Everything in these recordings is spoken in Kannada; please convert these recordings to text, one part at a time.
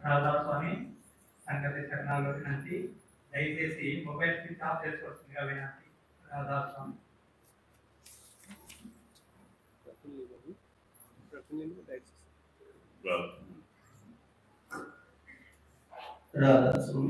రాధాస్వామి సంగతి చరణాల్లోకి నుంచి దయచేసి మొబైల్ స్విచ్ ఆఫ్ చేసుకోవాల్సిందిగా వినండి. రాధాస్వామి రాధాస్వామి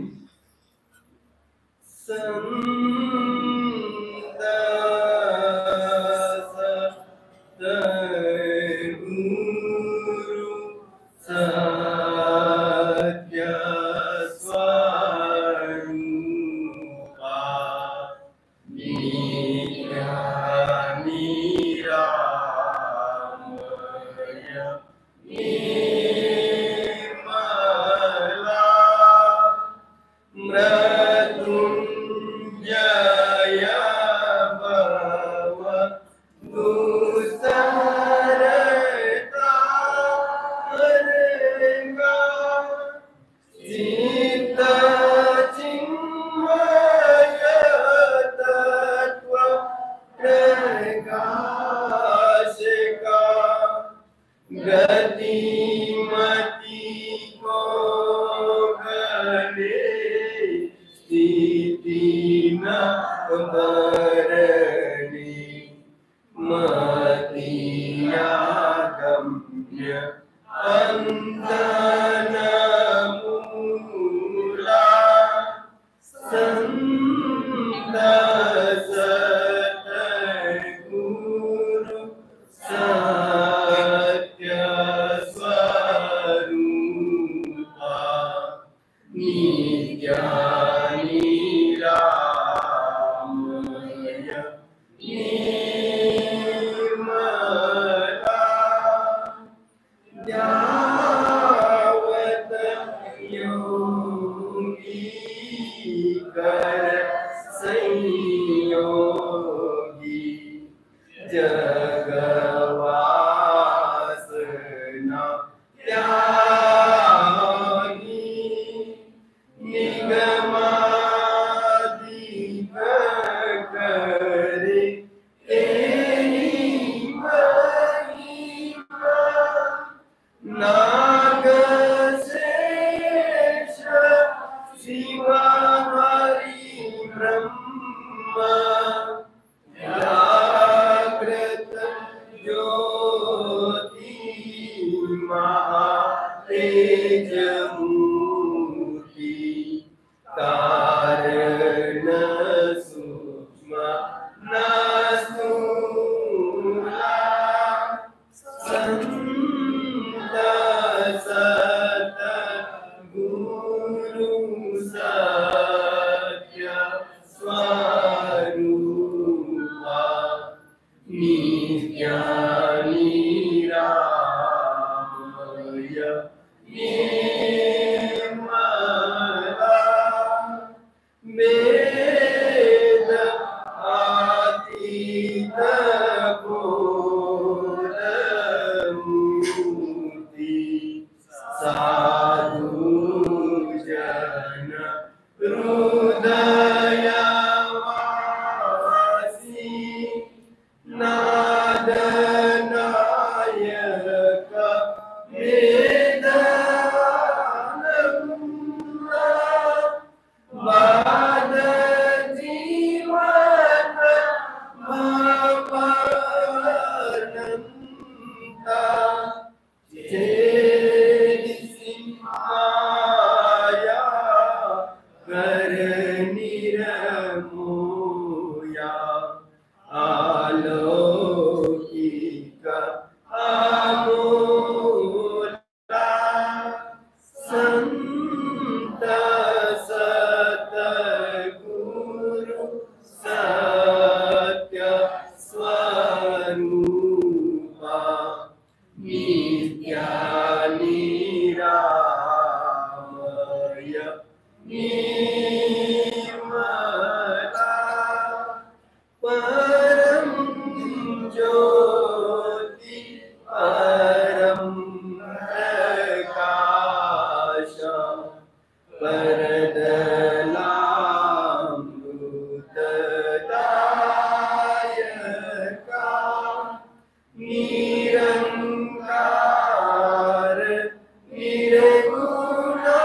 निरंकार निर्गुण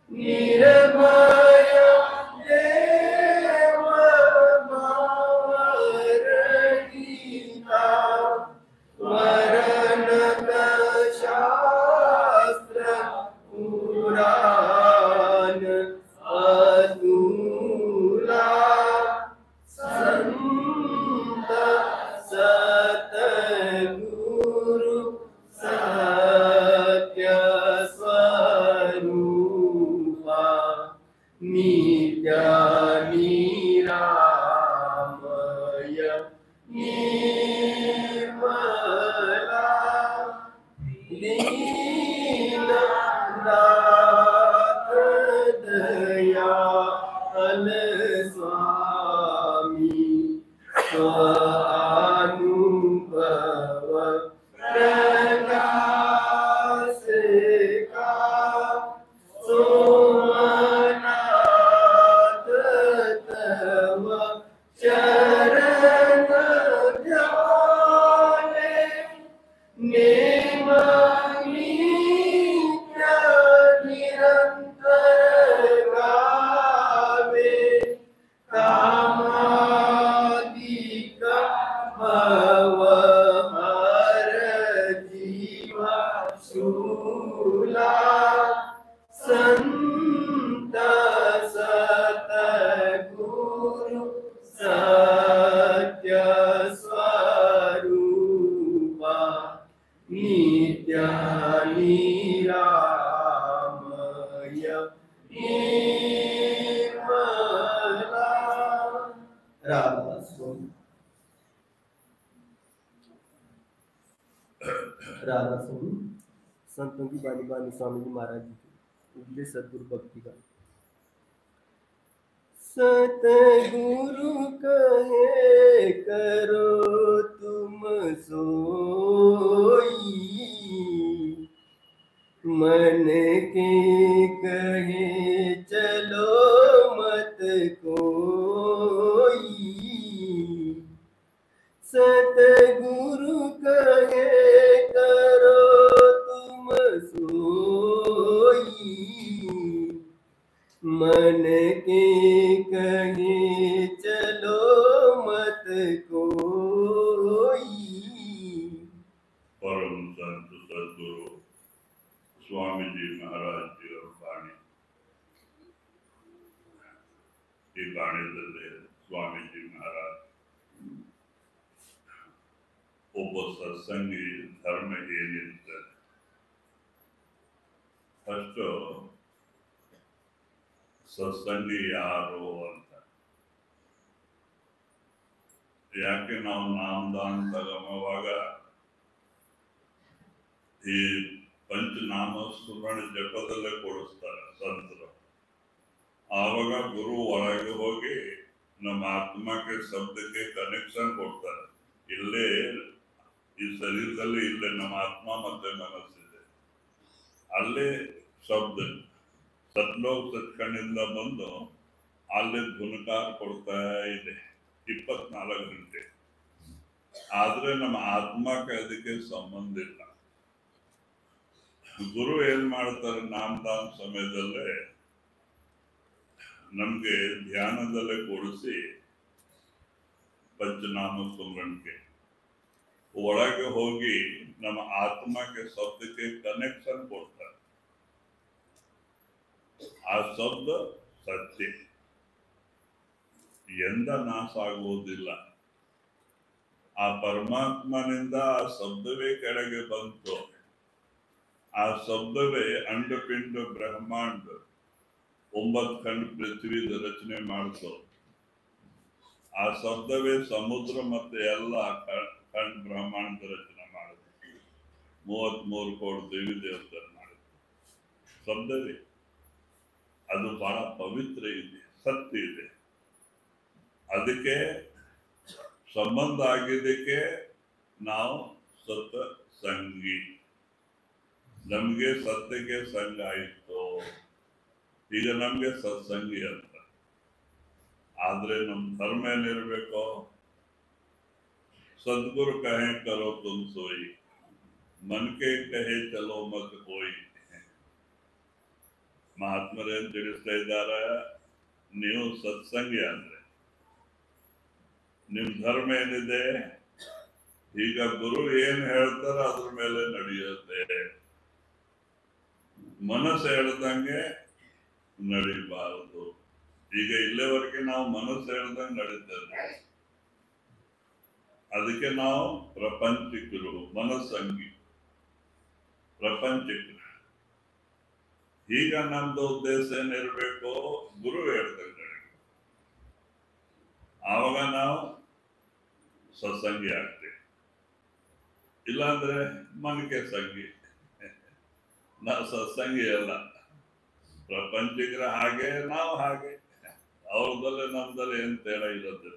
निर्भय देव गीता वरण शास्त्र पुराण अतुला संत सतगुरु सत्य स्वरूपा नित्य निरामय निर्मला दीननाथ दयाल स्वामी स्वानुभव प्रकाश का सोमनाथ तव चरण ध्याने नेम नित्य निरंतर गावे कामादिक भवहर जीव शूला संत सतगुरु सत्य स्वरूपा नित्य निरामय निर्मला राधा स्वामी राधा स्वामी संतों की बानी बानी स्वामी जी महाराज जी की उगले सदगुरु भक्ति का सतगुरु कहे करो तुम सोई मन के कहे चलो मत कोई सतगुरु कहे करो तुम सोई मन के कहे चलो मत कोई परम संत सदगुरु स्वामी जी महाराज जी और वाणी ಈ ಬಾಣಿದಲ್ಲಿ ಸ್ವಾಮೀಜಿ ಮಹಾರಾಜ್ ಒಬ್ಬ ಸತ್ಸಂಗಿ ಧರ್ಮ ಏನಿರ್ತದೆ ಫಸ್ಟ್ ಸತ್ಸಂಗಿ ಯಾರು ಅಂತ ಯಾಕೆ ನಾವು ನಾಮದಾನ ತಗಮವಾಗ ಈ ಪಂಚನಾಮ ಸುವರ್ಣ ಜಪದಲ್ಲೇ ಕೊಡಿಸ್ತಾರೆ ಸಂತರು ಆವಾಗ ಗುರು ಒಳಗೆ ಹೋಗಿ ನಮ್ಮ ಆತ್ಮಕ್ಕೆ ಶಬ್ದಕ್ಕೆ ಕನೆಕ್ಷನ್ ಕೊಡ್ತಾರೆ ಇಲ್ಲೇ ಈ ಶರೀರದಲ್ಲಿ ಇಲ್ಲೇ ನಮ್ಮ ಆತ್ಮ ಮತ್ತೆ ಮನಸ್ಸಿದೆ ಅಲ್ಲೇ ಶಬ್ದ ಸತ್ಲೋಕ ಸತ್ಕಣ್ಣಿಂದ ಬಂದು ಅಲ್ಲೇ ಧುನಕಾರ ಕೊಡ್ತಾ ಇದೆ 24 ಗಂಟೆ ಆದ್ರೆ ನಮ್ಮ ಆತ್ಮಕ್ಕೆ ಅದಕ್ಕೆ ಸಂಬಂಧ ಇಲ್ಲ ಗುರು ಏನ್ ಮಾಡ್ತಾರೆ ನಾಮದಾನ ಸಮಯದಲ್ಲೇ ನಮ್ಗೆ ಧ್ಯಾನದಲ್ಲೇ ಕೊಡಿಸಿ ಪಂಚನಾಮ ಸ್ಮರಣಕ್ಕೆ ಒಳಗೆ ಹೋಗಿ ನಮ್ಮ ಆತ್ಮಕ್ಕೆ ಶಬ್ದಕ್ಕೆ ಕನೆಕ್ಷನ್ ಕೊಡ್ತಾರೆ ಆ ಶಬ್ದ ಸತ್ಯ ಎಂದ ನಾಶ ಆಗುವುದಿಲ್ಲ ಆ ಪರಮಾತ್ಮನಿಂದ ಆ ಶಬ್ದವೇ ಕೆಳಗೆ ಬಂತು ಆ ಶಬ್ದವೇ ಅಂಡಪಿಂಡ ಬ್ರಹ್ಮಾಂಡ 9 ಖಂಡ ಪೃಥ್ವಿದ ರಚನೆ ಮಾಡ್ತು ಆ ಶಬ್ದವೇ ಸಮುದ್ರ ಮತ್ತೆ ಎಲ್ಲ ಖಂಡ ಬ್ರಹ್ಮಾಂಡ ರಚನೆ ಮಾಡುತ್ತೆ 33 ಕೋಟಿ ದೇವಿ ದೇವತರ ಮಾಡುತ್ತೆ ಶಬ್ದವೇ ಅದು ಬಹಳ ಪವಿತ್ರ ಇದೆ ಸತ್ಯ ಇದೆ ಅದಕ್ಕೆ ಸಂಬಂಧ ಆಗಿದ್ದಕ್ಕೆ ನಾವು ಸತ್ತ ಸಂಗಿ ನಮ್ಗೆ ಸತ್ಯಕ್ಕೆ ಸಂಘ ಆಯಿತು ಈಗ ನಮ್ಗೆ ಸತ್ಸಂಗಿ ಅಂತ ಆದ್ರೆ ನಮ್ ಧರ್ಮ ಏನಿರ್ಬೇಕು सदगुरु कहे करो तुम सोई मन के कहे चलो मत कोई ಮಹಾತ್ಮರೇನ್ ತಿಳಿಸ್ತಾ ಇದ್ದಾರೆ, ನೀವು ಸತ್ಸಂಗಿ ಅಂದ್ರೆ ನಿಮ್ ಧರ್ಮ ಏನಿದೆ, ಈಗ ಗುರು ಏನ್ ಹೇಳ್ತಾರೋ ಅದ್ರ ಮೇಲೆ ನಡೆಯುತ್ತೆ. ಮನಸ್ಸು ಹೇಳ್ದಂಗೆ ನಡಿಬಾರದು. ಈಗ ಇಲ್ಲಿವರೆಗೆ ನಾವು ಮನಸ್ಸು ಹೇಳ್ದಂಗೆ ನಡೀತೇವೆ, ಅದಕ್ಕೆ ನಾವು ಪ್ರಪಂಚಿಕರು, ಮನಸ್ಸಂಗಿ ಪ್ರಪಂಚಿಕರು. ಈಗ ನಮ್ದು ಉದ್ದೇಶ ಏನಿರ್ಬೇಕು, ಗುರು ಹೇಳ್ದಂಗೆ ಆವಾಗ ನಾವು ಸತ್ಸಂಗಿ ಆಗ್ತೇವೆ. ಇಲ್ಲಾಂದ್ರೆ ಮನಕೆ ಸಂಗಿ. ನಾವು ಸತ್ಸಂಗಿ ಅಲ್ಲ, ಪ್ರಪಂಚಿಕರ ಹಾಗೆ ನಾವು ಹಾಗೆ. ಅವ್ರದಲ್ಲೇ ನಮ್ದಲ್ಲಿ ಏನ್ ತೇಡ ಇರುತ್ತೆ.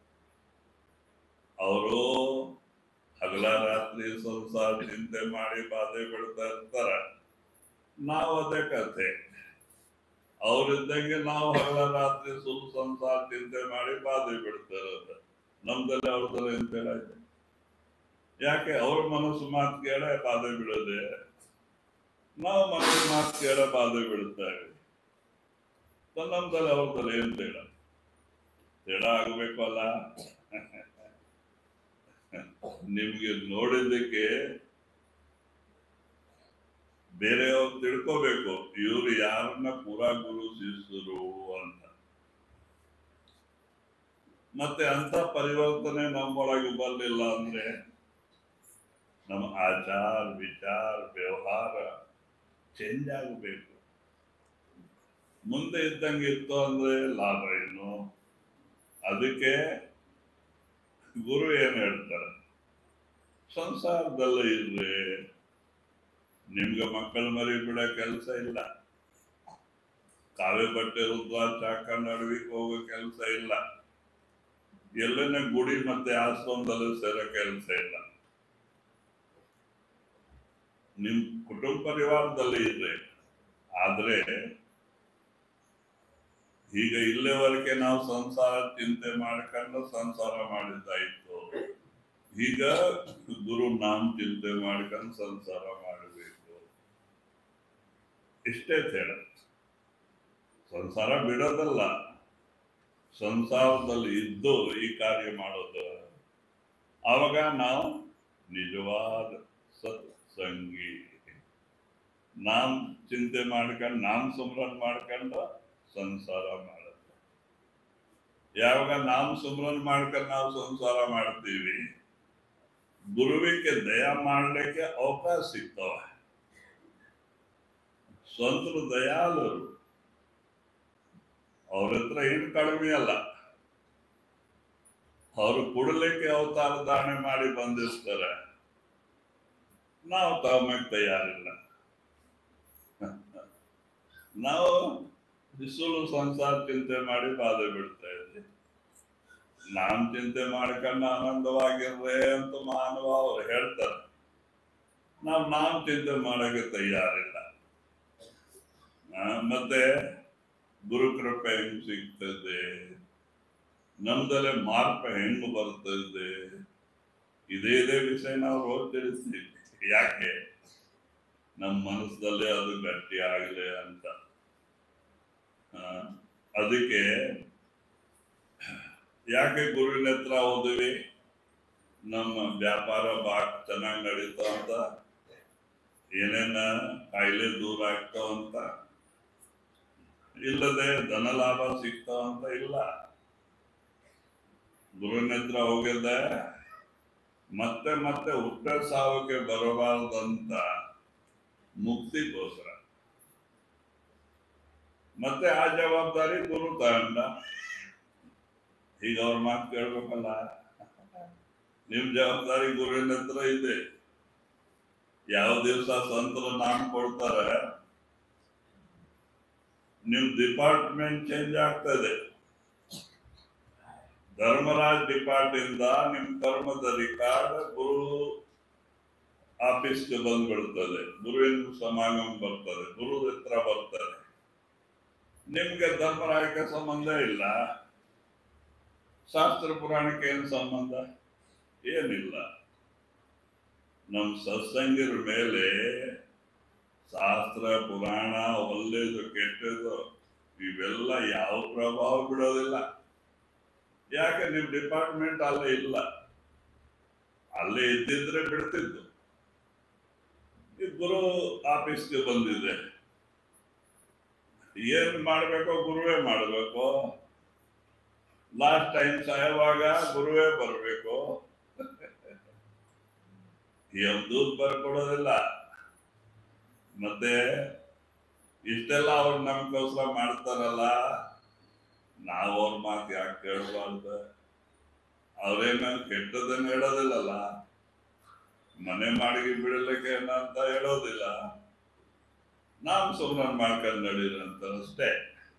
ಅವರು ಹಗಲ ರಾತ್ರಿ ಸಂಸಾರ ಚಿಂತೆ ಮಾಡಿ ಬಾಧೆ ಬಿಡ್ತಾ ಇರ್ತಾರ, ನಾವು ಅದೇ ಕಥೆ. ಅವ್ರಿದ್ದಂಗೆ ನಾವು ಹಗಲ ರಾತ್ರಿ ಸಂಸಾರ ಚಿಂತೆ ಮಾಡಿ ಬಾಧೆ ಬಿಡ್ತಾ ಇರೋದು. ನಮ್ದಲ್ಲಿ ಅವ್ರದಲ್ಲ ಏನ್ ತೇಡ ಇದೆ? ಯಾಕೆ ಅವ್ರ ಮನಸ್ಸು ಮಾತು ಕೇಳ ಬಾಧೆ ಬಿಡೋದೆ, ನಾವು ಮನಸ್ಸು ಮಾತು ಕೇಳ ಬಾಧೆ ಬಿಡುತ್ತೇವೆ. ನಮ್ದಲ್ಲಿ ಅವ್ರದಲ್ಲಿ ಏನ್ ತೇಡ? ತೇಡ ಆಗ್ಬೇಕು ಅಲ್ಲ. ನಿಮ್ಗೆ ನೋಡಿದ್ದಕ್ಕೆ ಬೇರೆಯವ್ರು ತಿಳ್ಕೋಬೇಕು, ಇವ್ರು ಯಾರನ್ನ ಪೂರಾ ಗುರು ಶಿಷ್ಯರು ಅಂತ. ಮತ್ತೆ ಅಂತ ಪರಿವರ್ತನೆ ನಮ್ಮೊಳಗೆ ಬರಲಿಲ್ಲ ಅಂದ್ರೆ ನಮ್ಮ ಆಚಾರ ವಿಚಾರ ವ್ಯವಹಾರ ಚೇಂಜ್ ಆಗಬೇಕು. ಮುಂದೆ ಇದ್ದಂಗೆ ಇತ್ತು ಅಂದ್ರೆ ಲಾಭ ಏನು? ಅದಕ್ಕೆ ಗುರು ಏನ್ ಹೇಳ್ತಾರೆ, ಸಂಸಾರದಲ್ಲೇ ಇರ್ರಿ, ನಿಮ್ಗೆ ಮಕ್ಕಳ ಮರಿ ಬಿಡೋ ಕೆಲಸ ಇಲ್ಲ, ಕಾವೇ ಬಟ್ಟೆ ಉದ್ವಾ ಚಾಕ ನಡುವಿಗೆ ಹೋಗೋ ಕೆಲಸ ಇಲ್ಲ, ಎಲ್ಲನ ಗುಡಿ ಮತ್ತೆ ಆಶ್ರಮದಲ್ಲೂ ಸೇರೋ ಕೆಲಸ ಇಲ್ಲ. ನಿಮ್ ಕುಟುಂಬ ಪರಿವಾರದಲ್ಲಿ ಇರ್ರಿ. ಆದ್ರೆ ಈಗ ಇಲ್ಲಿವರೆಗೆ ನಾವು ಸಂಸಾರ ಚಿಂತೆ ಮಾಡ್ಕೊಂಡು ಸಂಸಾರ ಮಾಡಿದ್ದಾಯ್ತು. ಈಗ ಗುರು ನಾಮ್ ಚಿಂತೆ ಮಾಡ್ಕೊಂಡು ಸಂಸಾರ ಮಾಡಬೇಕು. ಇಷ್ಟೇ ತೇಡ. ಸಂಸಾರ ಬಿಡೋದಲ್ಲ, ಸಂಸಾರದಲ್ಲಿ ಇದ್ದು ಈ ಕಾರ್ಯ ಮಾಡೋದು. ಆವಾಗ ನಾವು ನಿಜವಾದ ಸತ್ಸಂಗಿ. ನಾಮ್ ಚಿಂತೆ ಮಾಡ್ಕೊಂಡು ನಾಮ್ ಸುಮ್ರನ್ ಮಾಡ್ಕೊಂಡು ಸಂಸಾರ ಮಾಡುತ್ತೆ. ಯಾವಾಗ ನಾಮ್ ಸುಮ್ರನ್ ಮಾಡ್ಕೊಂಡು ನಾವು ಸಂಸಾರ ಮಾಡ್ತೀವಿ, ಗುರುವಿಗೆ ದಯ ಮಾಡ್ಲಿಕ್ಕೆ ಅವಕಾಶ ಸಿಗ್ತವ. ಸ್ವಂತರು ದಯಾಲರು, ಅವ್ರ ಹತ್ರ ಏನು ಕಡಿಮೆ ಅಲ್ಲ. ಅವರು ಕೊಡಲಿಕ್ಕೆ ಅವತಾರ ಧಾರಣೆ ಮಾಡಿ ಬಂದಿರ್ತಾರೆ, ನಾವು ತಗೊಂಬಕ್ ತಯಾರಿಲ್ಲ. ನಾವು ಬಿಸಿಲು ಸಂಸಾರ ಚಿಂತೆ ಮಾಡಿ ಬಾಧೆ ಬಿಡ್ತಾ ಇದ್ವಿ. ನಾನ್ ಚಿಂತೆ ಮಾಡ್ಕೊಂಡು ಆನಂದವಾಗಿರ್ರೆ ಅಂತ ಮಾನವ ಅವ್ರು ಹೇಳ್ತಾರೆ. ನಾನ್ ಚಿಂತೆ ಮಾಡಕ್ಕೆ ತಯಾರಿಲ್ಲ. ಮತ್ತೆ ಗುರುಕೃಪೆ ಹೆಂಗ್ ಸಿಗ್ತದೆ, ನಮ್ದಲ್ಲೇ ಮಾರ್ಪ ಹೆಂಗ್ ಬರ್ತದೆ, ಇದೇ ವಿಷಯ ನಾವು ರೋಜ್ ತಿಳಿಸ್ತೀವಿ. ಯಾಕೆ? ನಮ್ಮ ಮನಸ್ಸಲ್ಲೇ ಅದು ಗಟ್ಟಿ ಆಗಲಿ ಅಂತ. ಅದಕ್ಕೆ ಯಾಕೆ ಗುರುವಿನ ಹತ್ರ ಹೋದ್ವಿ? ನಮ್ಮ ವ್ಯಾಪಾರ ಚೆನ್ನಾಗಿ ನಡೀತಾವ ಅಂತ, ಏನೇನ ಕಾಯಿಲೆ ದೂರ ಆಗ್ತಾವಂತ, ಇಲ್ಲದೆ ಧನ ಲಾಭ ಸಿಗ್ತಾವಂತ ಇಲ್ಲ. ಗುರುವಿನ ಹತ್ರ ಹೋಗಿದ್ದೆ ಮತ್ತೆ ಮತ್ತೆ ಹುಟ್ಟ ಸಾವಕ್ಕೆ ಬರಬಾರ್ದಂತ ಮುಕ್ತಿಗೋಸ್ಕರ. ಮತ್ತೆ ಆ ಜವಾಬ್ದಾರಿ ಗುರು ತಗೊಂಡ. ಈಗ ಅವ್ರ ಮಾತು ಕೇಳ್ಬೇಕಲ್ಲ, ನಿಮ್ ಜವಾಬ್ದಾರಿ ಗುರುವಿನ ಹತ್ರ ಇದೆ. ಯಾವ ದಿವಸ ಸಂತರು ನಾಮ ಕೊಡ್ತಾರೆ, ನಿಮ್ ಡಿಪಾರ್ಟ್ಮೆಂಟ್ ಚೇಂಜ್ ಆಗ್ತದೆ. ಧರ್ಮರಾಜ್ ಡಿಪಾರ್ಟ್ ಇಂದ ನಿಮ್ ಕರ್ಮದ ರಿಕಾರ್ಡ್ ಗುರು ಆಫೀಸ್ಗೆ ಬಂದ್ಬಿಡ್ತದೆ, ಗುರುವಿನ ಸಮಾಗಮ ಬರ್ತದೆ, ಗುರು ಹತ್ರ ಬರ್ತದೆ. ನಿಮ್ಗೆ ಧರ್ಮರಾಜಕ್ಕೆ ಸಂಬಂಧ ಇಲ್ಲ, ಶಾಸ್ತ್ರ ಪುರಾಣಕ್ಕೆ ಏನು ಸಂಬಂಧ? ಏನಿಲ್ಲ. ನಮ್ ಸತ್ಸಂಗರ ಮೇಲೆ ಶಾಸ್ತ್ರ ಪುರಾಣ ಒಳ್ಳೇದು ಕೆಟ್ಟದ್ದು ಇವೆಲ್ಲ ಯಾವ ಪ್ರಭಾವ ಬಿಡೋದಿಲ್ಲ. ಯಾಕೆ ನಿಮ್ ಡಿಪಾರ್ಟ್ಮೆಂಟ್ ಅಲ್ಲೇ ಇಲ್ಲ, ಅಲ್ಲೇ ಇದ್ದಿದ್ರೆ ಬಿಡ್ತಿದ್ದು. ಈ ಗುರು ಆಫೀಸ್ಗೆ ಬಂದಿದೆ, ಏನ್ ಮಾಡ್ಬೇಕೋ ಗುರುವೇ ಮಾಡ್ಬೇಕು. ಲಾಸ್ಟ್ ಟೈಮ್ ಸಾಯುವಾಗ ಗುರುವೇ ಬರ್ಬೇಕು, ದೂತ್ ಬರ್ಕೊಡೋದಿಲ್ಲ. ಮತ್ತೆ ಇಷ್ಟೆಲ್ಲ ಅವ್ರು ನಮ್ಗೋಸ್ಕರ ಮಾಡ್ತಾರಲ್ಲ, ನಾವು ಅವ್ರ ಮಾತು ಯಾಕೆ ಕೇಳಬಾರ್ದು? ಅವ್ರೇನ ಕೆಟ್ಟದನ್ನ ಹೇಳೋದಿಲ್ಲಲ್ಲ, ಮನೆ ಮಾಡಿಗೆ ಬಿಡಲಿಕ್ಕೆ ಅಂತ ಹೇಳೋದಿಲ್ಲ. ನಾವು ಸುಮ್ಮನೆ ಮಾಡ್ಕೊಂಡು ನಡೀರಂತಾರಷ್ಟೇ.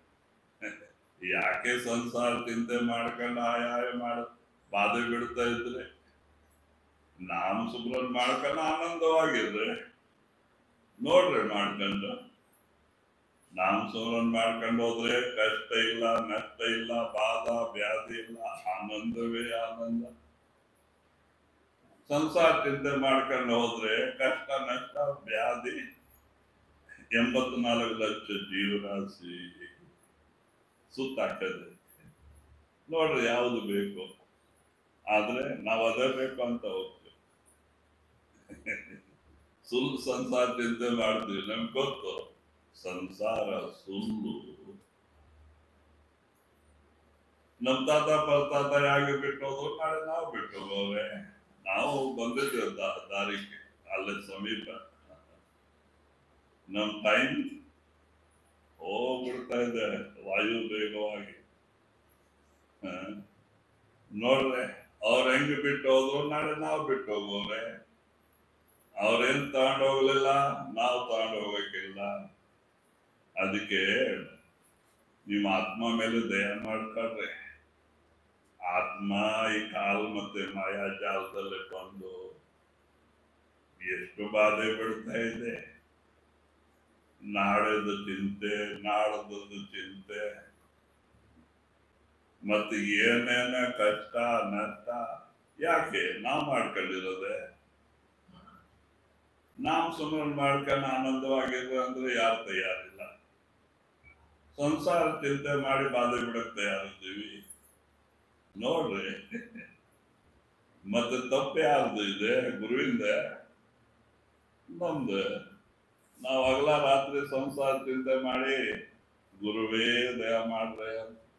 ಯಾಕೆ ಸಂಸಾರ ಚಿಂತೆ ಮಾಡ್ಕೊಂಡು ಆಯಾಯ ಬಾಧೆ ಬಿಡ್ತಾ ಇದ್ರೆ, ನಾವು ಸುಮ್ಮನೆ ಮಾಡ್ಕೊಂಡು ಆನಂದವಾಗಿದ್ರೆ ನೋಡ್ರಿ ಮಾಡ್ಕೊಂಡು. ನಾವು ಸುಮ್ಮನೆ ಮಾಡ್ಕೊಂಡು ಹೋದ್ರೆ ಕಷ್ಟ ಇಲ್ಲ, ನಷ್ಟ ಇಲ್ಲ, ಬಾಧ ವ್ಯಾಧಿ ಇಲ್ಲ, ಆನಂದವೇ ಆನಂದ. ಸಂಸಾರ ಚಿಂತೆ ಮಾಡ್ಕೊಂಡು ಹೋದ್ರೆ ಕಷ್ಟ ನಷ್ಟ ವ್ಯಾಧಿ, 84 ಲಕ್ಷ ಜೀವರಾಶಿ ಸುತ್ತಾಗ್ತದೆ. ನೋಡ್ರಿ ಯಾವುದು ಬೇಕು, ಆದ್ರೆ ನಾವು ಅದೇ ಬೇಕು ಅಂತ ಹೋಗ್ತೀವಿ. ಸುಳ್ಳು ಸಂಸಾರ ಚಿಂತೆ ಮಾಡ್ತೀವಿ, ನಮ್ಗೆ ಗೊತ್ತು ಸಂಸಾರ ಸುಳ್ಳು. ನಮ್ ತಾತ ಪರ್ತಾತ ಯಾಕೆ ಬಿಟ್ಟು ಹೋದ್ರು, ನಾಳೆ ನಾವು ಬಿಟ್ಟು ಹೋಗೋರೆ. ನಾವು ಬಂದಿದ್ದೇವೆ ದಾರಿಗೆ, ಅಲ್ಲೇ ಸಮೀಪ. ನಮ್ ಟೈಮ್ ಹೋಗ್ಬಿಡ್ತಾ ಇದೆ ವಾಯು ವೇಗವಾಗಿ. ನೋಡ್ರೆ ಅವ್ರ ಹೆಂಗ್ ಬಿಟ್ಟು ಹೋದ್ರು, ನಾಳೆ ನಾವು ಬಿಟ್ಟು ಹೋಗೋರೆ. ಅವ್ರೇನ್ ತಗೊಂಡು ಹೋಗ್ಲಿಲ್ಲ, ನಾವು ತಗೊಂಡು ಹೋಗಕ್ಕಿಲ್ಲ. ಅದಕ್ಕೆ ನಿಮ್ಮ ಆತ್ಮ ಮೇಲೆ ದಯ ಮಾಡ್ಕೊಳ್ರಿ. ಆತ್ಮ ಈ ಕಾಲ್ ಮತ್ತೆ ಮಾಯಾಜಾಲದಲ್ಲಿ ಬಂದು ಎಷ್ಟು ಬಾಧೆ ಬಿಡ್ತಾ ಇದೆ. ನಾಳೆದು ಚಿಂತೆ, ನಾಳದ್ದು ಚಿಂತೆ, ಮತ್ತೆ ಏನೇನ ಕಷ್ಟ ನಷ್ಟ. ಯಾಕೆ ನಾವು ಮಾಡ್ಕೊಂಡಿರೋದೆ? ನಾವು ಸುಮ್ಮನೆ ಮಾಡ್ಕೊಂಡು ಆನಂದವಾಗಿದ್ರು ಅಂದ್ರೆ ಯಾರು ತಯಾರಿಲ್ಲ. ಸಂಸಾರ ಚಿಂತೆ ಮಾಡಿ ಬಾಧೆ ಬಿಡಕ್ ತಯಾರಿದ್ದೀವಿ ನೋಡ್ರಿ. ಮತ್ತೆ ತಪ್ಪು ಯಾರ್ದು ಇದೆ? ಗುರುವಿಂದ, ನಮ್ದು. ನಾವು ಹಗಲ ರಾತ್ರಿ ಸಂಸಾರ ಚಿಂತೆ ಮಾಡಿ ಗುರುವೇ ದಯ ಮಾಡ್ರೆ.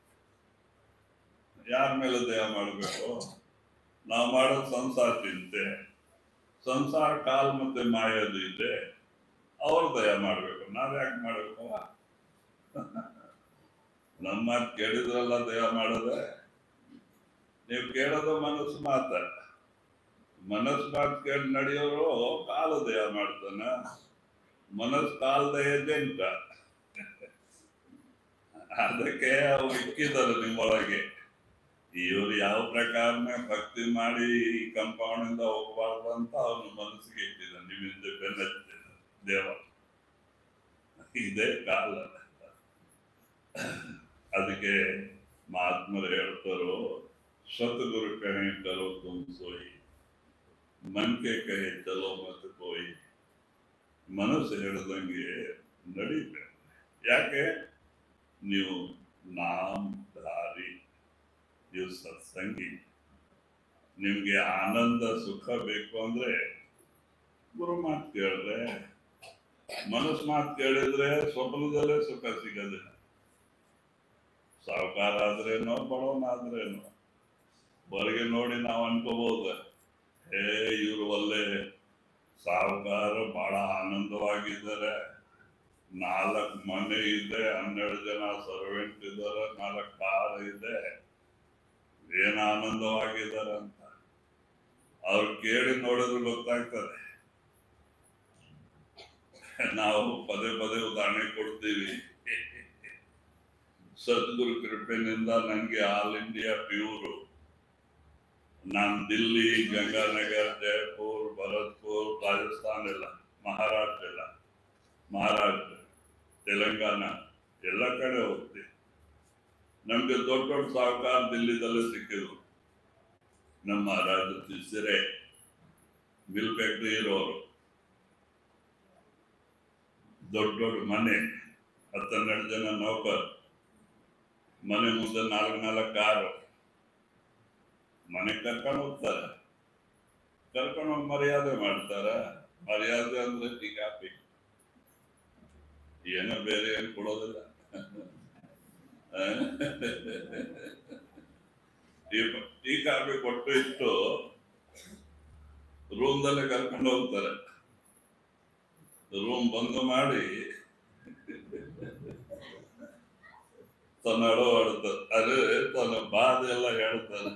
ಯಾರ ಮೇಲೆ ದಯ ಮಾಡ್ಬೇಕು? ನಾವು ಮಾಡೋದು ಸಂಸಾರ ಚಿಂತೆ. ಸಂಸಾರ ಕಾಲ್ ಮತ್ತೆ ಮಾಯದು ಇದೆ, ಅವ್ರು ದಯ ಮಾಡ್ಬೇಕು, ನಾವ್ ಯಾಕೆ ಮಾಡ್ಬೇಕು? ನಮ್ಮ ಮಾತು ಕೇಳಿದ್ರಲ್ಲ ದಯ ಮಾಡೋದೆ. ನೀವು ಕೇಳೋದು ಮನಸ್ಸು ಮಾತ. ಮನಸ್ಸು ಮಾತು ಕೇಳಿ ನಡೆಯೋರು ಕಾಲ ದಯ ಮಾಡ್ತಾನ. ಮನಸ್ಸು ಕಾಲದ ಏಜೆಂಟ. ಅದಕ್ಕೆ ಅವ್ರು ಇಕ್ಕಿದ್ದಾರೆ ನಿಮ್ಮೊಳಗೆ. ಇವ್ರು ಯಾವ ಪ್ರಕಾರನೇ ಭಕ್ತಿ ಮಾಡಿ ಈ ಕಂಪೌಂಡ್ ಇಂದ ಹೋಗಬಾರ್ದು ಅಂತ ಅವನು ಮನಸ್ಸಿಗೆ ಇಟ್ಟಿದ. ನಿಮ್ಮಿಂದ ಬೆನ್ನತ್ತಿದ ದೇವ. ಇದೇ ಕಾಲ. ಅದಕ್ಕೆ ಮಹಾತ್ಮರು ಹೇಳ್ತಾರೋ, ಸತಗುರು ಕಹೆ ಚಲೋ ತುಮ್ ಸೋಯಿ, ಮನ್ಕೆ ಕಹೆ ಚಲೋ ಮತ್ ಕೋಯಿ. ಮನಸ್ಸು ಹೇಳ್ದಂಗೆ ನಡೀಬೇಕು. ಯಾಕೆ? ನೀವು ನಾಮ್ ದಾರಿ, ನೀವು ಸತ್ಸಂಗಿ. ನಿಮ್ಗೆ ಆನಂದ ಸುಖ ಬೇಕು ಅಂದ್ರೆ ಗುರು ಮಾತು ಕೇಳಿದ್ರೆ, ಮನಸ್ಸು ಮಾತು ಕೇಳಿದ್ರೆ ಸ್ವಪ್ನದಲ್ಲೇ ಸುಖ ಸಿಗೋದಿಲ್ಲ. ಸಾಹುಕಾರ ಆದ್ರೇನೋ ಬಡವನಾದ್ರೇನೋ ಹೊರಗೆ ನೋಡಿ ನಾವು ಅನ್ಕೋಬಹುದು, ಇವರು ಒಳ್ಳೆ ಸಾಹುಕಾರ, ಬಹಳ ಆನಂದವಾಗಿದ್ದಾರೆ, 4 ಮನೆ ಇದೆ, 12 ಜನ ಸರ್ವೆಂಟ್ ಇದ್ದಾರೆ, 4 ಕಾರ್ ಇದೆ, ಏನ್ ಆನಂದವಾಗಿದ್ದಾರೆ ಅಂತ. ಅವ್ರು ಕೇಳಿ ನೋಡಿದ್ರೆ ಗೊತ್ತಾಗ್ತದೆ. ನಾವು ಪದೇ ಪದೇ ಉದಾಹರಣೆ ಕೊಡ್ತೀವಿ. ಸದ್ಗುರು ಕೃಪೆಯಿಂದ ನನಗೆ ಆಲ್ ಇಂಡಿಯಾ ಪ್ಯೂರು. ನಾನು ದಿಲ್ಲಿ, ಗಂಗಾನಗರ್, ಜೈಪುರ್, ಭರತ್ಪುರ್, ರಾಜಸ್ಥಾನ್ ಎಲ್ಲ, ಮಹಾರಾಷ್ಟ್ರ, ತೆಲಂಗಾಣ ಎಲ್ಲ ಕಡೆ ಹೋಗ್ತೀವಿ. ನಮ್ಗೆ ದೊಡ್ಡ ದೊಡ್ಡ ಸಾಹುಕಾರ ದಿಲ್ಲಿದಲ್ಲೇ ಸಿಕ್ಕಿದ್ರು. ನಮ್ಮ ರಾಜ ಸಿರೆ ಮಿಲ್ ಫ್ಯಾಕ್ಟ್ರಿ ಇರೋರು. ದೊಡ್ಡ ದೊಡ್ಡ ಮನೆ, 10-12 ಜನ ನೌಕರ್, ಮನೆ ಮುಂದೆ 4 ಕಾರು, ಮನೆ ಕರ್ಕೊಂಡು ಹೋಗ್ತಾರೆ, ಕರ್ಕೊಂಡು ಹೋಗಿ ಮರ್ಯಾದೆ ಮಾಡ್ತಾರ. ಮರ್ಯಾದೆ ಅಂದ್ರೆ ಟೀ ಕಾಫಿ, ಏನೋ ಬೇರೆ ಏನು ಕೊಡೋದಿಲ್ಲ. ಟೀ ಕಾಫಿ ಕೊಟ್ಟು ಇಟ್ಟು ರೂಮ್ದಲ್ಲೇ ಕರ್ಕೊಂಡು ಹೋಗ್ತಾರೆ. ರೂಮ್ ಬಂದ್ ಮಾಡಿ ತನ್ನ ಅಡೋ ಆಡ್ತಾರೆ, ಅದೇ ತನ್ನ ಬಾಧೆ ಎಲ್ಲ ಹೇಳ್ತಾರೆ.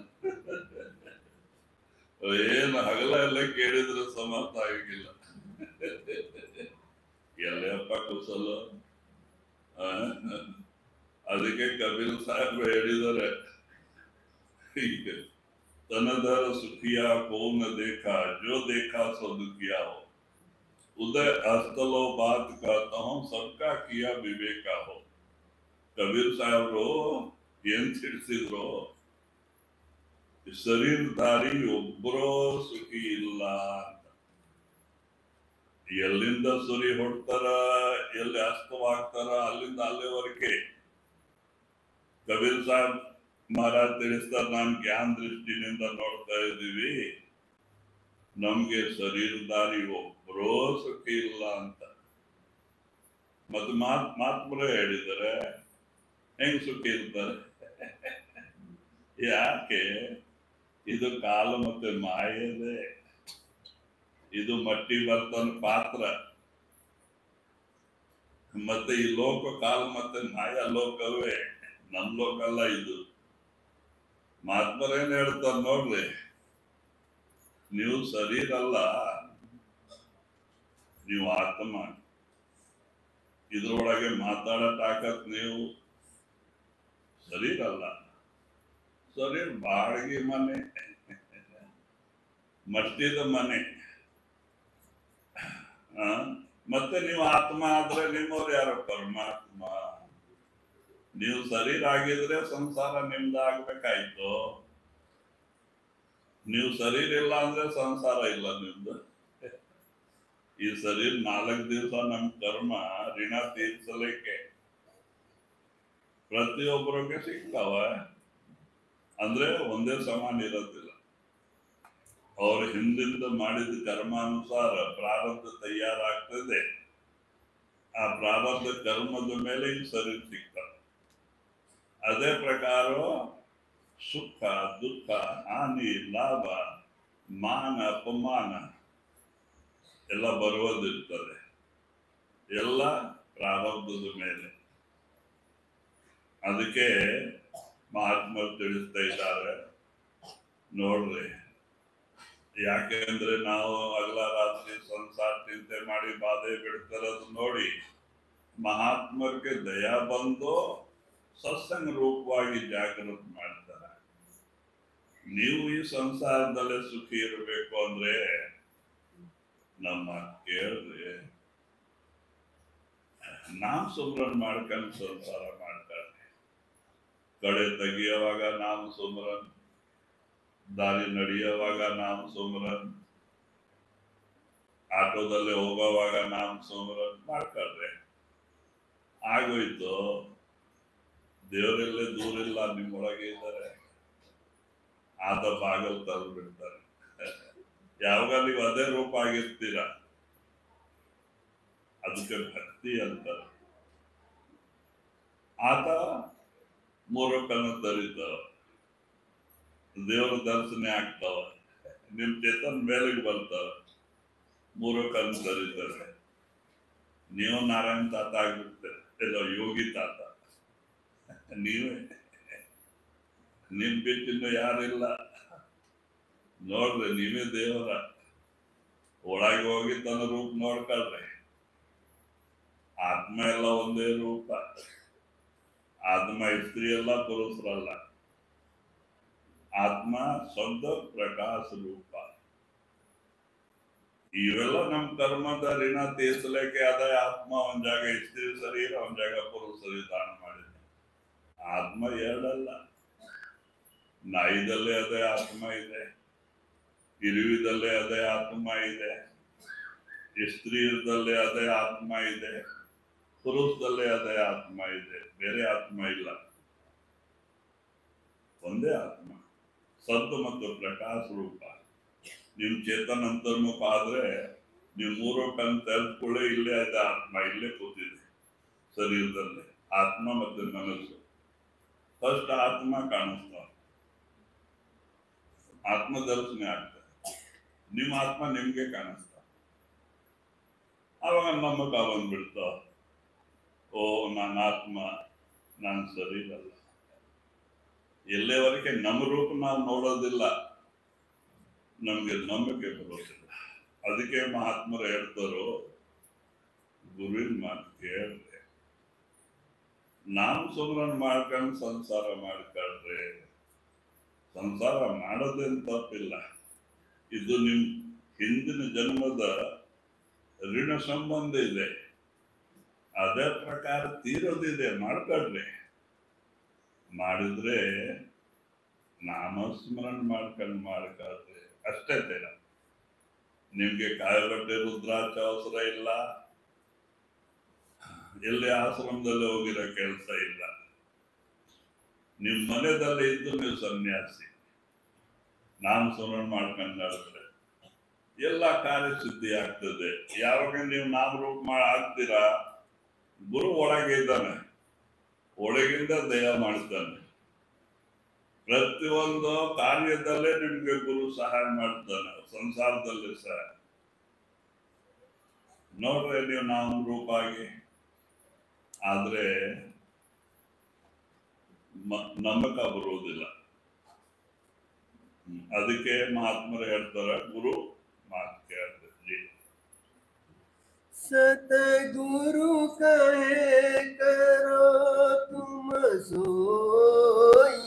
ಏನು ಹಗಲ ಎಲ್ಲ ಕೇಳಿದ್ರೆ ಸಮಾಪ್ತ ಆಗಿಲ್ಲ. ಎಲ್ಲಪ್ಪ ಕುಸಲ. ಅದಕ್ಕೆ ಕಬೀರ್ ಸಾಹೇಬ್ ಹೇಳಿದರೆ, तनदर सुखिया को न देखा, जो देखा सो दुखिया हो। उदय अस्तलो बात कहता हूँ, सबका किया विवेका हो। कबीर साहब ಏನ್ ತಿಳಿಸಿದ್ರು, ಶರೀರಧಾರಿ ಒಬ್ಬರೋ ಸುಖಿ ಇಲ್ಲ ಅಂತ. ಎಲ್ಲಿಂದ ಸುರಿ ಹೊಡ್ತಾರ, ಎಲ್ಲಿ ಅಸ್ತವಾಗ್ತಾರ, ಅಲ್ಲಿಂದ ಅಲ್ಲಿವರೆಗೆ ಕಬೀರ್ ಸಾಹೇಬ್ ಮಹಾರಾಜ್ ತಿಳಿಸ್ತಾರೆ, ನಾನು ಜ್ಞಾನ ದೃಷ್ಟಿನಿಂದ ನೋಡ್ತಾ ಇದ್ದೀವಿ, ನಮ್ಗೆ ಶರೀರಧಾರಿ ಒಬ್ಬರೋ ಸುಖಿ ಇಲ್ಲ ಅಂತ. ಮತ್ತೆ ಮಾತ್ಮರೇ ಹೇಳಿದ್ದಾರೆ, ಹೆಂಗ್ ಸುಖಿ ಇರ್ತಾರೆ? ಯಾಕೆ? ಇದು ಕಾಲ ಮತ್ತೆ ಮಾಯದೆ, ಇದು ಮಟ್ಟಿ ಬರ್ತನ ಪಾತ್ರ. ಮತ್ತೆ ಈ ಲೋಕ ಕಾಲ ಮತ್ತೆ ಮಾಯ ಲೋಕವೇ, ನಮ್ ಲೋಕ ಅಲ್ಲ ಇದು. ಮಹಾತ್ಮರೇನ್ ಹೇಳ್ತಾರೆ ನೋಡ್ರಿ, ನೀವು ಶರೀರ ಅಲ್ಲ, ನೀವು ಆತ್ಮ. ಇದ್ರೊಳಗೆ ಮಾತಾಡೋ ತಾಕತ್ ನೀವು ಶರೀರ ಅಲ್ಲ. ಶರೀರ ಬಾಡಿಗೆ ಮನೆ, ಮಟ್ಟಿದ ಮನೆ. ಮತ್ತೆ ನೀವು ಆತ್ಮ ಆದ್ರೆ ನಿಮ್ಮವ್ರು ಯಾರು? ಪರಮಾತ್ಮ. ನೀವು ಶರೀರ ಆಗಿದ್ರೆ ಸಂಸಾರ ನಿಮ್ದು ಆಗ್ಬೇಕಾಯ್ತು. ನೀವು ಶರೀರ ಇಲ್ಲ ಅಂದ್ರೆ ಸಂಸಾರ ಇಲ್ಲ ನಿಮ್ದು. ಈ ಶರೀರ 4 ದಿವಸ ನಮ್ ಕರ್ಮ ಋಣ ತೀರ್ಸಲಿಕ್ಕೆ ಪ್ರತಿಯೊಬ್ಬರಿಗೆ ಸಿಗ್ತಾವ. ಅಂದ್ರೆ ಒಂದೇ ಸಮಾನ ಇರೋದಿಲ್ಲ. ಅವ್ರ ಹಿಂದಿಂದ ಮಾಡಿದ ಕರ್ಮಾನುಸಾರ ಪ್ರಾರಬ್ಧ ತಯಾರಾಗ್ತದೆ. ಆ ಪ್ರಾರಬ್ಧ ಕರ್ಮದ ಮೇಲೆ ಈ ಶರೀರ ಸಿಗ್ತದೆ. ಅದೇ ಪ್ರಕಾರ ಸುಖ ದುಃಖ ಹಾನಿ ಲಾಭ ಮಾನ ಅಪಮಾನ ಎಲ್ಲ ಬರುವುದಿರ್ತದೆ. ಎಲ್ಲ ಪ್ರಾರಬ್ಧದ ಮೇಲೆ. ಅದಕ್ಕೆ ಮಹಾತ್ಮರು ತಿಳಿಸ್ತಾ ಇದ್ದಾರೆ ನೋಡ್ರಿ, ಯಾಕೆಂದ್ರೆ ನಾವು ಹಗಲ ರಾತ್ರಿ ಸಂಸಾರ ಚಿಂತೆ ಮಾಡಿ ಬಾಧೆ ಬಿಡ್ತಾರದು ನೋಡಿ ಮಹಾತ್ಮರಿಗೆ ದಯಾ ಬಂದು ಸತ್ಸಂಗ ರೂಪವಾಗಿ ಜಾಗೃತ ಮಾಡ್ತಾರೆ. ನೀವು ಈ ಸಂಸಾರದಲ್ಲೇ ಸುಖಿ ಇರಬೇಕು ಅಂದ್ರೆ ನಮ್ಮ ಕೇಳ್ರಿ, ನಾಮ್ ಸುಮ್ರನ್ ಮಾಡ್ಕೊಂಡು ಸಂಸಾರ ಮಾಡ್ತಾರೆ. ಕಡೆ ತೆಗಿಯುವಾಗ ನಾಮ್ ಸುಮ್ರನ್, ದಾರಿ ನಡೆಯುವಾಗ ನಾಮ್ ಸುಮ್ರನ್, ಆಟೋದಲ್ಲಿ ಹೋಗೋವಾಗ ನಾಮ್ ಸುಮ್ರನ್ ಮಾಡ್ಕೊಳ್ರಿ. ಆಗೋಯ್ತು. ದೇವರೆಲ್ಲೇ ದೂರಿಲ್ಲ, ನಿಮ್ಮೊಳಗೆ ಇದ್ದಾರೆ. ಆತ ಬಾಗಲ್ ತಂದು ಬಿಡ್ತಾರೆ. ಯಾವಾಗ ನೀವು ಅದೇ ರೂಪ ಆಗಿರ್ತೀರ, ಅದಕ್ಕೆ ಭಕ್ತಿ ಅಂತಾರೆ. ಆತ 3 ಕಣ್ಣು ತರಿತಾವ, ದೇವರ ದರ್ಶನ ಆಗ್ತಾವ, ನಿಮ್ ಚೇತನ್ ಮೇಲಿಗೆ ಬರ್ತಾವ, 3 ಕಣ್ಣು ತರಿತಾರೆ. ನೀವು ನಾರಾಯಣ ತಾತ ಆಗ್ಬಿಡ್ತಾರೆ, ಎಲ್ಲ ಯೋಗಿ ತಾತ. ನೀವೇ, ನಿಮ್ ಬಿಟ್ಟಿನ್ನು ಯಾರಿಲ್ಲ ನೋಡ್ರಿ. ನೀವೇ ದೇವರ ಒಳಗೆ ಹೋಗಿ ತನ್ನ ರೂಪ ನೋಡ್ಕೊಳ್ರಿ. ಆತ್ಮ ಎಲ್ಲ ಒಂದೇ ರೂಪ. ಆತ್ಮ ಸ್ತ್ರೀ ಎಲ್ಲ ಪುರುಷರಲ್ಲ. ಆತ್ಮ ಶಬ್ದ ಪ್ರಕಾಶ ರೂಪ. ಇವೆಲ್ಲ ನಮ್ ಕರ್ಮದ ಋಣ ತೀರ್ಸಲಿಕ್ಕೆ ಅದ ಆತ್ಮ ಒಂದ್ ಜಾಗ ಸ್ತ್ರೀ ಶರೀರ, ಒಂದ್ ಜಾಗ ಪುರುಷ ಶರೀರ ದಾನ ಮಾಡಿದೆ. ಆತ್ಮ ಎರಡಲ್ಲ. ನಾಯಿದಲ್ಲೇ ಅದೇ ಆತ್ಮ ಇದೆ, ಇರುವಿದಲ್ಲೇ ಅದೇ ಆತ್ಮ ಇದೆ, ಸ್ತ್ರೀಯದಲ್ಲೇ ಅದೇ ಆತ್ಮ ಇದೆ, ಪುರುಷದಲ್ಲೇ ಅದೇ ಆತ್ಮ ಇದೆ, ಬೇರೆ ಆತ್ಮ ಇಲ್ಲ, ಒಂದೇ ಆತ್ಮ, ಸದ್ದು ಮತ್ತು ಪ್ರಕಾಶ ರೂಪ. ನೀವು ಚೇತನ ಅಂತರ್ಮುಖ ಆದ್ರೆ ನೀವು ಮೂರು ಕಣ್ ತೆರೆದುಕೊಳ್ಳೆ ಇಲ್ಲೇ ಇದೆ ಆತ್ಮ, ಇಲ್ಲೇ ಕೂತಿದೆ ಶರೀರದಲ್ಲಿ, ಆತ್ಮ ಮತ್ತು ಮನಸ್ಸು. ಫಸ್ಟ್ ಆತ್ಮ ಕಾಣಿಸ್ತಾವ, ಆತ್ಮ ದರ್ಶನ ಆಗ್ತದೆ, ನಿಮ್ಮ ಆತ್ಮ ನಿಮ್ಗೆ ಕಾಣಿಸ್ತಾವ. ಆವಾಗ ನಮಗ ಬಂದ್ಬಿಡ್ತಾವ, ಓ ನನ್ನ ಆತ್ಮ, ನಾನು ಸರಿ ಅಲ್ಲ. ಎಲ್ಲೇವರೆಗೆ ನಮ್ಮ ರೂಪ ನಾವು ನೋಡೋದಿಲ್ಲ, ನಮ್ಗೆ ನಂಬಿಕೆ ಬರೋದಿಲ್ಲ. ಅದಕ್ಕೆ ಮಹಾತ್ಮರು ಹೇಳ್ತಾರೋ, ಗುರುವಿನ ಮಾತು ಕೇಳ್ರೆ, ನಾಮ ಸುಮ್ರನ್ ಮಾಡ್ಕೊಂಡು ಸಂಸಾರ ಮಾಡ್ಕೊಳ್ರೆ, ಸಂಸಾರ ಮಾಡೋದೇನು ತಪ್ಪಿಲ್ಲ. ಇದು ನಿಮ್ ಹಿಂದಿನ ಜನ್ಮದ ಋಣ ಸಂಬಂಧ ಇದೆ, ಅದೇ ಪ್ರಕಾರ ತೀರೋದಿದೆ, ಮಾಡ್ಕೊಳ್ರಿ. ಮಾಡಿದ್ರೆ ನಾಮಸ್ಮರಣ ಮಾಡ್ಕೊಳ್ರೆ ಅಷ್ಟೇ ಬೇಡ. ನಿಮ್ಗೆ ಕಾಯಬಟ್ಟೆ ರುದ್ರಾಕ್ಷ ಅವಸರ ಇಲ್ಲ, ಎಲ್ಲಿ ಆಶ್ರಮದಲ್ಲಿ ಹೋಗಿರೋ ಕೆಲಸ ಇಲ್ಲ. ನಿಮ್ ಮನೆದಲ್ಲಿ ಇದ್ದು ನೀವು ಸನ್ಯಾಸಿ ನಾಮಸ್ಮರಣ ಮಾಡ್ಕೊಂಡ್ರೆ ಎಲ್ಲ ಕಾರ್ಯ ಸಿದ್ಧಿ ಆಗ್ತದೆ. ಯಾವಾಗ ನೀವು ನಾಮರೂಪ ಆಗ್ತೀರಾ, ಗುರು ಒಳಗೆ ಇದ್ದಾನೆ, ಒಳಗಿಂದ ದೇಹ ಮಾಡ್ತಾನೆ. ಪ್ರತಿಯೊಂದು ಕಾರ್ಯದಲ್ಲೇ ನಿಮ್ಗೆ ಗುರು ಸಹಾಯ ಮಾಡ್ತಾನೆ, ಸಂಸಾರದಲ್ಲಿ ಸಹ. ನೋಡ್ರೆ ನೀವು ನಾಮ ರೂಪ ಆಗಿ, ಆದ್ರೆ ನಂಬಕ ಬರುವುದಿಲ್ಲ. ಅದಕ್ಕೆ ಮಹಾತ್ಮರು ಹೇಳ್ತಾರ, ಗುರು ಮಾತು ಕೇಳ್ತೀವಿ. सतगुरु कहे करो तुम सोई,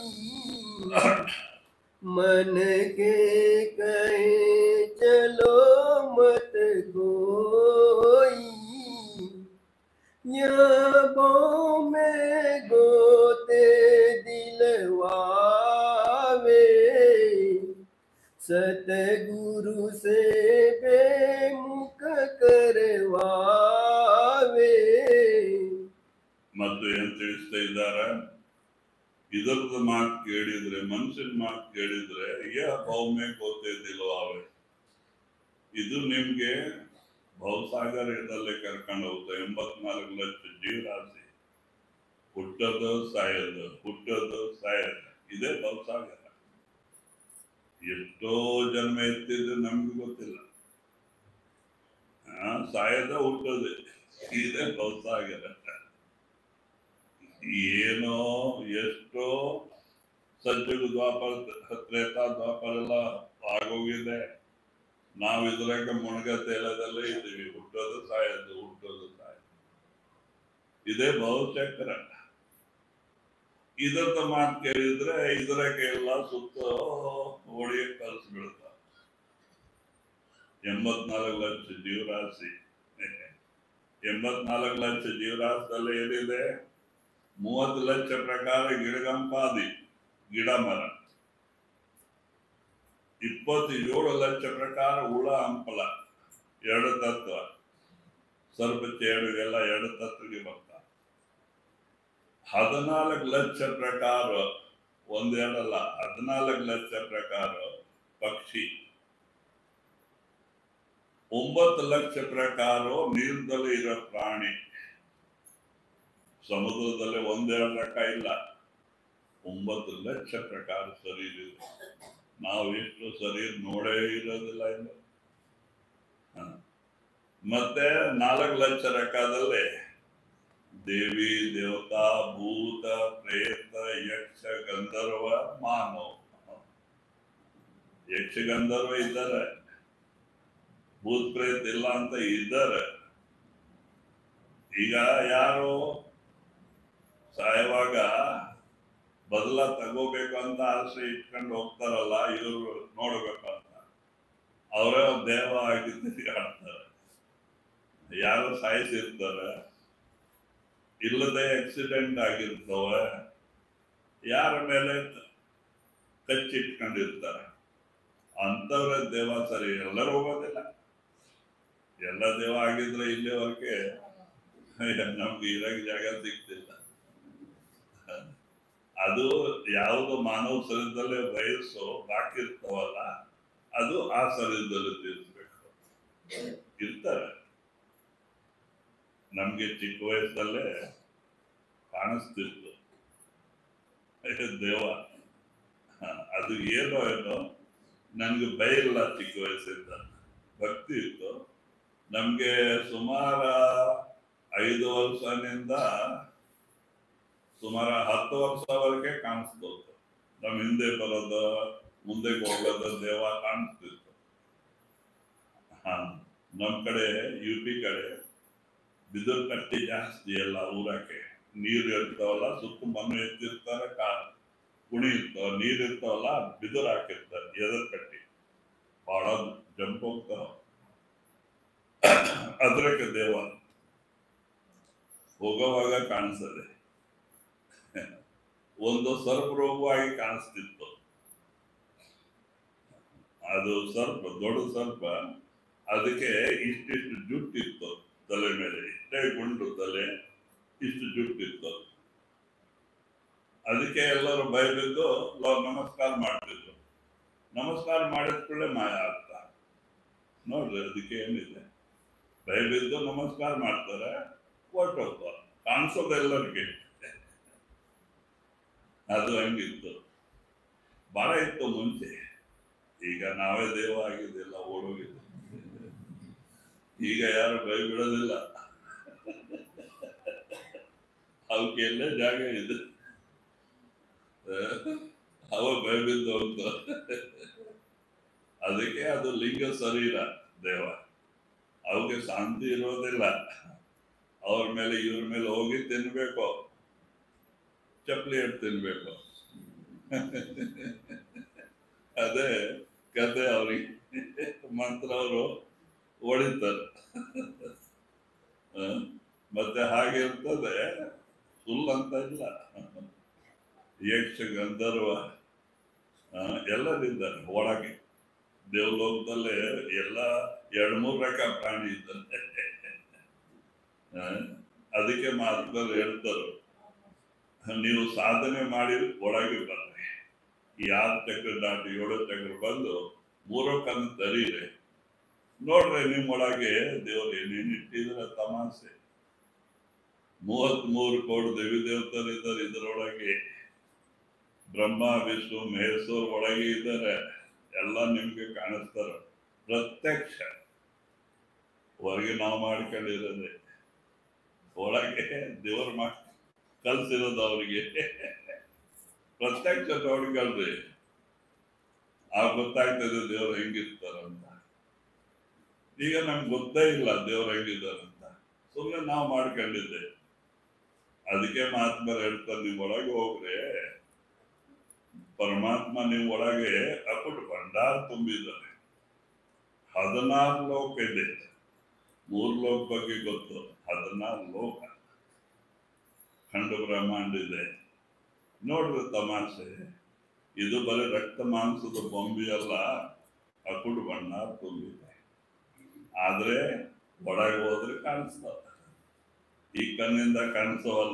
मन के कहे चलो मत कोई, यहाँ बाहों में गोते दिलवावे, सतगुरु से बेमुख करवावे. ಮತ್ತು ಏನ್ ತಿಳಿಸ್ತಾ ಇದ್ದಾರೆ, ಇದರದ ಮಾತು ಕೇಳಿದ್ರೆ, ಮನುಷ್ಯನ ಮಾತು ಕೇಳಿದ್ರೆ ಭೌಮ್ಯ ಗೊತ್ತಿದ್ದಿಲ್ವಾವೆ, ಇದು ನಿಮ್ಗೆ ಭವಸಾಗರದಲ್ಲಿ ಕರ್ಕೊಂಡು ಹೋಗ್ತಾ. 84 ಲಕ್ಷ ಜೀವರಾಶಿ, ಹುಟ್ಟೋದು ಸಾಯೋದು, ಹುಟ್ಟೋದು ಸಾಯೋದು, ಇದೇ ಭವಸಾಗರ. ಎಷ್ಟೋ ಜನ್ಮ ಎತ್ತಿದ್ರೆ ನಮ್ಗೆ ಗೊತ್ತಿಲ್ಲ, ಸಾಯದ ಹುಟ್ಟೋದೆ, ಇದೇ ಭವಸಾಗರ. ಏನೋ ಎಷ್ಟೋ ಸಜ್ಜಗ ದ್ವಾಪರ, ತ್ರೇತಾ ದ್ವಾಪರ ಎಲ್ಲ ಆಗೋಗಿದೆ. ನಾವು ಇದ್ರಾಗ ಮುಣಗ ತೇಲದಲ್ಲೇ ಇದ್ದೀವಿ, ಹುಟ್ಟೋದು ಸಾಯೋದು, ಹುಟ್ಟೋದು ಸಾಯೋದು, ಇದೇ ಭವಚಕ್ರ. ಇದರ ಮಾತು ಕೇಳಿದ್ರೆ ಇದ್ರಾಗ ಎಲ್ಲ ಸುತ್ತ ಹೊಡೆಯಕ್ಕೆ ಕಲ್ಸ್ಬಿಡ್ತಾವ. 84 ಲಕ್ಷ ಜೀವರಾಶಿ, 84 ಲಕ್ಷ ಜೀವರಾಶಿಯಲ್ಲಿ ಏನಿದೆ, 30 ಲಕ್ಷ ಪ್ರಕಾರ ಗಿಡಗಂಪಾದಿ, ಗಿಡ ಮರ, 27 ಲಕ್ಷ ಪ್ರಕಾರ ಹುಳ ಹಂಪಲ, 2 ತತ್ವ, ಸರ್ಪ ಚೇಡುಗೆಲ್ಲ 2 ತತ್ವಗೆ ಬರ್ತಾವ. 14 ಲಕ್ಷ ಪ್ರಕಾರ, ಒಂದೆರಡಲ್ಲ 14 ಲಕ್ಷ ಪ್ರಕಾರ ಪಕ್ಷಿ, 9 ಲಕ್ಷ ಪ್ರಕಾರ ನೀರಿನಲ್ಲಿ ಇರೋ ಪ್ರಾಣಿ. ಸಮುದ್ರದಲ್ಲಿ ಒಂದೆರಡು ರಕ ಇಲ್ಲ, 9 ಲಕ್ಷ ಪ್ರಕಾರ ಶರೀರ ಇದೆ. ನಾವು ಎಷ್ಟು ಶರೀರ ನೋಡೇ ಇರೋದಿಲ್ಲ ಇಲ್ಲ. ಮತ್ತೆ 4 ಲಕ್ಷ ರಕದಲ್ಲಿ ದೇವಿ, ದೇವತಾ, ಭೂತ, ಪ್ರೇತ, ಯಕ್ಷ, ಗಂಧರ್ವ, ಮಾನವ. ಯಕ್ಷ ಗಂಧರ್ವ ಇದ್ದಾರೆ, ಭೂತ ಪ್ರೇತ ಇಲ್ಲ ಅಂತ ಇದ್ದಾರೆ. ಈಗ ಯಾರು ಸಾಯುವಾಗ ಬದಲ ತಗೋಬೇಕು ಅಂತ ಆಸೆ ಇಟ್ಕೊಂಡು ಹೋಗ್ತಾರಲ್ಲ, ಇವರು ನೋಡ್ಬೇಕಂತ ಅವರೇ ದೇವ ಆಗಿ ತಿರುಗಾಡ್ತಾರೆ. ಯಾರು ಸಾಯಿಸಿರ್ತಾರೆ, ಇಲ್ಲದೆ ಆಕ್ಸಿಡೆಂಟ್ ಆಗಿರ್ತವೆ, ಯಾರ ಮೇಲೆ ಕಚ್ಚಿಟ್ಕೊಂಡಿರ್ತಾರೆ ಅಂತವ್ರ ದೇವ ಸರಿ. ಎಲ್ಲರೂ ಹೋಗೋದಿಲ್ಲ, ಎಲ್ಲ ದೇವ ಆಗಿದ್ರೆ ಇಲ್ಲಿವರೆಗೆ ನಮ್ಗೆ ಇರಾಗ ಜಾಗ ಸಿಗ್ತಿಲ್ಲ. ಅದು ಯಾವುದು ಮಾನವ ಶರೀರದಲ್ಲೇ ವಯಸ್ಸು ಬಾಕಿ ಇರ್ತಾವಲ್ಲ, ಅದು ಆ ಶರೀರದಲ್ಲಿ ತೀರಿಸ್ಬೇಕು. ಇರ್ತಾರೆ. ನಮ್ಗೆ ಚಿಕ್ಕ ವಯಸ್ಸಲ್ಲೇ ಕಾಣಿಸ್ತಿತ್ತು ದೇವ. ಅದು ಏನೋ ನನ್ಗೆ ಭಯ ಇಲ್ಲ. ಚಿಕ್ಕ ವಯಸ್ಸಿಂದ ಭಕ್ತಿ ಇತ್ತು. ನಮ್ಗೆ ಸುಮಾರು 5 ವರ್ಷದಿಂದ ಸುಮಾರು 10 ವರ್ಷವರೆಗೆ ಕಾಣಿಸ್ತು. ನಮ್ ಹಿಂದೆ ಬರೋದು, ಮುಂದೆ ಹೋಗೋದು ದೇವ ಕಾಣಿಸ್ತಿತ್ತು. ನಮ್ ಕಡೆ UP ಕಡೆ ಬಿದಿರು ಕಟ್ಟಿ ಜಾಸ್ತಿ ಎಲ್ಲ ಊರಕ್ಕೆ. ನೀರು ಇರ್ತಾವಲ್ಲ, ಸುತ್ತ ಮಣ್ಣು ಎತ್ತಿರ್ತಾರೆ, ಕುಣಿ ಇರ್ತಾವ, ನೀರ್ ಇರ್ತಾವಲ್ಲ, ಬಿದಿರು ಹಾಕಿರ್ತಾರೆ ಎದುರು ಕಟ್ಟಿ, ಬಹಳ ಜಂಪ್ ಹೋಗ್ತಾವ. ಅದ್ರಕ್ಕೆ ದೇವ ಹೋಗೋವಾಗ ಕಾಣಿಸ್ತದೆ. ಒಂದು ಸರ್ಪ ರೋಗವಾಗಿ ಕಾಣಿಸ್ತಿತ್ತು. ಅದು ಸರ್ಪ, ದೊಡ್ಡ ಸರ್ಪ. ಅದಕ್ಕೆ ಇಷ್ಟಿಷ್ಟು ಜುಟ್ಟಿತ್ತು ತಲೆ ಮೇಲೆ, ಇಷ್ಟೇ ಗುಂಡು ತಲೆ, ಇಷ್ಟು ಜುಟ್ಟಿತ್ತು. ಅದಕ್ಕೆ ಎಲ್ಲರೂ ಭಯಬಿದ್ದು ನಮಸ್ಕಾರ ಮಾಡ್ತಿದ್ರು. ನಮಸ್ಕಾರ ಮಾಡಿದ ಕೂಡಲೇ ಮಾಯ ಆಗ್ತಾ. ನೋಡ್ರಿ, ಅದಕ್ಕೆ ಏನಿದೆ, ಭಯಬಿದ್ದು ನಮಸ್ಕಾರ ಮಾಡ್ತಾರೆ, ಹೊರಟೋಗ್ತಾರೆ, ಕಾಣಿಸೋದೆಲ್ಲರಿಗೆ. ಅದು ಹಂಗಿತ್ತು. ಬಹಳ ಇತ್ತು ಮುಂಚೆ. ಈಗ ನಾವೇ ದೇವ ಆಗಿದ್ದೆಲ್ಲ ಓಡೋಗಿದೆ. ಈಗ ಯಾರು ಭಯ ಬಿಡೋದಿಲ್ಲ. ಅವಕ್ಕೆ ಎಲ್ಲೇ ಜಾಗ ಇದೆ, ಅವ ಭಯ ಬಿದ್ದು ಅಂತ. ಅದಕ್ಕೆ ಅದು ಲಿಂಗ ಶರೀರ ದೇವ. ಅವಕ್ಕೆ ಶಾಂತಿ ಇರೋದಿಲ್ಲ. ಅವ್ರ ಮೇಲೆ ಇವ್ರ ಮೇಲೆ ಹೋಗಿ ತಿನ್ಬೇಕು, ಚಪ್ಪಲಿ ಹಿಟ್ಟು ತಿನ್ಬೇಕು. ಅದೇ ಕತೆ. ಅವ್ರಿಗೆ ಮಂತ್ರ ಅವರು ಹೊಡಿತಾರೆ. ಮತ್ತೆ ಹಾಗಿರ್ತದೆ, ಸುಳ್ಳಂತ ಇಲ್ಲ. ಯಕ್ಷ, ಗಂಧರ್ವ ಎಲ್ಲರಿದ್ದಾರೆ ಒಳಗೆ. ದೇವಲೋಕದಲ್ಲೇ ಎಲ್ಲ 2-3 ರಕ ಪ್ರಾಣಿ ಇದ್ದಾರೆ. ಅದಕ್ಕೆ ಮಾತುಗಳು ಹೇಳ್ತಾರೆ, ನೀವು ಸಾಧನೆ ಮಾಡಿ ಒಳಗೆ ಬರ್ರಿ. ಈ 6 ಚಕ್ರ ದಾಟಿ 7 ಚಕ್ರ ಬಂದು 3 ಕಣ್ಣು ತರೀರಿ, ನೋಡ್ರಿ ನಿಮ್ಮೊಳಗೆ ದೇವ್ರು ಏನೇನು ಇಟ್ಟಿದ್ರೆ ತಮಾಷೆ. 33 ಕೋಟಿ ದೇವಿ ದೇವತರಿದ್ದಾರೆ ಇದರೊಳಗೆ. ಬ್ರಹ್ಮ, ವಿಷ್ಣು, ಮಹೇಶ್ವರ್ ಒಳಗೆ ಇದ್ದಾರೆ. ಎಲ್ಲ ನಿಮ್ಗೆ ಕಾಣಿಸ್ತಾರ ಪ್ರತ್ಯಕ್ಷ. ಹೊರಗೆ ನಾವು ಮಾಡ್ಕೊಂಡಿರೋದೆ, ಒಳಗೆ ದೇವ್ರು ಕಲ್ಸಿರೋದು ಅವ್ರಿಗೆ. ಪ್ರತ್ಯಕ್ಷ ನೋಡ್ಕೊಳ್ರಿ, ಗೊತ್ತಾಗ್ತದೆ ದೇವ್ರು ಹೆಂಗಿರ್ತಾರಂತ. ಈಗ ನಮ್ಗೆ ಗೊತ್ತೇ ಇಲ್ಲ ದೇವ್ರು ಹೆಂಗಿದ್ದಾರಂತ, ಸುಮ್ಮನೆ ನಾವು ಮಾಡ್ಕೊಂಡಿದ್ದೆ. ಅದಕ್ಕೆ ಮಹಾತ್ಮರು ಹೇಳ್ತಾರೆ, ನಿಮ್ ಒಳಗೆ ಹೋಗ್ರೆ ಪರಮಾತ್ಮ ನಿಮ್ ಒಳಗೆ ಅಪ್ಪುಟ್ ಭಂಡಾರ ತುಂಬಿದ್ದಾರೆ. 16 ಲೋಕ ಇದೆ. 3 ಲೋಕ ಬಗ್ಗೆ ಗೊತ್ತು, 16 ಲೋಕ ಖಂಡ ಬ್ರಹ್ಮಾಂಡ ಇದೆ. ನೋಡ್ರಿ ತಮಾಷೆ, ಇದು ಬರೀ ರಕ್ತ ಮಾಂಸದ ಬೊಂಬೆ ಅಲ್ಲ, ಅಪ್ಪುಟ್ ಭಂಡಾರ ತುಂಬಿದೆ. ಆದ್ರೆ ಒಳಗೆ ಹೋದ್ರೆ ಕಾಣಿಸ್ತಾವ. ಈ ಕಣ್ಣಿಂದ ಕಾಣಿಸೋವಲ್ಲ.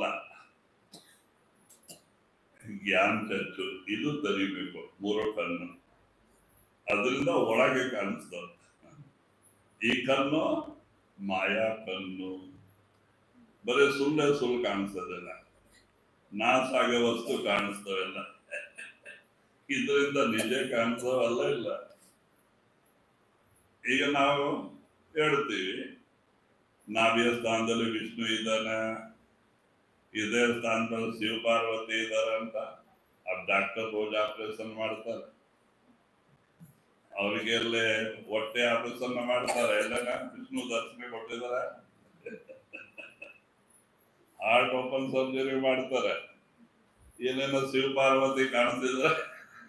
ಜ್ಞಾನ ಚಚ್ಚು ಇದು ತರಿಬೇಕು, 3 ಕಣ್ಣು. ಅದರಿಂದ ಒಳಗೆ ಕಾಣಿಸ್ತಾವ. ಈ ಕಣ್ಣು ಮಾಯಾ ಕಣ್ಣು. ಬರೀ ಸುಳ್ಳು ಕಾಣಿಸೋದಿಲ್ಲ, ನಾಶ ಆಗೋ ವಸ್ತು ಕಾಣಿಸ್ತವೆಲ್ಲ. ಇದರಿಂದ ನಿಜ ಕಾಣಿಸೋವಲ್ಲ ಇಲ್ಲ. ಈಗ ನಾವು ಹೇಳ್ತೀವಿ, ನಾಭ್ಯ ಸ್ಥಾನದಲ್ಲಿ ವಿಷ್ಣು ಇದ್ದಾನೆ, ಇದೇ ಸ್ಥಾನದಲ್ಲಿ ಶಿವ ಪಾರ್ವತಿ ಇದ್ದಾರೆ ಅಂತ. ಡಾಕ್ಟರ್ ರೋಜ್ ಆಪರೇಷನ್ ಮಾಡ್ತಾರೆ, ಅವ್ರಿಗೆಲ್ಲೇ ಹೊಟ್ಟೆ ಆಪರೇಷನ್ ಮಾಡ್ತಾರೆ. ಎಲ್ಲ ವಿಷ್ಣು ದರ್ಶನ ಕೊಟ್ಟಿದ್ದಾರೆ. ಹಾರ್ಟ್ ಓಪನ್ ಸರ್ಜರಿ ಮಾಡ್ತಾರೆ, ಏನೇನೋ ಶಿವ ಪಾರ್ವತಿ ಕಾಣಿಸ್ತಿದ್ದಾರೆ.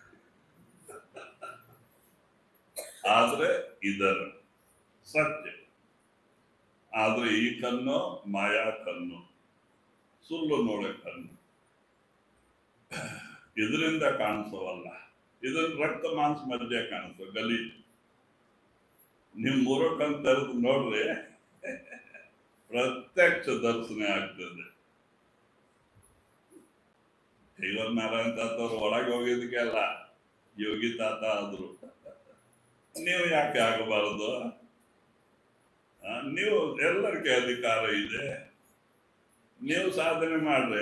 ಆದ್ರೆ ಇದರ ಸತ್ಯ. ಆದ್ರೆ ಈ ಕಣ್ಣು ಮಾಯಾ ಕಣ್ಣು, ಸುಳ್ಳು ನೋಡೋ ಕಣ್ಣು. ಇದರಿಂದ ಕಾಣಿಸೋವಲ್ಲ. ಇದನ್ನ ರಕ್ತ ಮಾಂಸ ಮಧ್ಯೆ ಕಾಣಿಸೋ ಗಲೀಜು. ನಿಮ್ 3 ಕಣ್ಣು ತೆರೆದು ನೋಡ್ರಿ, ಪ್ರತ್ಯಕ್ಷ ದರ್ಶನ ಆಗ್ತದೆ. ಈಗ ನಾರಾಯಣ ತಾತ ಅವ್ರು ಒಳಗೆ ಹೋಗಿದ್ದಕ್ಕೆಲ್ಲ ಯೋಗಿ ತಾತ ಆದ್ರು. ನೀವು ಯಾಕೆ ಆಗಬಾರದು? ನೀವು ಎಲ್ಲರಿಗೆ ಅಧಿಕಾರ ಇದೆ. ನೀವು ಸಾಧನೆ ಮಾಡ್ರೆ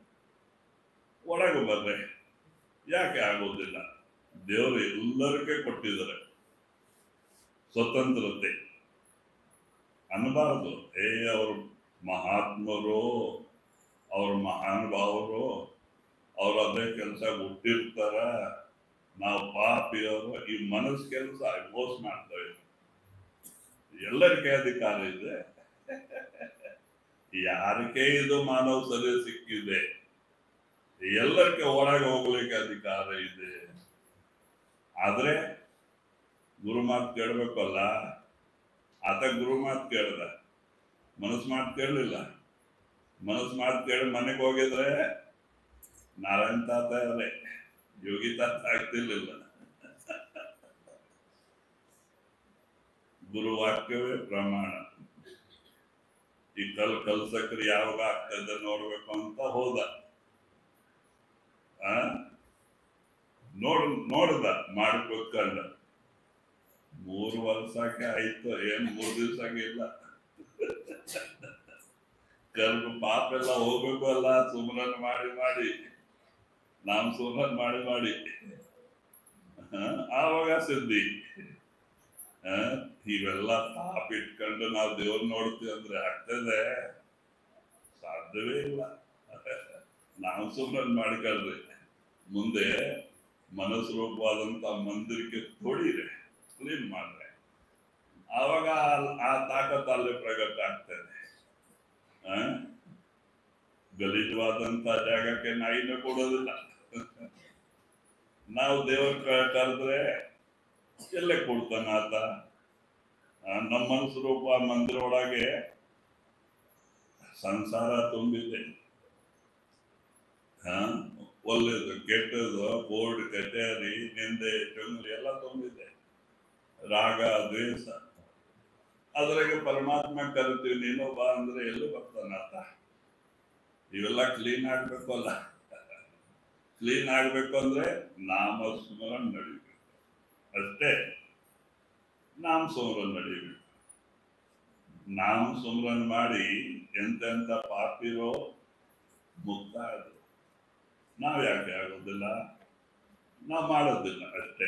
ಒಳಗೆ ಬರ್ರೆ ಯಾಕೆ ಆಗೋದಿಲ್ಲ? ದೇವರು ಎಲ್ಲರಿಗೂ ಕೊಟ್ಟಿದ್ದಾರೆ ಸ್ವತಂತ್ರತೆ. ಅನ್ನಬಾರದು ಅವರು ಮಹಾತ್ಮರು, ಅವ್ರ ಮಹಾನುಭಾವರು, ಅವ್ರು ಅದೇ ಕೆಲಸ ಹುಟ್ಟಿರ್ತಾರ, ನಾವು ಪಾಪಿಯವರು ಈ ಮನಸ್ಸು ಕೆಲಸ ಮೋಸ ಮಾಡ್ತೇವೆ. ಎಲ್ಲರಿಗೂ ಅಧಿಕಾರ ಇದೆ. ಯಾರಿಗೇ ಇದು ಮಾನವ ಸರಿ ಸಿಕ್ಕಿದೆ, ಎಲ್ಲರಿಗೂ ಹೊರಗೆ ಹೋಗ್ಲಿಕ್ಕೆ ಅಧಿಕಾರ ಇದೆ. ಆದ್ರೆ ಗುರು ಮಾತು ಕೇಳ್ಬೇಕಲ್ಲ. ಆತ ಗುರು ಮಾತು ಕೇಳ್ದ, ಮನಸ್ಸು ಮಾತು ಕೇಳಲಿಲ್ಲ. ಮನಸ್ಸು ಮಾತು ಕೇಳಿ ಮನೆಗೆ ಹೋಗಿದ್ರೆ ನಾರಾಯಣ ತಾತ ಅವರೇ, ಯೋಗಿ ತಾತ ಆಗ್ತಿರ್ಲಿಲ್ಲ. ಗುರುವಾಕ್ಯವೇ ಪ್ರಮಾಣ. ಈ ಕಲ್ಸಕ್ರಿ ಯಾವಾಗ ಆಗ್ತದೆ ನೋಡ್ಬೇಕು ಅಂತ ಹೋದ. ನೋಡ್ದ ಮಾಡ್ಬೇಕಂಡ 3 ವರ್ಷಕ್ಕೆ ಆಯ್ತು, ಏನ್ 3 ದಿವ್ಸಕ್ಕೆ ಇಲ್ಲ. ಕಲ್ಪು ಪಾಪ ಎಲ್ಲ ಹೋಗ್ಬೇಕು ಅಲ್ಲ, ಸುಮ್ರನ್ ಮಾಡಿ ನಾಮ್ ಸುಮ್ರನ್ ಮಾಡಿ ಆವಾಗ ಸಿದ್ಧಿ. ಇವೆಲ್ಲ ಪಾಪ ಇಟ್ಕೊಂಡು ನಾವು ದೇವ್ರ ನೋಡ್ತೀವಿ ಅಂದ್ರೆ ಆಗ್ತದೆ? ಸಾಧ್ಯವೇ ಇಲ್ಲ. ನಾವು ಸುಮ್ರನ್ ಮಾಡ್ಕೊಳ್ರಿ, ಮುಂದೆ ಮನಸ್ಸು ರೂಪವಾದಂತ ಮಂದಿರಕ್ಕೆ ತೊಡಿರೆ, ಕ್ಲೀನ್ ಮಾಡ್ರೆ, ಆವಾಗ ಆ ತಾಕತ್ತು ಅಲ್ಲಿ ಪ್ರಗತ ಆಗ್ತದೆ. ಗಲೀಜವಾದಂತ ಜಾಗಕ್ಕೆ ನಾಯಿನ ಕೊಡೋದಿಲ್ಲ. ನಾವು ದೇವ್ರ ಕರೆದ್ರೆ ಎಲ್ಲೇ ಕೊಡ್ತಾನ ಆತ? ನಮ್ಮ ಮನಸ್ಸು ರೂಪ ಮಂದಿರ ಒಳಗೆ ಸಂಸಾರ ತುಂಬಿದೆ. ಒಳ್ಳೇದು ಕೆಟ್ಟದು, ಬೋರ್ಡ್ ಕಚೇರಿ, ನಿಂದೆ ಚುಂಗ್ಲಿ ಎಲ್ಲ ತುಂಬಿದೆ. ರಾಗ ದ್ವೇಷ. ಅದ್ರಾಗೆ ಪರಮಾತ್ಮ ಕರಿತೀವಿ, ನೀನು ಬಾ ಅಂದ್ರೆ ಎಲ್ಲಿ ಬರ್ತಾನಾತ? ಇವೆಲ್ಲ ಕ್ಲೀನ್ ಆಗ್ಬೇಕು ಅಲ್ಲ. ಕ್ಲೀನ್ ಆಗ್ಬೇಕು ಅಂದ್ರೆ ನಾಮಸ್ಮರಣ ನಡಿಬೇಕು ಅಷ್ಟೇ. ನಾಮ ಸುಮರಣ ನಡಿಬೇಕು. ನಾಮ ಸುಮರಣ ಮಾಡಿ ಎಂತೆಂತ ಪಾಪಿರೋ ಮುಕ್ತ ಆದ್ರು. ನಾವ್ ಯಾಕೆ ಆಗೋದಿಲ್ಲ? ನಾವ್ ಮಾಡೋದಿಲ್ಲ ಅಷ್ಟೇ.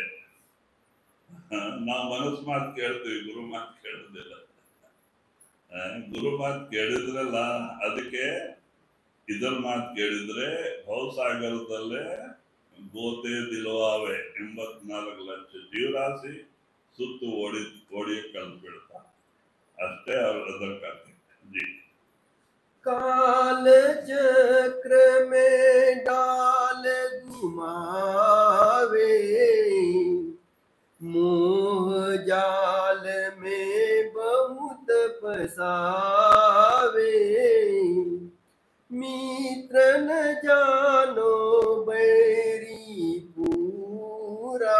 ನಾವು ಮನಸ್ಸು ಮಾತು ಕೇಳ್ತೀವಿ, ಗುರು ಮಾತು ಕೇಳೋದಿಲ್ಲ. ಗುರು ಮಾತು ಕೇಳಿದ್ರಲ್ಲ, ಅದಕ್ಕೆ ಇದರ ಮಾತು ಕೇಳಿದ್ರೆ ಭವಸಾಗರದಲ್ಲೇ ಗೋತೆ ದಿಲವಾವೆ 84 ಲಕ್ಷ ಜೀವರಾಶಿ ಸುತ್ತು ಓಡಿಯ ಕಲ್ಬಿಡ್ತ ಅಷ್ಟೇ. ಅದರ ಕಥೆ. ಜಿ काल चक्र में डाल घुमावे, मोह जाल में बहुत फसावे। मित्र न जानो बैरी पूरा,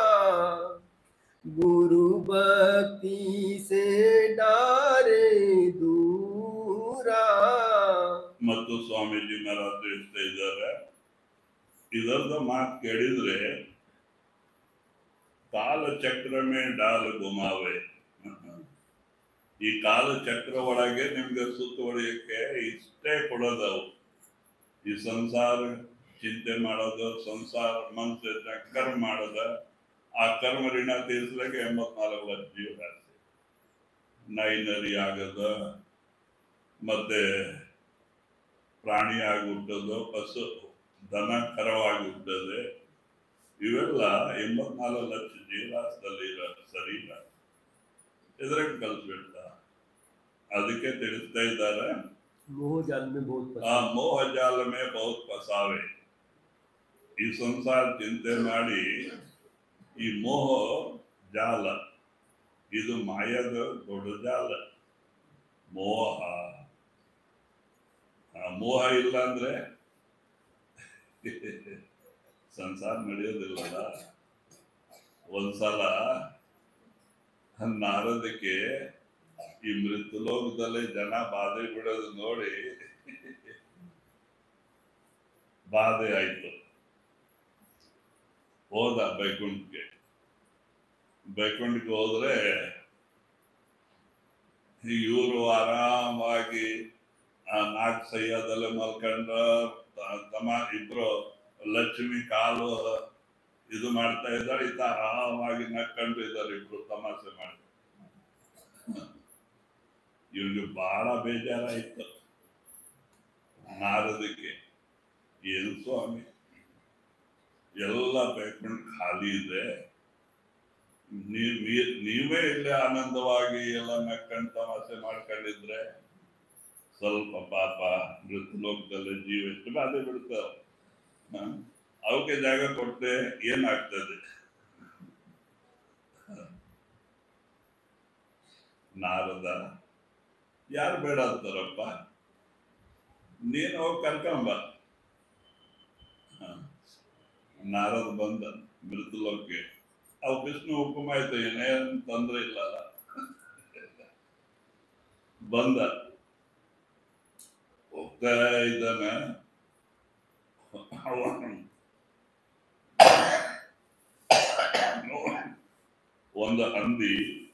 गुरु भक्ति से डारे दूरा। ಮತ್ತು ಸ್ವಾಮೀಜಿ ಮಹಾರಾಜ್ ತಿಳಿಸ್ತಾ ಇದ್ದಾರೆ, ಇದರದ ಮಾತು ಕೇಳಿದ್ರೆ ಕಾಲ ಚಕ್ರ ಮೇ ಡಾಲ್ ಗುಮಾವೆ. ಈ ಕಾಲ ಚಕ್ರ ಒಳಗೆ ನಿಮ್ಗೆ ಸುತ್ತು ಹೊಡೆಯಕ್ಕೆ ಇಷ್ಟೇ ಕೊಡೋದವು. ಈ ಸಂಸಾರ ಚಿಂತೆ ಮಾಡೋದು, ಸಂಸಾರ ಮನಸ್ಸನ್ನ ಕರ್ಮ ಮಾಡೋದ, ಆ ಕರ್ಮ ಋಣ ತೀರಿಸ್ಲಿಕ್ಕೆ 84 ಲಕ್ಷ ಜೀವರಾಶಿ. ನೈನರಿ ಆಗದ, ಮತ್ತೆ ಪ್ರಾಣಿ ಆಗಿ ಹುಟ್ಟೋದು, ಪಶು ದನ ಕರವಾಗಿ ಹುಟ್ಟದೆ, ಇವೆಲ್ಲ 84 ಲಕ್ಷ ಜೀವರಾಶದಲ್ಲಿ ಇರೋ ಶರೀರ ಎದುರಾಗ ಕಲ್ಸ್ಬಿಡ್ತ. ಅದಕ್ಕೆ ತಿಳಿಸ್ತಾ ಇದ್ದಾರೆ, मोह जाल में बहुत ಮೋಹ ಜಾಲ ಮೇ ಬಹುತ್ ಫಸಾವೆ. ಈ ಸಂಸಾರ ಚಿಂತೆ ಮಾಡಿ ಈ ಮೋಹ ಜಾಲ, ಇದು ಮಾಯದ ದೊಡ್ಡ ಜಾಲ. ಮೋಹ ಮೋಹ ಇಲ್ಲ ಅಂದ್ರೆ ಸಂಸಾರ ನಡೆಯೋದಿಲ್ಲಲ್ಲ. ಒಂದ್ಸಲ ನಾರದಕ್ಕೆ ಈ ಮೃತ್ಯು ಲೋಕದಲ್ಲಿ ಜನ ಬಾಧೆ ಬಿಡೋದು ನೋಡಿ ಬಾಧೆ ಆಯ್ತು. ಹೋದ ಬೈಕುಂಠಕ್ಕೆ ಹೋದ್ರೆ ಇವರು ಆರಾಮಾಗಿ ನಾಲ್ಕು ಸೈಯದಲ್ಲೇ ಮಲ್ಕೊಂಡ ತಮ್ಮ ಇಬ್ರು ಲಕ್ಷ್ಮಿ ಕಾಲು ಇದು ಮಾಡ್ತಾ ಇದ್ದಾರೆ, ಈತ ಆರಾಮಾಗಿ ನಕ್ಕೊಂಡು ಇದ್ದಾರೆ, ಇಬ್ರು ತಮಾಷೆ ಮಾಡಿ. ಇವ್ರಿಗೆ ಬಹಳ ಬೇಜಾರಾಯ್ತು ನಾರದಕ್ಕೆ. ಏನು ಸ್ವಾಮಿ ಎಲ್ಲ ಬೈಕುಂಠ ಖಾಲಿ ಇದೆ, ನೀವೇ ಇಲ್ಲಿ ಆನಂದವಾಗಿ ಎಲ್ಲ ನಕ್ಕೊಂಡು ತಮಾಷೆ ಮಾಡ್ಕೊಂಡಿದ್ರೆ ಸ್ವಲ್ಪ ಪಾಪ ಮೃತ್ಯು ಲೋಕದಲ್ಲಿ ಜೀವ ಎಷ್ಟು ಬಾಧೆ ಬಿಡ್ತಾವ. ಅವಕ್ಕೆ ಜಾಗ ಕೊಟ್ಟೆ ಏನಾಗ್ತದೆ? ನಾರದ ಯಾರು ಬೇಡ ಅಂತಾರಪ್ಪ, ನೀನು ಹೋಗಿ ಕರ್ಕೊಂಬ. ನಾರದ ಬಂದ ಮೃತ್ಯು ಲೋಕಕ್ಕೆ. ಅವು ವಿಷ್ಣು ಹುಕುಮ ಆಯ್ತು, ಏನೇನು ತೊಂದ್ರೆ ಇಲ್ಲಲ್ಲ. ಬಂದ ಹೋಗ್ತಾ ಇದ್ದಾನೆ. ಒಂದು ಹಂದಿ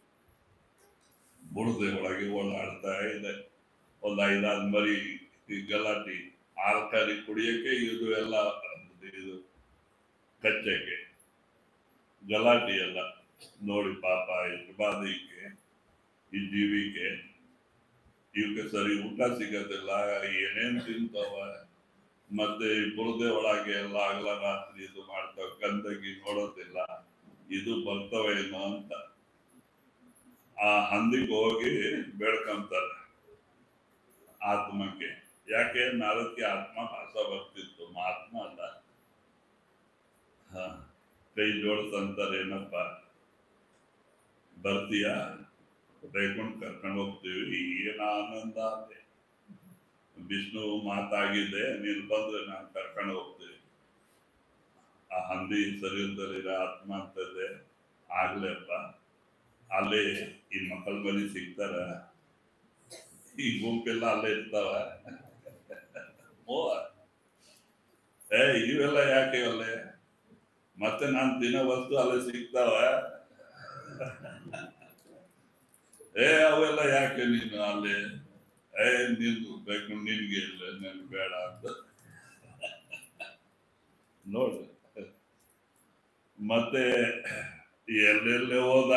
ಬುಡದೆ ಒಳಗೆ ಓಡಾಡ್ತಾ ಇದೆ. ಒಂದು 5-6 ಮರಿ ಗಲಾಟಿ, ಆಲ್ಕರಿ ಕುಡಿಯಕ್ಕೆ ಇದು ಎಲ್ಲ ಇದು ಕಚ್ಚಕ್ಕೆ ಗಲಾಟೆ ಎಲ್ಲ ನೋಡಿ ಪಾಪ ಎಷ್ಟು ಬಾಧಿಕೆ ಈ ಜೀವಿಗೆ. ಇವಕ್ಕೆ ಸರಿ ಊಟ ಸಿಗೋದಿಲ್ಲ, ಏನೇನ್ ತಿಂತಾವ, ಮತ್ತೆ ಬುರದೆ ಒಳಗೆ ಎಲ್ಲ ಆಗಲ ರಾತ್ರಿ ಇದು ಮಾಡ್ತಾವ, ಗಂದಗಿ ನೋಡೋದಿಲ್ಲ, ಇದು ಬರ್ತವೇನೋ ಅಂತ ಆ ಹಂದಿಗೆ ಹೋಗಿ ಬೇಡ್ಕೊಂತಾರೆ ಆತ್ಮಕ್ಕೆ. ಯಾಕೆ ನಾರದಕ್ಕೆ ಆತ್ಮ ಭಾಷ ಬರ್ತಿತ್ತು, ಮಹಾತ್ಮ ಅಲ್ಲ. ಕೈ ಜೋಡಿಸಂತಾರೆ, ಏನಪ್ಪ ಬರ್ತೀಯ, ಬೈಕೊಂಡು ಕರ್ಕೊಂಡು ಹೋಗ್ತೀವಿ, ಏನ ಆನಂದ ಅಂದೆ. ವಿಷ್ಣು ಮಾತಾಗಿದೆ, ನೀನು ಬಂದ್ರೆ ನಾನು ಕರ್ಕೊಂಡು ಹೋಗ್ತೀವಿ. ಆ ಹಂದಿ ಶರೀರದಲ್ಲಿ ಆತ್ಮ ಅಂತದೆ, ಆಗ್ಲೇಪ್ಪ ಅಲ್ಲೇ ಈ ಮಕ್ಕಳ ಬಳಿ ಸಿಗ್ತಾರ, ಈ ಗುಂಪೆಲ್ಲ ಅಲ್ಲೇ ಇರ್ತಾವ. ಇವೆಲ್ಲ ಯಾಕೆ ಅಲ್ಲೇ, ಮತ್ತೆ ನಾನು ತಿನ್ನೋ ವಸ್ತು ಅಲ್ಲೇ ಸಿಗ್ತಾವ, ಅವೆಲ್ಲ ಯಾಕೆ ನೀನು ಅಲ್ಲಿ, ನಿಂದು ಬೇಕು ನಿನ್ಗೆ ಇಲ್ಲ, ನನ್ಗೆ ಬೇಡ ಅಂತ ನೋಡ್ರಿ. ಮತ್ತೆ ಎಲ್ಲೆಲ್ಲೇ ಹೋದ,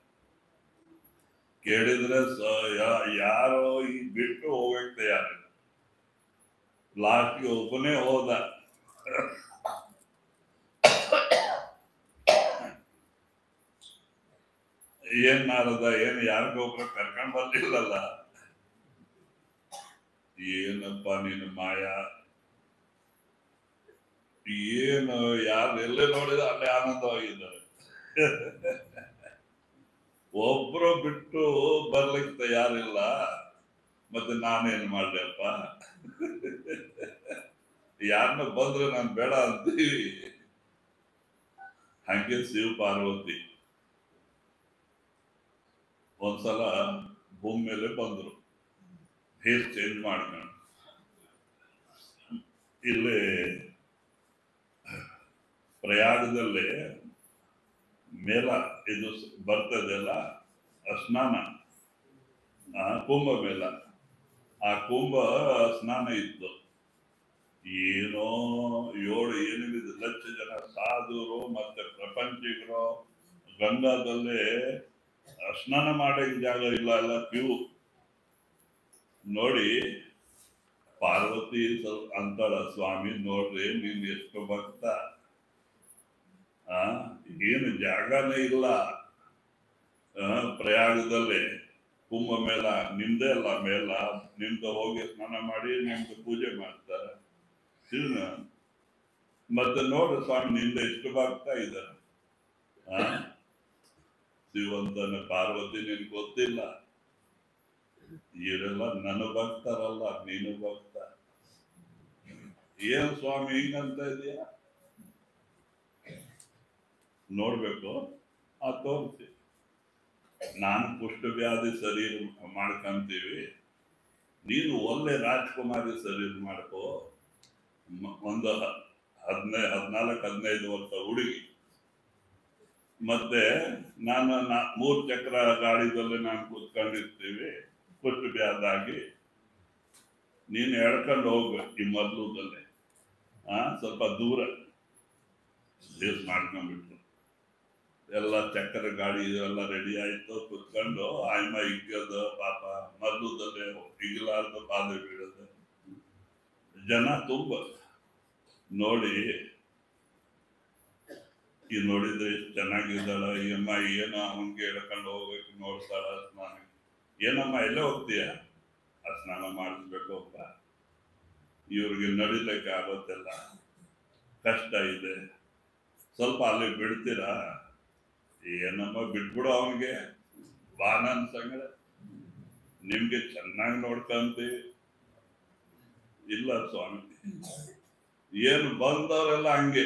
ಕೇಳಿದ್ರೆ ಯಾರೋ ಈ ಬಿಟ್ಟು ಹೋಗಕ್ಕೆ ತಯಾರ. ಲಾಸ್ಟ್ಗೆ ಒಬ್ಬನೇ ಹೋದ. ಏನ್ ನಾರದ, ಏನು ಯಾರಿಗೊಬ್ರ ಕರ್ಕೊಂಡ್ ಬರ್ಲಿಲ್ಲಲ್ಲ, ಏನಪ್ಪ ನೀನು ಮಾಯಾ, ಏನು ಯಾರು ಎಲ್ಲೇ ನೋಡಿದ ಅಲ್ಲೇ ಆನಂದವಾಗಿದ್ದಾರೆ. ಒಬ್ರು ಬಿಟ್ಟು ಬರ್ಲಿಕ್ಕೆ ತಯಾರಿಲ್ಲ, ಮತ್ತೆ ನಾನೇನ್ ಮಾಡ್ಲಪ್ಪ, ಯಾರನ್ನ ಬಂದ್ರೆ ನಾನು ಬೇಡ ಅಂತೀವಿ. ಹಂಗೆ ಶಿವ ಪಾರ್ವತಿ ಒಂದ್ಸಲ ಭೂಮಿ ಮೇಲೆ ಬಂದ್ರು, ಹೇರ್ ಚೇಂಜ್ ಮಾಡ್ಕೊಂಡು. ಇಲ್ಲಿ ಪ್ರಯಾಗದಲ್ಲಿ ಮೇಲ ಇದು ಬರ್ತದೆಲ್ಲ ಸ್ನಾನ, ಕುಂಭ ಮೇಳ. ಆ ಕುಂಭ ಸ್ನಾನ ಇತ್ತು. ಏನೋ 7-8 ಲಕ್ಷ ಜನ ಸಾಧುರು ಮತ್ತೆ ಪ್ರಪಂಚಿಗರು ಗಂಗಾದಲ್ಲಿ ಸ್ನಾನ ಮಾಡಕ್ಕೆ ಜಾಗ ಇಲ್ಲ, ಎಲ್ಲ ಕ್ಯೂ. ನೋಡಿ ಪಾರ್ವತಿ ಅಂತಾಳ, ಸ್ವಾಮಿ ನೋಡ್ರಿ ನೀನ್ ಎಷ್ಟು ಭಕ್ತ, ಏನು ಜಾಗನೇ ಇಲ್ಲ ಪ್ರಯಾಗದಲ್ಲಿ. ಕುಂಭ ಮೇಳ ನಿಮ್ದೇ ಅಲ್ಲ, ಮೇಳ ನಿಮ್ದು ಹೋಗಿ ಸ್ನಾನ ಮಾಡಿ ನಿಮ್ದು ಪೂಜೆ ಮಾಡ್ತಾರೆ. ಮತ್ತೆ ನೋಡ್ರಿ ಸ್ವಾಮಿ ನಿಂದ ಎಷ್ಟು ಭಕ್ತ ಇದ್ದಾರೆ. ಶಿವಂತನ ಪಾರ್ವತಿ ನಿನ್ಗೆ ಗೊತ್ತಿಲ್ಲ, ಇವರೆಲ್ಲ ನನ್ನ ಭಕ್ತರಲ್ಲ, ನೀನು ಭಕ್ತ. ಏನ್ ಸ್ವಾಮಿ ಹಿಂಗಂತ ಇದೆಯಾ, ನೋಡ್ಬೇಕು, ತೋರಿಸಿ. ನಾನು ಕುಷ್ಠ ವ್ಯಾಧಿ ಸರಿ ಮಾಡ್ಕೊಂತೀವಿ, ನೀನು ಒಳ್ಳೆ ರಾಜ್ಕುಮಾರಿ ಸರಿ ಮಾಡ್ಕೋ. ಒಂದು 14-15 ವರ್ಷ ಹುಡುಗಿ, ಮತ್ತೆ ನಾನು 3 ಚಕ್ರ ಗಾಡಿದಲ್ಲಿ ನಾನು ಕೂತ್ಕೊಂಡಿರ್ತೀವಿ, ಕುಷ್ಠ ವ್ಯಾಧಾಗಿ ನೀನು ಎಳ್ಕೊಂಡು ಹೋಗ್ಬೇಕು ಈ ಮೊದಲುದಲ್ಲೇ. ಸ್ವಲ್ಪ ದೂರ ದೇಶ ಮಾಡ್ಕೊಂಡ್ಬಿಟ್ರು. ಎಲ್ಲ ಚಕ್ರ ಗಾಡಿ ಇದೆಲ್ಲ ರೆಡಿ ಆಯ್ತು, ಕುತ್ಕೊಂಡು ಆಯ್ಮ ಇಗ್ಗದ ಪಾಪ ಮೊದಲುದಲ್ಲೇ ಇಗ್ಲಾರ್ದು ಬಾಧೆ ಬೀಳದ ಜನ ತುಂಬ ನೋಡಿ. ಈ ನೋಡಿದ್ರೆ ಎಷ್ಟು ಚೆನ್ನಾಗಿದ್ದಾಳ ಈ ಅಮ್ಮ, ಏನೋ ಅವನ್ಗೆ ಹೇಳ್ಕೊಂಡು ಹೋಗ್ಬೇಕು, ನೋಡ್ತಾಳ ಸ್ನಾನ. ಏನಮ್ಮ ಎಲ್ಲ ಹೋಗ್ತೀಯ? ಸ್ನಾನ ಮಾಡಿಸ್ಬೇಕು ಅಪ್ಪ, ಇವ್ರಿಗೆ ನಡಿಲಿಕ್ಕೆ ಆಗೋತ್ತಿಲ್ಲ, ಕಷ್ಟ ಇದೆ, ಸ್ವಲ್ಪ ಅಲ್ಲಿ ಬಿಡ್ತೀರಾ? ಏನಮ್ಮ ಬಿಟ್ಬಿಡು ಅವನಿಗೆ, ಬಾ ನನ್ನ ಸಂಗಡ, ನಿಮ್ಗೆ ಚೆನ್ನಾಗಿ ನೋಡ್ಕೊಂತೀವಿ. ಇಲ್ಲ ಸ್ವಾಮಿ, ಏನು ಬಂದವರೆಲ್ಲ ಹಂಗೆ,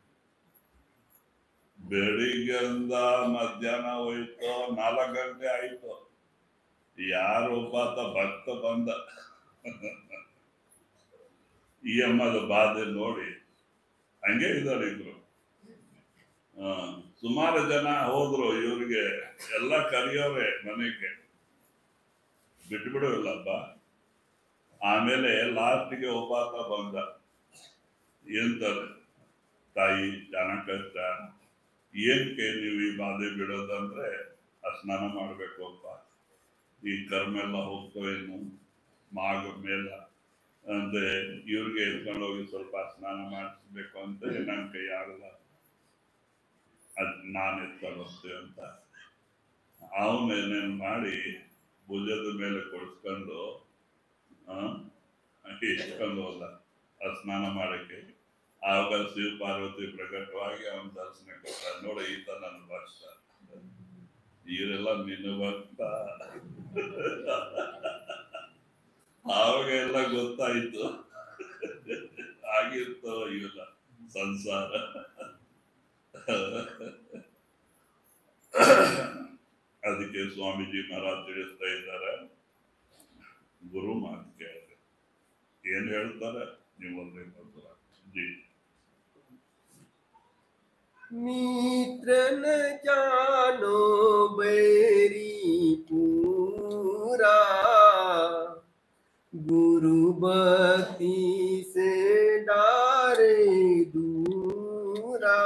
ಬೆಳಿಗ್ಗೆಯಿಂದ ಮಧ್ಯಾಹ್ನ ಹೋಯ್ತು, 4 ಗಂಟೆ ಆಯ್ತು, ಯಾರೊಬ್ಬ ಭಕ್ತ ಬಂದ ಈ ಅಮ್ಮದ ಬಾಧೆ ನೋಡಿ ಹಂಗೆ ಇದ್ದಾರೆ ಇದ್ರು. ಸುಮಾರು ಜನ ಹೋದ್ರು, ಇವ್ರಿಗೆ ಎಲ್ಲ ಕರೆಯೋರೆ ಮನೆಗೆ, ಬಿಟ್ಬಿಡೋಲ್ಲಪ್ಪ. ಆಮೇಲೆ ಲಾಸ್ಟ್ಗೆ ಉಪಾಸ ಬಂದ. ಎಂತಾರೆ, ತಾಯಿ ಚೆನ್ನಾಗ್ ಕಷ್ಟ, ಏನಕ್ಕೆ ನೀವು ಈ ಬಾಧೆ ಬಿಡೋದಂದ್ರೆ ಸ್ನಾನ ಮಾಡ್ಬೇಕು ಅಪ್ಪ, ಈ ಕರ್ಮ ಎಲ್ಲ ಹೋಗ್ತವೇನು ಮಾಗ ಮೇಲ ಅಂದ್ರೆ ಇವ್ರಿಗೆ ಎತ್ಕೊಂಡು ಹೋಗಿ ಸ್ವಲ್ಪ ಸ್ನಾನ ಮಾಡಿಸ್ಬೇಕು ಅಂತ ನನ್ನ ಕೈ ಆಗಲ್ಲ, ಅದ್ ನಾನು ಎತ್ಕೊಂಡು ಹೋಗ್ತೇವೆ ಅಂತ ಅವನು ಏನೇನು ಮಾಡಿ ಭುಜದ ಮೇಲೆ ಕೊಡಿಸ್ಕೊಂಡು ಇಟ್ಕೊಂಡು ಹೋದ ಸ್ನಾನ ಮಾಡಕ್ಕೆ. ಆವಾಗ ಶಿವ ಪಾರ್ವತಿ ಪ್ರಕಟವಾಗಿ ಅವನ ದರ್ಶನ ಕೊಟ್ಟ. ನೋಡಿ, ಈತ ನನ್ನ ಭಕ್ತ, ಇವರೆಲ್ಲ ನಿನ್ನ ಭಕ್ತ. ಆವಾಗ ಎಲ್ಲ ಗೊತ್ತಾಯ್ತು, ಆಗಿರ್ತೋ ಇವೆಲ್ಲ ಸಂಸಾರ. ಅದಕ್ಕೆ ಸ್ವಾಮೀಜಿ ಮಹಾರಾಜ್ ತಿಳಿಸ್ತಾ ಇದ್ದಾರೆ, ಗುರು ಮಾತು ಕೇಳಿದ್ರೆ ಏನ್ ಹೇಳ್ತಾರೆ ನೀವು ಜಿ. मित्र न जानो बैरी पूरा, गुरु भक्ति से डारे दूरा,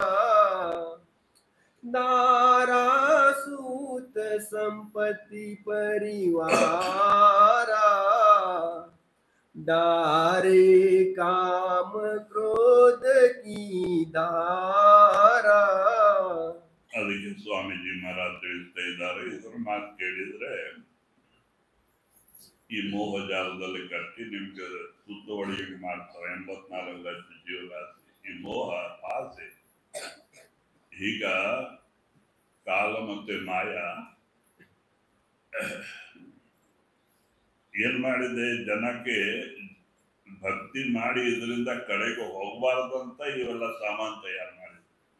दारा सूत संपत्ति परिवारा, डारे काम क्रोध की धारा. ಅದಕ್ಕೆ ಸ್ವಾಮೀಜಿ ಮಹಾರಾಜ್ ತಿಳಿಸ್ತಾ ಇದ್ದಾರೆ, ಇದ್ರ ಮಾತು ಕೇಳಿದ್ರೆ ಈ ಮೋಹ ಜಾಲದಲ್ಲಿ ಕಟ್ಟಿ ನಿಮ್ಗೆ ಸುತ್ತುವಳಿಗೆ ಮಾಡ್ತಾರೆ. 84 ಲಕ್ಷ ಜೀವರಾಶಿ ಈ ಮೋಹ ಆಸೆ. ಈಗ ಕಾಲ ಮತ್ತೆ ಮಾಯ ಏನ್ ಮಾಡಿದೆ, ಜನಕ್ಕೆ ಭಕ್ತಿ ಮಾಡಿ ಇದರಿಂದ ಕಡೆಗೆ ಹೋಗಬಾರ್ದಂತ ಇವೆಲ್ಲ ಸಾಮಾನು ತಯಾರು ಮಾಡಿದೆ.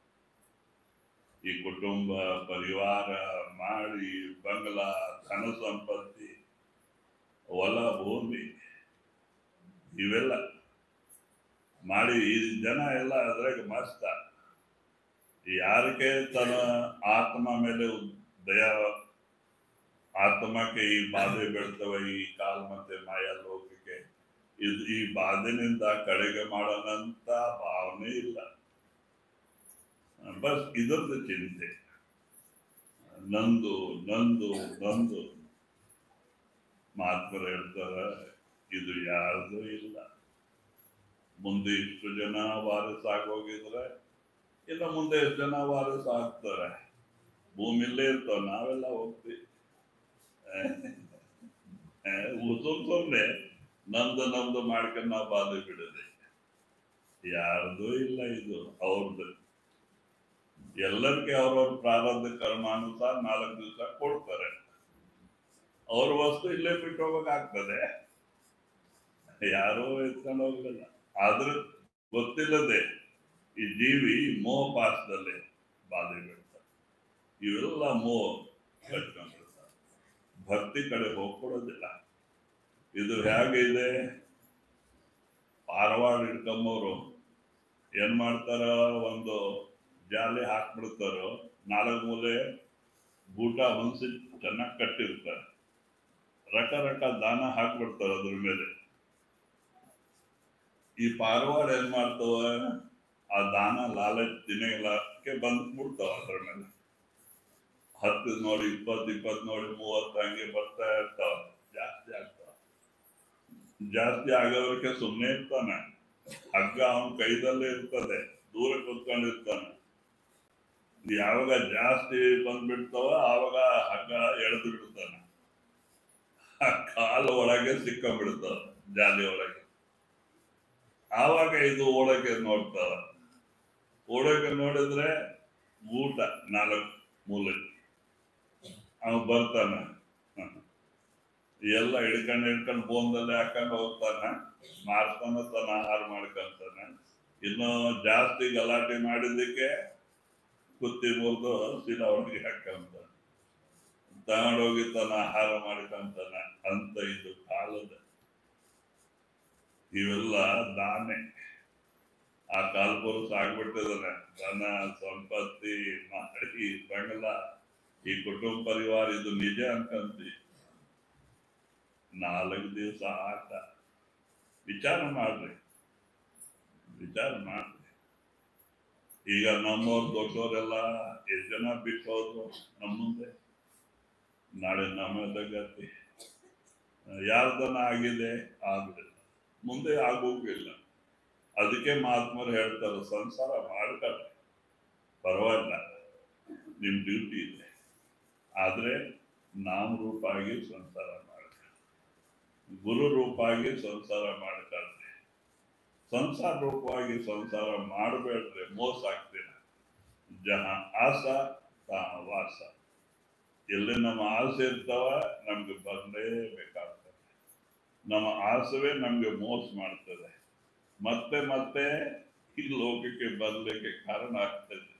ಈ ಕುಟುಂಬ ಪರಿವಾರ ಮಾಡಿ, ಬಂಗ್ಲಾ, ಧನ ಸಂಪತ್ತಿ, ಹೊಲ ಭೂಮಿ ಇವೆಲ್ಲ ಮಾಡಿ ಈ ಜನ ಎಲ್ಲ ಅದ್ರಾಗ ಮಸ್ತ. ಯಾರಿಗೆ ತನ್ನ ಆತ್ಮ ಮೇಲೆ ದಯ, ಆತ್ಮಕ್ಕೆ ಈ ಬಾಧೆ ಬೀಳ್ತವೆ, ಈ ಕಾಲ ಮತ್ತೆ ಮಾಯಾ ಲೋಕಕ್ಕೆ, ಈ ಬಾಧೆನಿಂದ ಕಡೆಗೆ ಮಾಡೋಣಂತ ಭಾವನೆ ಇಲ್ಲ. ಬಸ್ ಇದೊಂದು ಚಿಂತೆ, ನಂದು ನಂದು ನಂದು. ಮಹಾತ್ಮರು ಹೇಳ್ತಾರೆ, ಇದು ಯಾರ್ದು ಇಲ್ಲ. ಮುಂದೆ ಇಷ್ಟು ಜನ ವಾರಸ್ ಆಗೋಗಿದ್ರೆ ಇನ್ನು ಮುಂದೆ ಎಷ್ಟು ಜನ ವಾರಸ್ ಆಗ್ತಾರೆ. ಭೂಮಿಲೇ ಇರ್ತಾವ, ನಾವೆಲ್ಲ ಹೋಗ್ತೀವಿ. ಸುಮ್ಮನೆ ನಮ್ದು ಮಾಡ್ಕೊಂಡು ನಾವು ಬಾಧೆ ಬಿಡದೆ. ಯಾರ್ದು ಇಲ್ಲ, ಇದು ಅವ್ರದ್ದು. ಎಲ್ಲರಿಗೆ ಅವ್ರವ್ರ ಪ್ರಾರಬ್ಧ ಕರ್ಮಾನುಸಾರ 4 ದಿವಸ ಕೊಡ್ತಾರೆ. ಅವ್ರ ವಸ್ತು ಇಲ್ಲೇ ಬಿಟ್ಟು ಹೋಗಕ್ಕಾಗ್ತದೆ, ಯಾರೋ ಎತ್ಕೊಂಡು ಹೋಗಲಿಲ್ಲ. ಆದ್ರೂ ಗೊತ್ತಿಲ್ಲದೆ ಈ ಜೀವಿ ಮೋಹ ಪಾಸದಲ್ಲಿ ಬಾಧೆ ಬೀಳ್ತಾರೆ. ಇವೆಲ್ಲ ಮೋಹ ಕಟ್ಕೊಂಡಿರ್ತಾರೆ. ಭಕ್ತಿ ಕಡೆ ಹೋಗ್ಕೊಡೋದಿಲ್ಲ. ಇದು ಹೇಗಿದೆ, ಪಾರವಾಡ ಹಿಡ್ಕೊಂಬವ್ರು ಏನ್ ಮಾಡ್ತಾರ, ಒಂದು ಜಾಲಿ ಹಾಕ್ಬಿಡ್ತಾರೋ, 4 ಮೂಲೆ ಗೂಟ ಹೊಂದಿಸಿ ಚೆನ್ನಾಗಿ ಕಟ್ಟಿರ್ತಾರೆ, ರಕ ದಾನ ಹಾಕ್ಬಿಡ್ತಾರ ಅದ್ರ ಮೇಲೆ. ಈ ಪಾರವಾಡ ಏನ್ ಮಾಡ್ತಾವ, ಆ ದಾನ ಲಾಲಚ್ ತಿನ್ನಕ್ಕೆ ಬಂದ್ ಬಿಡ್ತಾವ ಅದ್ರ ಮೇಲೆ. 10 ನೋಡಿ 20 ನೋಡಿ 30 ಹಂಗೆ ಬರ್ತಾ ಇರ್ತಾವ, ಜಾಸ್ತಿ ಆಗ್ತಾವ. ಜಾಸ್ತಿ ಆಗೋವ್ರಿಗೆ ಸುಮ್ಮನೆ ಇರ್ತಾನೆ, ಹಗ್ಗ ಅವನ ಕೈದಲ್ಲೇ ಇರ್ತದೆ, ದೂರ ಕುತ್ಕೊಂಡಿರ್ತಾನೆ. ಯಾವಾಗ ಜಾಸ್ತಿ ಬಂದ್ಬಿಡ್ತಾವ ಆವಾಗ ಹಗ್ಗ ಎಳೆದು ಬಿಡ್ತಾನೆ, ಕಾಲು ಒಳಗೆ ಸಿಕ್ಕೊಂಡ್ಬಿಡ್ತಾವ ಜಾಲಿ ಒಳಗೆ. ಆವಾಗ ಇದು ಒಳಗೆ ನೋಡ್ತಾವ, ಒಳಗೆ ನೋಡಿದ್ರೆ ಊಟ 4 ಮೂಲೆ ಅವ ಬರ್ತಾನ, ಎಲ್ಲ ಹಿಡ್ಕೊಂಡು ಬೋನ್ದಲ್ಲಿ ಹಾಕೊಂಡು ಹೋಗ್ತಾನ, ಮಾಡ್ತಾನ, ತನ್ನ ಆಹಾರ ಮಾಡ್ಕೊಂತಾನೆ. ಇನ್ನು ಜಾಸ್ತಿ ಗಲಾಟೆ ಮಾಡಿದ್ದಕ್ಕೆ ಕುತ್ತಿ ಮುರಿದು ಸೀದಾ ಒಳಗೆ ಹಾಕೊಂತಾನೆ, ತಗೊಂಡೋಗಿ ತನ್ನ ಆಹಾರ ಮಾಡ್ಕೊಂತಾನೆ. ಅಂತ ಇದು ಕಾಲದ ಇವೆಲ್ಲ ದಾನೆ. ಆ ಕಾಲ್ಪುರುಷ ಆಗ್ಬಿಟ್ಟಿದಾನೆ, ಧನ ಸಂಪತ್ತಿ ಮಾಡಿ ಬಂಗಲ, ಈ ಕುಟುಂಬ ಪರಿವಾರ ಇದು ನಿಜ ಅನ್ಕಂತಿ. 4 ದಿವಸ ಆಟ. ವಿಚಾರ ಮಾಡ್ರಿ. ಈಗ ನಮ್ಮವ್ರು ದೊಡ್ಡವರೆಲ್ಲ ಎಷ್ಟು ಜನ ಬಿಟ್ಟು ಹೋದ್ರು ನಮ್ಮ ಮುಂದೆ, ನಾಳೆ ನಮ್ಮ ಗತಿ. ಯಾರ್ದನ ಆಗಿದೆ, ಆಗಲಿಲ್ಲ, ಮುಂದೆ ಆಗೋಗಿಲ್ಲ. ಅದಕ್ಕೆ ಮಹಾತ್ಮರು ಹೇಳ್ತಾರೆ, ಸಂಸಾರ ಮಾಡ್ತಾರೆ ಪರವಾಗಿಲ್ಲ, ನಿಮ್ ಡ್ಯೂಟಿ ಇದೆ, ಆದ್ರೆ ನಾಮ ರೂಪಾಗಿ ಸಂಸಾರ ಮಾಡ್ತಾರೆ, ಗುರು ರೂಪಾಗಿ ಸಂಸಾರ ಮಾಡ್ತಾರೆ. ಸಂಸಾರ ರೂಪವಾಗಿ ಸಂಸಾರ ಮಾಡಬೇಡ್ರೆ ಮೋಸ ಆಗ್ತೀರ. ಜಹ ಆಸ ತಾ ವಾಸ. ಎಲ್ಲಿ ನಮ್ಮ ಆಸೆ ಇರ್ತಾವ ನಮ್ಗೆ ಬರಲೇಬೇಕಾಗ್ತದೆ. ನಮ್ಮ ಆಸವೇ ನಮ್ಗೆ ಮೋಸ ಮಾಡ್ತದೆ, ಮತ್ತೆ ಮತ್ತೆ ಈ ಲೋಕಕ್ಕೆ ಬರ್ಲಿಕ್ಕೆ ಕಾರಣ ಆಗ್ತದೆ.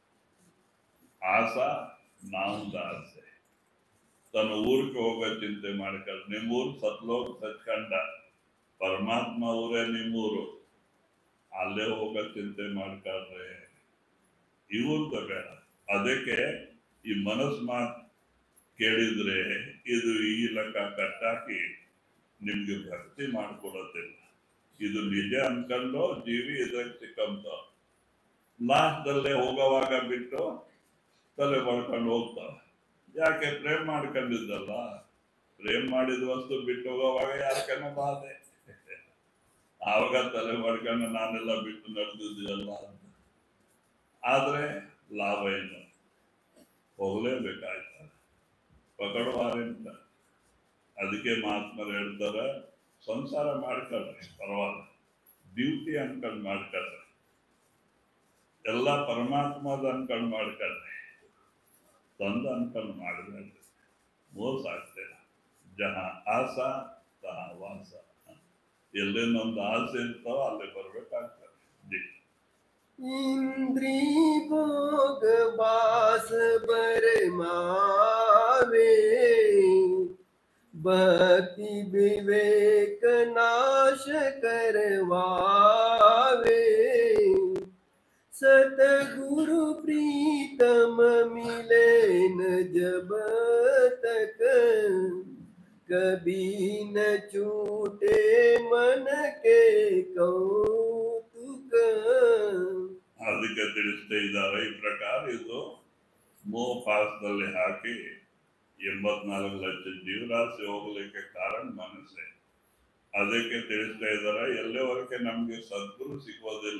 ಆಸ ನಾಮದ ಆಸೆ. ತನ್ನ ಊರಿಗೆ ಹೋಗೋ ಚಿಂತೆ ಮಾಡ್ಕೊಂಡು, ನಿಮ್ಮೂರು ಸತ್ಲೋಕ ಸಚ್ಕಂಡ, ಪರಮಾತ್ಮ ಊರೇ ನಿಮ್ಮೂರು, ಅಲ್ಲೇ ಹೋಗೋ ಚಿಂತೆ ಮಾಡ್ಕೊಂಡ್ರೆ ಇವ್ರದ ಬೇಡ. ಅದಕ್ಕೆ ಈ ಮನಸ್ಸು ಮಾತು ಕೇಳಿದ್ರೆ ಇದು ಈ ಲೆಕ್ಕ ಕಟ್ಟಾಕಿ ನಿಮ್ಗೆ ಭಕ್ತಿ ಮಾಡ್ಕೊಡೋದಿಲ್ಲ. ಇದು ನಿಜ ಅನ್ಕೊಂಡು ಜೀವಿ ಇದಕ್ಕೆ ಸಿಕ್ಕಂತ ಲಾಸ್ಟಲ್ಲೇ ಹೋಗೋವಾಗ ಬಿಟ್ಟು ತಲೆ ಮಾಡ್ಕೊಂಡು ಹೋಗ್ತಾವ. ಯಾಕೆ? ಪ್ರೇಮ್ ಮಾಡ್ಕೊಂಡಿದ್ದಲ್ಲ. ಪ್ರೇಮ್ ಮಾಡಿದ ವಸ್ತು ಬಿಟ್ಟು ಹೋಗೋವಾಗ ಯಾರಕನ ಬಾಧೆ, ಆವಾಗ ತಲೆ ಮಾಡ್ಕೊಂಡು ನಾನೆಲ್ಲ ಬಿಟ್ಟು ನಡೆದಿದ್ದೀಯಲ್ಲ ಅಂತ. ಆದ್ರೆ ಲಾಭ ಏನು? ಹೋಗ್ಲೇಬೇಕಾಯ್ತ, ಪಕಡುವಾರಿಂದ. ಅದಕ್ಕೆ ಮಹಾತ್ಮರು ಹೇಳ್ತಾರೆ, ಸಂಸಾರ ಮಾಡ್ಕೊಳ್ರಿ ಪರವಾಗಿಲ್ಲ, ಡ್ಯೂಟಿ ಅನ್ಕೊಂಡು ಮಾಡ್ಕೊಳ್ರಿ, ಎಲ್ಲ ಪರಮಾತ್ಮದ ಅನ್ಕೊಂಡು ಮಾಡ್ಕೊಳ್ರಿ, ತಂದ ಅನ್ಕೊಂಡು ಮಾಡಿದ್ರೆ ಮೋಸ ಆಗ್ತೇನೆ. ಜಹ ಆಸ ತಹ ವಾಸ. ಎಲ್ಲೇನೊಂದು ಆಸೆ ಇರ್ತಾವ ಅಲ್ಲೇ ಬರ್ಬೇಕಾಗ್ತದೆ. इंद्री भोग बास बरमावे, भक्ति विवेक नाश करवावे, सतगुरु प्रीतम मिले न जब तक, कभी न छूटे मन के कौतुक. ಅದಕ್ಕೆ ತಿಳಿಸ್ತಾ ಇದ್ದಾರೆ. ಈ ಪ್ರಕಾರ ಇದು ಮೋಪಾಸದಲ್ಲಿ ಹಾಕಿ 84 ಲಕ್ಷ ಜೀವರಾಶಿ ಹೋಗ್ಲಿಕ್ಕೆ ಕಾರಣ ಮನಸ್ಸೇ. ಅದಕ್ಕೆ ತಿಳಿಸ್ತಾ ಇದ್ದಾರೆ, ಎಲ್ಲಿವರೆಗೆ ನಮ್ಗೆ ಸದ್ಗುರು ಸಿಗೋದಿಲ್ಲ,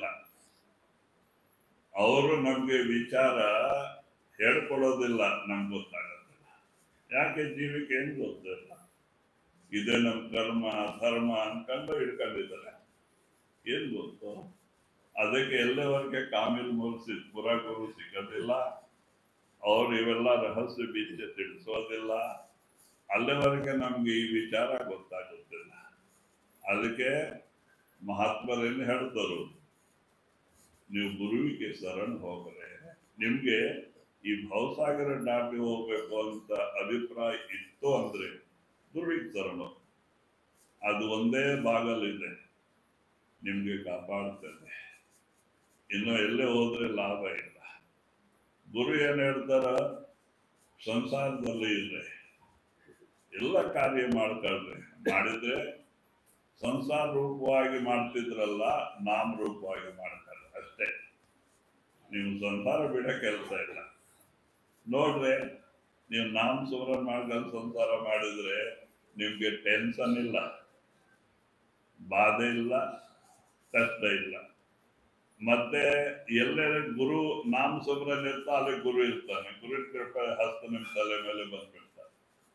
ಅವರು ನಮ್ಗೆ ವಿಚಾರ ಹೇಳ್ಕೊಡೋದಿಲ್ಲ, ನಮ್ಗೆ ಗೊತ್ತಾಗೋದಿಲ್ಲ. ಯಾಕೆ? ಜೀವಿಗೆ ಏನ್ ಗೊತ್ತಿಲ್ಲ, ಇದೇ ನಮ್ ಕರ್ಮ ಧರ್ಮ ಅನ್ಕೊಂಡು ಹಿಡ್ಕೊಂಡಿದ್ದಾರೆ, ಏನ್ ಗೊತ್ತು? ಅದಕ್ಕೆ ಎಲ್ಲವರೆಗೆ ಕಾಮಿಲ್ ಮುಗಿಸಿ ಪುರ ಗುರು ಸಿಗೋದಿಲ್ಲ, ಅವ್ರು ಇವೆಲ್ಲ ರಹಸ್ಯ ಬೀಜ ತಿಳಿಸೋದಿಲ್ಲ, ಅಲ್ಲಿವರೆಗೆ ನಮ್ಗೆ ಈ ವಿಚಾರ ಗೊತ್ತಾಗುತ್ತಿಲ್ಲ. ಅದಕ್ಕೆ ಮಹಾತ್ಮರೇನು ಹೇಳ್ತಾರೆ, ನೀವು ಗುರುವಿಗೆ ಶರಣ ಹೋಗ್ರೆ ನಿಮ್ಗೆ ಈ ಭವಸಾಗರ ದಾಟಿ ಹೋಗ್ಬೇಕು ಅಂತ ಅಭಿಪ್ರಾಯ ಇತ್ತು ಅಂದ್ರೆ ಧ್ರುವೀಕರಣ ಅದು ಒಂದೇ ಭಾಗಲಿದೆ, ನಿಮ್ಗೆ ಕಾಪಾಡ್ತದೆ. ಇನ್ನು ಎಲ್ಲೇ ಹೋದ್ರೆ ಲಾಭ ಇಲ್ಲ. ಗುರು ಏನ್ ಹೇಳ್ತಾರ, ಸಂಸಾರದಲ್ಲಿ ಇದೆ ಎಲ್ಲ ಕಾರ್ಯ ಮಾಡ್ಕೊಳ್ರಿ, ಮಾಡಿದ್ರೆ ಸಂಸಾರ ರೂಪವಾಗಿ ಮಾಡ್ತಿದ್ರಲ್ಲ, ನಾಮ ರೂಪವಾಗಿ ಮಾಡ್ತಾರೆ ಅಷ್ಟೇ. ನೀವು ಸಂಸಾರ ಬಿಡ ಕೆಲಸ ಇಲ್ಲ. ನೋಡ್ರಿ, ನೀವು ನಾಮ ಸುಮರ ಮಾಡ್ಕೊಂಡು ಸಂಸಾರ ಮಾಡಿದ್ರೆ ನಿಮ್ಗೆ ಟೆನ್ಷನ್ ಇಲ್ಲ, ಬಾಧೆ ಇಲ್ಲ, ಕಷ್ಟ ಇಲ್ಲ. ಮತ್ತೆ ಎಲ್ಲೆಲ್ಲ ಗುರು ನಾಮ ಸುಮರನ್ ಇರ್ತಾ ಅಲ್ಲಿ ಗುರು ಇರ್ತಾನೆ. ಗುರು ಕೃಪೆ ಹಸ್ತ ನಿಮ್ ತಲೆ ಮೇಲೆ ಬಂದ್ಬಿಡ್ತಾನೆ.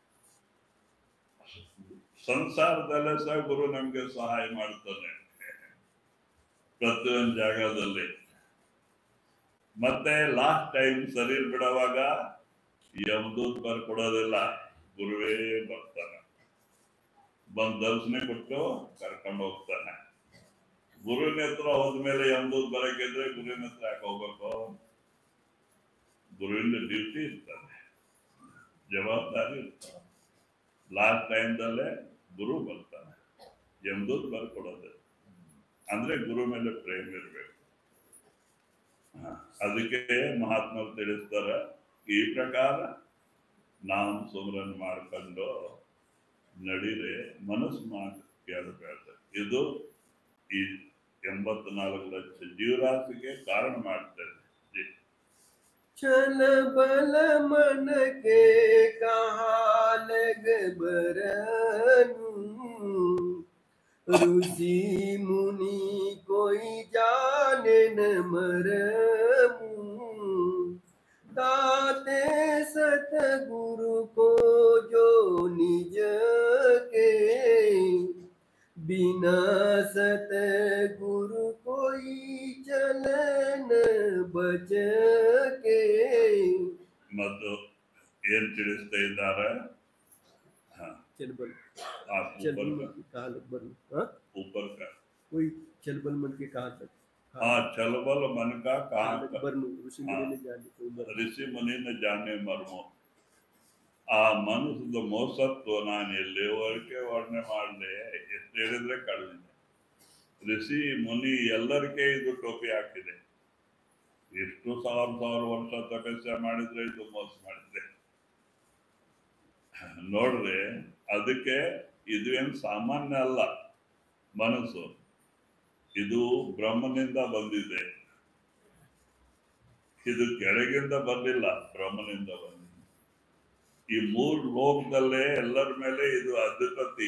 ಸಂಸಾರದಲ್ಲೇ ಸಹ ಗುರು ನಮ್ಗೆ ಸಹಾಯ ಮಾಡ್ತಾನೆ ಪ್ರತಿಯೊಂದು ಜಾಗದಲ್ಲಿ. ಮತ್ತೆ ಲಾಸ್ಟ್ ಟೈಮ್ ಶರೀರ ಬಿಡುವಾಗ ಯಮದೂತ್ ಬರ್ಕೊಡೋದಿಲ್ಲ, ಗುರುವೇ ಬರ್ತಾನೆ. ಬಂದ್ ದರ್ಶನ ಕೊಟ್ಟು ಕರ್ಕೊಂಡು ಹೋಗ್ತಾನೆ. ಗುರುವಿನ ಹತ್ರ ಹೋದ್ಮೇಲೆ ಯಮದೂತ್ ಬರಕಿದ್ರೆ ಗುರುವಿನ ಹತ್ರ ಯಾಕೆ ಹೋಗ್ಬೇಕು? ಗುರುವಿನ ಡ್ಯೂಟಿ ಇರ್ತಾನೆ, ಜವಾಬ್ದಾರಿ ಇರ್ತಾನೆ. ಲಾಸ್ಟ್ ಟೈಮ್ದಲ್ಲೇ ಗುರು ಬರ್ತಾನೆ, ಯಮದೂತ್ ಬರ್ಕೊಡೋದಿಲ್ಲ. ಅಂದ್ರೆ ಗುರು ಮೇಲೆ ಪ್ರೇಮ ಇರ್ಬೇಕು. ಅದಕ್ಕೆ ಮಹಾತ್ಮರು ತಿಳಿಸ್ತಾರ, ಈ ಪ್ರಕಾರ ನಾಮ ಸುಮರನ್ ಮಾಡ್ಕೊಂಡು ನಡೀರೆ, ಮನಸ್ಸು ಮಾತು ಕೇಳಬೇಡ. ಇದು ಈ 84 ಲಕ್ಷ ಜೀವರಾಶಿಗೆ ಕಾರಣ ಮಾಡ್ತಾರೆ. चल बल मन के कहा लग बरनू, ऋषि मुनि कोई जाने न मरमू, ताते सतगुरु को जो निज के, बिना सतगुरु कोई चलन बच के. ಮತ್ತು ಏನ್ ತಿಳಿಸ್ತಾ ಇದ್ದಾರೆ? चलबल ऊपर कहाँ लग बरनू, ऊपर का कोई चलबल मन के कहाँ तक, हाँ छलबल मन का कहाँ लग बरनू, ऋषि मुनि ने जाने कोई बरनू. ಋಷಿ ಮುನಿನ ಜಾನೆ ಮರ್ಮ. ಆ ಮನಸ್ಸದ ಮೋಸತ್ವ ನಾನು ಎಲ್ಲಿವರೆಗೆ ವರ್ಣನೆ ಮಾಡದೆ, ಎಷ್ಟು ಹೇಳಿದ್ರೆ ಕಡಿಮೆ. ಋಷಿ ಮುನಿ ಎಲ್ಲರಿಗೆ ಇದು ಟೋಪಿ ಹಾಕಿದೆ. ಎಷ್ಟು ಸಾವಿರ ವರ್ಷ ತಪಸ್ಸೆ ಮಾಡಿದ್ರೆ ಇದು ಮೋಸ ಮಾಡಿದ್ರೆ ನೋಡ್ರಿ. ಅದಕ್ಕೆ ಇದು ಏನು ಸಾಮಾನ್ಯ ಅಲ್ಲ. ಮನಸ್ಸು ಇದು ಬ್ರಹ್ಮನಿಂದ ಬಂದಿದೆ, ಇದು ಕೆಳಗಿಂದ ಬಂದಿಲ್ಲ, ಬ್ರಹ್ಮನಿಂದ ಬಂದಿದೆ. ಈ 3 ಲೋಕದಲ್ಲೇ ಎಲ್ಲರ ಮೇಲೆ ಇದು ಅಧಿಪತಿ.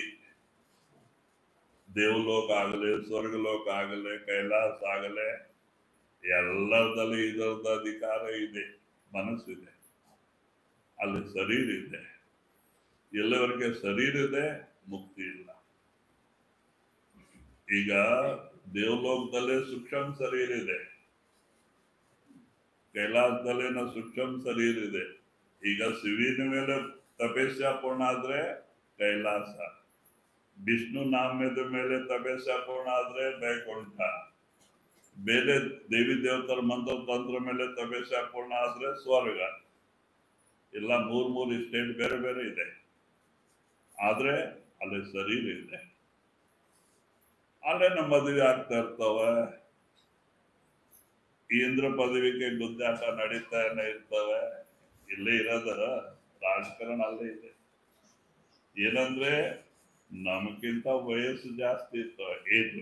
ದೇವಲೋಕ ಆಗಲಿ, ಸ್ವರ್ಗಲೋಕ ಆಗಲಿ, ಕೈಲಾಸ ಆಗಲಿ, ಎಲ್ಲದರಲ್ಲಿ ಇದರದ ಅಧಿಕಾರ ಇದೆ. ಮನಸ್ಸಿದೆ, ಅಲ್ಲಿ ಶರೀರ ಇದೆ. ಎಲ್ಲವರೆಗೆ ಶರೀರ ಇದೆ, ಮುಕ್ತಿ ಇಲ್ಲ. ಈಗ ದೇವಲೋಕದಲ್ಲೇ ಸೂಕ್ಷ್ಮ ಶರೀರ ಇದೆ, ಕೈಲಾಸದಲ್ಲೇನ ಸೂಕ್ಷ್ಮ ಶರೀರ ಇದೆ. ಈಗ ಶಿವಿನ ಮೇಲೆ ತಪಸ್ಯ ಪೂರ್ಣ ಆದ್ರೆ ಕೈಲಾಸ, ವಿಷ್ಣು ನಾಮ್ಯದ ಮೇಲೆ ತಪಸ್ಯ ಪೂರ್ಣ ಆದ್ರೆ ವೈಕುಂಠ, ಬೇರೆ ದೇವಿ ದೇವತರ ಮಂತ್ರ ತಂತ್ರ ಮೇಲೆ ತಪಸ್ಯ ಪೂರ್ಣ ಆದ್ರೆ ಸ್ವರ್ಗ. ಎಲ್ಲ 3 ಸ್ಟೇಟ್ ಬೇರೆ ಬೇರೆ ಇದೆ. ಆದ್ರೆ ಅಲ್ಲಿ ಶರೀರ ಇದೆ, ಅಲ್ಲೇ ನಮ್ಮ ಮದುವೆ ಆಗ್ತಾ ಇರ್ತಾವ. ಇಂದ್ರ ಪದವಿಗೆ ಗುದ್ದಾಟ ನಡೀತಾನೆ ಇರ್ತವೆ. ಇಲ್ಲೇ ಇರೋದ ರಾಜಕಾರಣ ಅಲ್ಲೇ ಇದೆ. ಏನಂದ್ರೆ ನಮಗಿಂತ ವಯಸ್ಸು ಜಾಸ್ತಿ ಇರ್ತವೆ, ಏಜ್.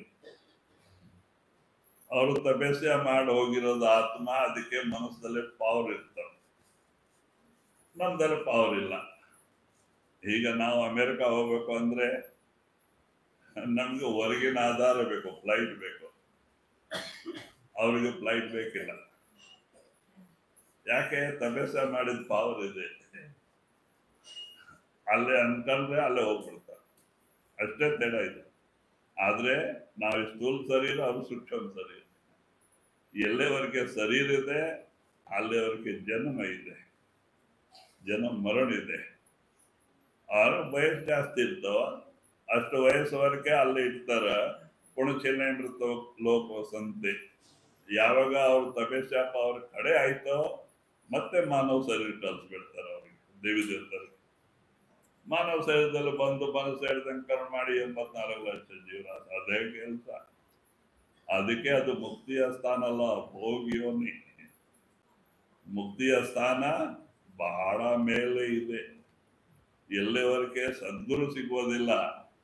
ಅವರು ತಪಸ್ಯ ಮಾಡಿ ಹೋಗಿರೋದು ಆತ್ಮ, ಅದಕ್ಕೆ ಮನಸ್ಸಲ್ಲಿ ಪವರ್ ಇರ್ತವೆ. ನಮ್ದಲ್ಲಿ ಪವರ್ ಇಲ್ಲ. ಈಗ ನಾವು ಅಮೆರಿಕ ಹೋಗ್ಬೇಕು ಅಂದ್ರೆ ನಮ್ಗೆ ಹೊರಗಿನ ಆಧಾರ ಬೇಕು, ಫ್ಲೈಟ್ ಬೇಕು. ಅವ್ರಿಗೆ ಫ್ಲೈಟ್ ಬೇಕಿಲ್ಲ. ಯಾಕೆ? ತಪಸ್ಯ ಮಾಡಿದ ಪವರ್ ಇದೆ. ಅಲ್ಲೇ ಅನ್ಕೊಂಡ್ರೆ ಅಲ್ಲೇ ಹೋಗ್ಬಿಡ್ತಾರೆ. ಅಷ್ಟೇ ತೇಡ ಇದೆ. ಆದ್ರೆ ನಾವು ಸ್ಥೂಲ ಶರೀರ, ಅವ್ರು ಸೂಕ್ಷ್ಮ ಶರೀರ. ಎಲ್ಲೇವರೆಗೆ ಶರೀರ ಇದೆ ಅಲ್ಲಿವರೆಗೆ ಜನ್ಮ ಇದೆ, ಜನ್ಮ ಮರಣ ಇದೆ. ಅವ್ರ ವಯಸ್ಸು ಜಾಸ್ತಿ ಇರ್ತಾವ, ಅಷ್ಟು ವಯಸ್ಸವರೆಗೆ ಅಲ್ಲೇ ಇರ್ತಾರ. ಪುಣಚಿಲ್ಲೆ ಲೋಕ ಸಂತೆ. ಯಾವಾಗ ಅವ್ರ ತಪಸ್ಯಾಪ ಅವ್ರ ಕಡೆ ಆಯ್ತೋ ಮತ್ತೆ ಮಾನವ ಶರೀರ ಕಲ್ಸ್ಬಿಡ್ತಾರೆ ಅವ್ರಿಗೆ, ದೇವಿ ದೇವತರಿಗೆ. ಮಾನವ ಶರೀರದಲ್ಲಿ ಬಂದು ಮನಸ್ಸು ಹೇಳ್ದಂಗೆ ಕರ್ಮ ಮಾಡಿ 84 ಲಕ್ಷ ಜೀವರಾಶಿ, ಅದೇ ಕೆಲಸ. ಅದಕ್ಕೆ ಅದು ಮುಕ್ತಿಯ ಸ್ಥಾನ ಅಲ್ಲ, ಭೋಗಿಯೋನಿ. ಮುಕ್ತಿಯ ಸ್ಥಾನ ಬಹಳ ಮೇಲೆ ಇದೆ. ಎಲ್ಲಿವರೆಗೆ ಸದ್ಗುರು ಸಿಗೋದಿಲ್ಲ,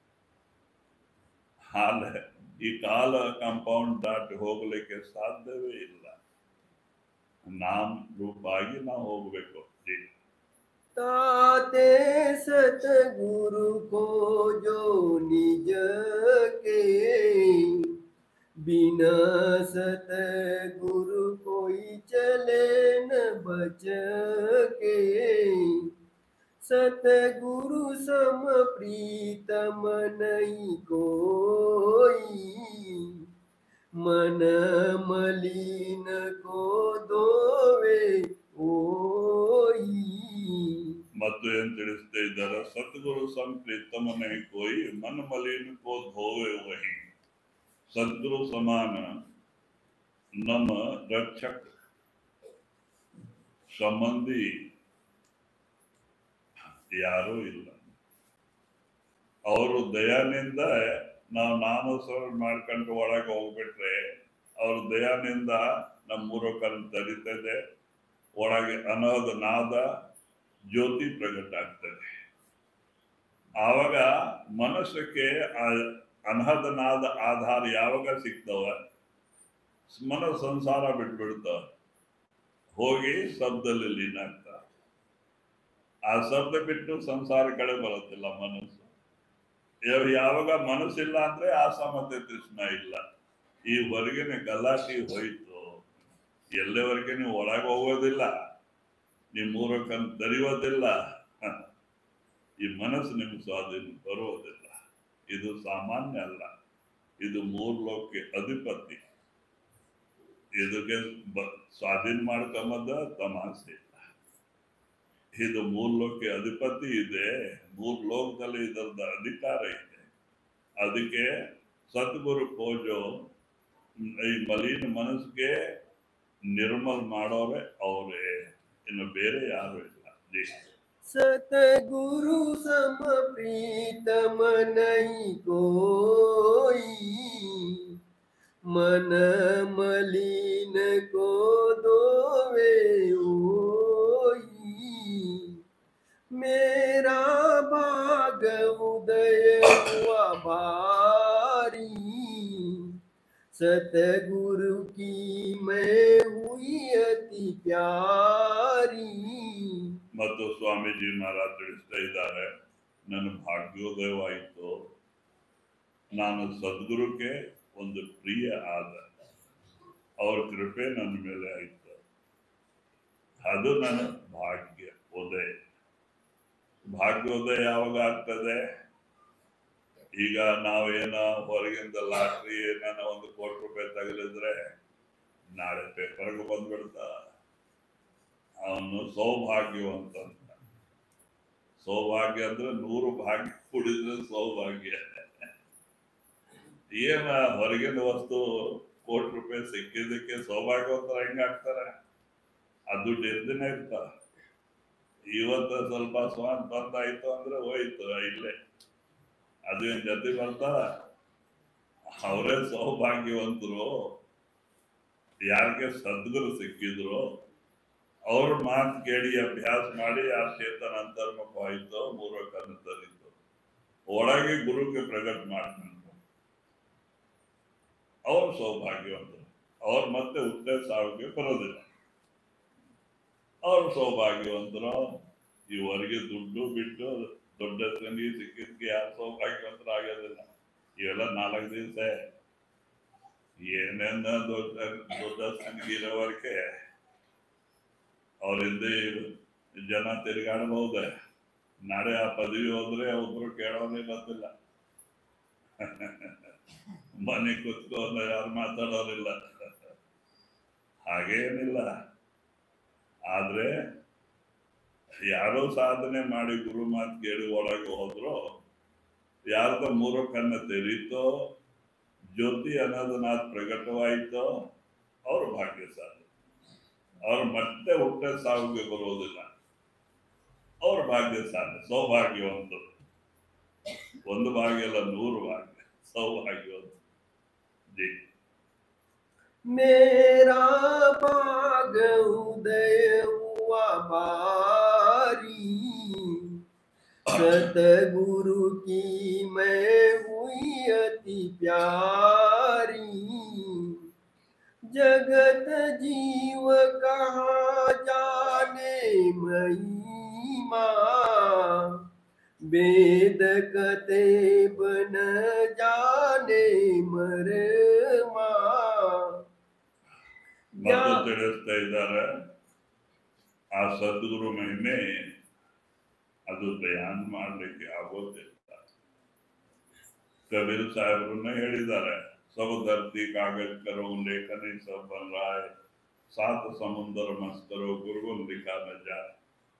ಹಾಲೆ ಈ ಕಾಲ ಕಾಂಪೌಂಡ್ ದಾಟಿ ಹೋಗ್ಲಿಕ್ಕೆ ಸಾಧ್ಯವೇ ಇಲ್ಲ. ನಾಮ ರೂಪಾಗಿ ನಾವು ಹೋಗ್ಬೇಕು. ताते सतगुरु को जो निज के, बिना सतगुरु कोई चले न बच के। सतगुरु सम प्रीतम नहीं कोई, मन मलिन को धोवे ओई। ಮತ್ತು ಏನ್ ತಿಳಿಸ್ತಾ ಇದ್ದಾರೆ? ಸದ್ಗುರು ಸಂಪ್ರೀತಮನೆ ಕೋಯಿ ಮನ ಮಲಿನ ಕೋ ಧೋವೆ ವಹಿ. ಸದ್ಗುರು ಸಮಾನ ನಮ್ಮ ರಕ್ಷಕ ಸಂಬಂಧಿ ಯಾರೂ ಇಲ್ಲ. ಅವರು ದಯಾನಿಂದ ನಾವು ನಾಮಸ್ಮರಣ ಮಾಡ್ಕೊಂಡು ಒಳಗೆ ಹೋಗ್ಬಿಟ್ರೆ ಅವ್ರ ದಯಾನಿಂದ ನಮ್ಮ ಮೂರು ಕಣ್ಣು ತರಿತದೆ, ಒಳಗೆ ಅನಾದ ನಾದ ಜ್ಯೋತಿ ಪ್ರಕಟ ಆಗ್ತದೆ. ಆವಾಗ ಮನಸ್ಸಕ್ಕೆ ಅನಾದ ನಾದ ಆಧಾರ ಯಾವಾಗ ಸಿಗ್ತವ, ಮನಸ್ಸು ಸಂಸಾರ ಬಿಟ್ಬಿಡ್ತಾವ, ಹೋಗಿ ಶಬ್ದಲ್ಲಿ ಲೀನ ಆಗ್ತಾವ. ಆ ಶಬ್ದ ಬಿಟ್ಟು ಸಂಸಾರ ಕಡೆ ಬರುತ್ತಿಲ್ಲ ಮನಸ್ಸು. ಯಾವಾಗ ಮನಸ್ಸಿಲ್ಲ ಅಂದ್ರೆ ಆಸಮತೆ ತೃಷ್ಣ ಇಲ್ಲ. ಈ ಹೊರಗಿನ ಗಲಾಟೆ ಹೋಯ್ತು, ಎಲ್ಲವರೆಗೆ ನೀವು ಒಳಗೆ ಹೋಗೋದಿಲ್ಲ, ನೀವು ಮೂರು ಕಣ್ಣು ತೆರೆಯೋದಿಲ್ಲ, ಈ ಮನಸ್ಸು ನಿಮ್ಗೆ ಸ್ವಾಧೀನ ಬರುವುದಿಲ್ಲ. ಇದು ಸಾಮಾನ್ಯ ಅಲ್ಲ, ಇದು ಮೂರು ಲೋಕಕ್ಕೆ ಅಧಿಪತಿ. ಇದಕ್ಕೆ ಸ್ವಾಧೀನ ಮಾಡ್ಕೊಂಬದ ತಮಾಷೆ ಇಲ್ಲ. ಇದು ಮೂರು ಲೋಕಕ್ಕೆ ಅಧಿಪತಿ ಇದೆ, ಮೂರು ಲೋಕದಲ್ಲಿ ಇದರದ ಅಧಿಕಾರ ಇದೆ. ಅದಕ್ಕೆ ಸದ್ಗುರು ಕೋಜೋ ಈ ಮಲಿನ ಮನಸ್ಸಿಗೆ ನಿರ್ಮಲ್ ಮಾಡೋರೆ ಅವರೇ, ಇನ್ನು ಬೇರೆ ಯಾರು ಇಲ್ಲ. सतगुरु सम प्रीतम नहीं कोई, मन मलिन को धोवे ओई। मेरा भाग उदय हुआ भारी, सतगुरु की मैं हुई अति प्यारी। ಮತ್ತು ಸ್ವಾಮೀಜಿ ಮಹಾರಾಜ್ ತಿಳಿಸ್ತಾ ಇದ್ದಾರೆ, ನನ್ನ ಭಾಗ್ಯೋದಯವಾಯಿತು, ನಾನು ಸದ್ಗುರುಕ್ಕೆ ಒಂದು ಪ್ರಿಯ ಆದ, ಅವ್ರ ಕೃಪೆ ನನ್ನ ಮೇಲೆ ಆಯ್ತು, ಅದು ನನ್ನ ಭಾಗ್ಯ ಉದಯ. ಭಾಗ್ಯೋದಯ ಯಾವಾಗ ಆಗ್ತದೆ? ಈಗ ನಾವೇನೋ ಹೊರಗಿಂದ ಲಾಟ್ರಿ ಏನಾನ 1 ಕೋಟಿ ರೂಪಾಯಿ ತಗಲಿದ್ರೆ ನಾಳೆ ಪೇಪರ್ಗೆ ಬಂದ್ಬಿಡ್ತಾ, ಅವನು ಸೌಭಾಗ್ಯವಂತ. ಸೌಭಾಗ್ಯ ಅಂದ್ರೆ 100 ಭಾಗ್ಯ ಕುಡಿದ್ರೆ ಸೌಭಾಗ್ಯ. ಏನ ಹೊರಗಿನ ವಸ್ತು ಕೋಟಿ ರೂಪಾಯಿ ಸಿಕ್ಕಿದ್ದಕ್ಕೆ ಸೌಭಾಗ್ಯವಂತರ ಹೆಂಗಾಗ್ತಾರೆ? ಆ ದುಡ್ಡು ಎದ್ದಿನ ಇರ್ತಾರ. ಇವತ್ತ ಸ್ವಲ್ಪ ಸ್ವಾನ್ ಬಂದಾಯ್ತು ಅಂದ್ರೆ ಹೋಯ್ತು ಇಲ್ಲೇ, ಅದು ಏನ್ ಜೊತೆ ಬರ್ತಾರ? ಅವರೇ ಸೌಭಾಗ್ಯವಂತರು. ಯಾರಿಗೆ ಸದ್ಗುರು ಸಿಕ್ಕಿದ್ರು ಅವ್ರ ಮಾತು ಕೇಳಿ ಅಭ್ಯಾಸ ಮಾಡಿ ಆ ಚೇತನ ಅಂತರ್ಮುಖವಾಯಿತು, ಮೂರು ಕಣ್ಣು ತರಿತು, ಒಳಗೆ ಗುರುಗೆ ಪ್ರಗಟ್ ಮಾಡ್ಕೊಂಡು ಅವ್ರು ಸೌಭಾಗ್ಯವಂತರು. ಅವ್ರು ಮತ್ತೆ ಹುಟ್ಟೆ ಸಾವಿಗೆ ಬರೋದಿಲ್ಲ, ಅವ್ರು ಸೌಭಾಗ್ಯವಂತರು. ಇವರಿಗೆ ದುಡ್ಡು ಬಿಟ್ಟು ದೊಡ್ಡ ಸಂಗಿ ಸಿಕ್ಕಿದ್ಕೆ ಯಾರು ಸೌಭಾಗ್ಯವಂತರು ಆಗೋದಿಲ್ಲ. ಇವೆಲ್ಲ 4 ದಿವಸ ಏನೇನ ದೊಡ್ಡ ಸಂಗಿ ಇರೋವರೆಗೆ ಅವ್ರ ಹಿಂದೆ ಜನ ತಿರುಗಾಡಬಹುದೇ. ನಾಳೆ ಆ ಪದವಿ ಹೋದ್ರೆ ಒಬ್ರು ಕೇಳೋದೇ ಗೊತ್ತಿಲ್ಲ, ಮನೆ ಕುತ್ಕೊಂಡು ಯಾರು ಮಾತಾಡೋರಿಲ್ಲ. ಹಾಗೇನಿಲ್ಲ. ಆದ್ರೆ ಯಾರೋ ಸಾಧನೆ ಮಾಡಿ ಗುರು ಮಾತು ಕೇಳಿ ಒಳಗೆ ಹೋದ್ರು, ಯಾರ್ದ ಮೂರು ಕಣ್ಣ ತೆರೀತೋ, ಜ್ಯೋತಿ ಅನ್ನೋದನ್ನ ಪ್ರಕಟವಾಯಿತೋ, ಅವ್ರ ಭಾಗ್ಯಶಾಲಿ. ಅವ್ರು ಮತ್ತೆ ಹುಟ್ಟೆ ಸಾವಿಗೆ ಬರುವುದಿಲ್ಲ. ಅವ್ರ ಭಾಗ್ಯಶಾಲಿ, ಸೌಭಾಗ್ಯವಂತರು. ಒಂದು ಭಾಗ್ಯ ಅಲ್ಲ, 100 ಭಾಗ್ಯ, ಸೌಭಾಗ್ಯವಂತ. ಜಿ मेरा भाग उदय हुआ बारी, सतगुरु की मैं हुई अति प्यारी। जगत जीव कहाँ जाने महिमा, वेद कते बन जाने मरमा। ಮತ್ತು ತಿಳಿಸ್ತಾ ಇದ್ದಾರೆ, ಆ ಸದ್ಗುರು ಮಹಿಮೆ ಅದು ಬಯಾನ್ ಮಾಡ್ಲಿಕ್ಕೆ ಆಗೋದಿಲ್ಲ. ಕಬೀರ್ ಸಾಹೇಬ್ರನ್ನ ಹೇಳಿದ್ದಾರೆ, सब धरती कागज करो लेखनी सब बन रहा है, 7 समुद्र मस्त करो गुरु लिखा न जाए.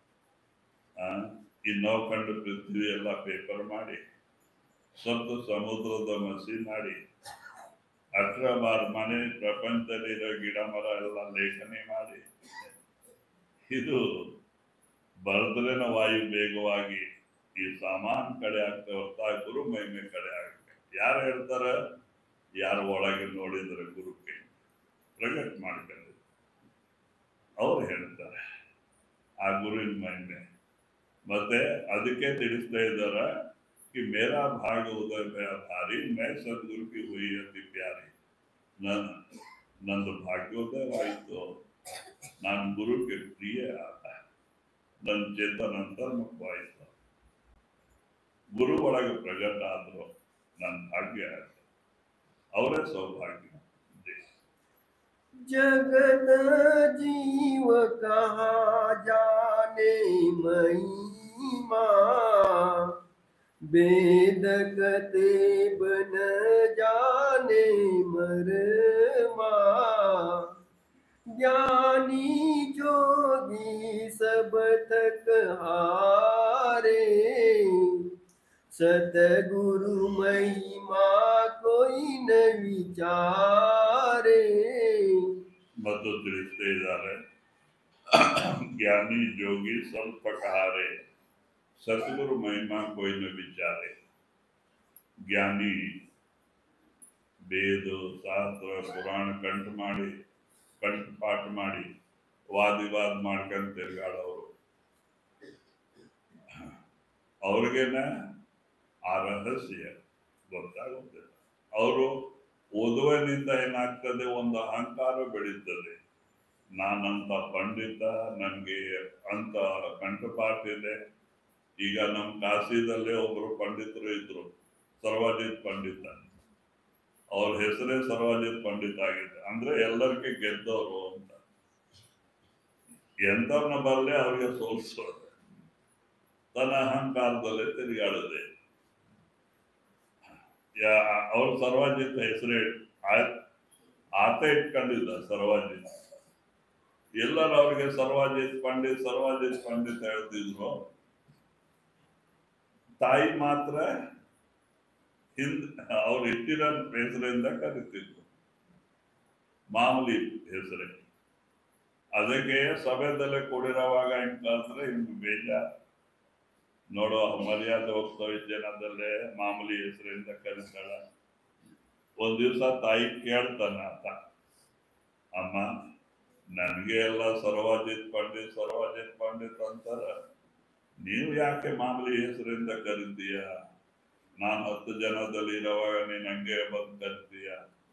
ಈ 9 ಖಂಡ ಪೃಥ್ವಿ ಎಲ್ಲ ಪೇಪರ್ ಮಾಡಿ, 7 ಸಮುದ್ರದ ಮಸಿ ಮಾಡಿ, 18 ಮನೆ ಪ್ರಪಂಚದಲ್ಲಿರೋ ಗಿಡ ಮರ ಎಲ್ಲ ಲೇಖನಿ ಮಾಡಿ, ಇದು ಬರೆದ್ರೇನ ವಾಯು ವೇಗವಾಗಿ ಈ ಸಾಮಾನ್ ಕಡೆ ಆಗ್ತಾ ಹೊರತಾ ಗುರು ಮಹಿಮೆ ಕಡೆ ಆಗುತ್ತೆ. ಯಾರು ಹೇಳ್ತಾರೆ? ಯಾರು ಒಳಗೆ ನೋಡಿದ್ರೆ ಗುರು ಕೈ ಪ್ರಗಟ್ ಮಾಡ್ಕೊಂಡು ಅವ್ರು ಹೇಳ್ತಾರೆ ಆ ಗುರುವಿನ ಮಹಿಮೆ. ಮತ್ತೆ ಅದಕ್ಕೆ ತಿಳಿಸ್ತಾ ಇದ್ದಾರ कि मेरा भाग उदय गया भारी, मैं सदगुरु की हुई अति प्यारी. ನಂದು ಭಾಗ್ಯೋದಯವಾಯಿತು, ನಾನು ಗುರುಗೆ ಪ್ರಿಯ ಆದ, ನನ್ನ ಚೇತನ ಅಂತರ್ಮುಖವಾಯಿತು, ಗುರು ಒಳಗೆ ಪ್ರಗಟ ಆದ್ರು, ನನ್ನ ಭಾಗ್ಯ ಆಯ್ತು, ಅವರೇ ಸೌಭಾಗ್ಯ. जगत जीव कहाँ जाने महिमा, वेद कते बन जाने मरमा। ज्ञानी जोगी सब थक हारे, सतगुरु महिमा कोई न विचारे। ಮತ್ತು ತಿಳಿಸ್ತಾ ಇದ್ದಾರೆ, ज्ञानी जोगी सब थक हारे, सतगुरु महिमा कोई न विचारे. ज्ञानी ವೇದ ಶಾಸ್ತ್ರ ಪುರಾಣ ಕಂಠಪಾಠ ಮಾಡಿ ವಾದಿವಾದ ಮಾಡ್ಕೊಂಡು ತಿರ್ಗಾಡೋರು, ಅವ್ರಿಗೇನ ಆ ರಹಸ್ಯ ಗೊತ್ತಾಗುತ್ತಿಲ್ಲ. ಅವರು ಓದುವನಿಂದ ಏನಾಗ್ತದೆ, ಒಂದು ಅಹಂಕಾರ ಬೆಳೀತದೆ. ನಾನಂತ ಪಂಡಿತ, ನನಗೆ ಅಂತ ಕಂಠಪಾಠ ಇದೆ. ಈಗ ನಮ್ಮ ಕಾಶಿದಲ್ಲೇ ಒಬ್ರು ಪಂಡಿತರು ಇದ್ರು, ಸರ್ವಜಿತ್ ಪಂಡಿತ. ಅವ್ರ ಹೆಸರೇ ಸರ್ವಜಿತ್ ಪಂಡಿತ ಆಗಿದೆ. ಅಂದ್ರೆ ಎಲ್ಲರಿಗೆ ಗೆದ್ದವರು ಅಂತ. ಎಂತವ್ರನ್ನ ಬರಲಿ ಅವ್ರಿಗೆ ಸೋಲ್ಸೋದು, ತನ್ನ ಅಹಂಕಾರದಲ್ಲೇ ತಿರುಗಾಡದೆ. ಅವ್ರ ಸರ್ವಜಿತ್ ಹೆಸರೇ ಆತ ಇಟ್ಕೊಂಡಿದ್ದ ಸರ್ವಜಿತ್. ಎಲ್ಲರೂ ಅವ್ರಿಗೆ ಸರ್ವಜಿತ್ ಪಂಡಿತ್ ಹೇಳ್ತಿದ್ರು. ತಾಯಿ ಮಾತ್ರ ಅವ್ರು ಇಟ್ಟಿರೋ ಹೆಸರಿಂದ ಕರೀತಿದ್ರು, ಮಾಮೂಲಿ ಹೆಸರೇ. ಅದಕ್ಕೆ ಸಭೆದಲ್ಲೇ ಕೂಡಿರೋವಾಗ ಹಿಂಗ್ ಕರೆದ್ರೆ ಹಿಂಗ್ ಬೇಜಾರ್. ನೋಡೋ ಮರ್ಯಾದೆ ಹೋಗ್ತಾವ ಜನದಲ್ಲೇ ಮಾಮೂಲಿ ಹೆಸರಿಂದ ಕರೀತಾಳ. ಒಂದ್ ದಿವ್ಸ ತಾಯಿ ಕೇಳ್ತಾನ ಆತ, ಅಮ್ಮ ನನ್ಗೆ ಎಲ್ಲ ಸರ್ವಜಿತ್ ಪಂಡಿತ್ ಅಂತಾರ, ನೀವು ಯಾಕೆ ಮಾಮೂಲಿ ಹೆಸರಿಂದ ಕರೀತೀಯ? ನಾನು 10 ಜನದಲ್ಲಿ ಇರೋವಾಗ ನೀನ್ ಹಂಗೆ ಬಂದು ಕರಿತೀಯ?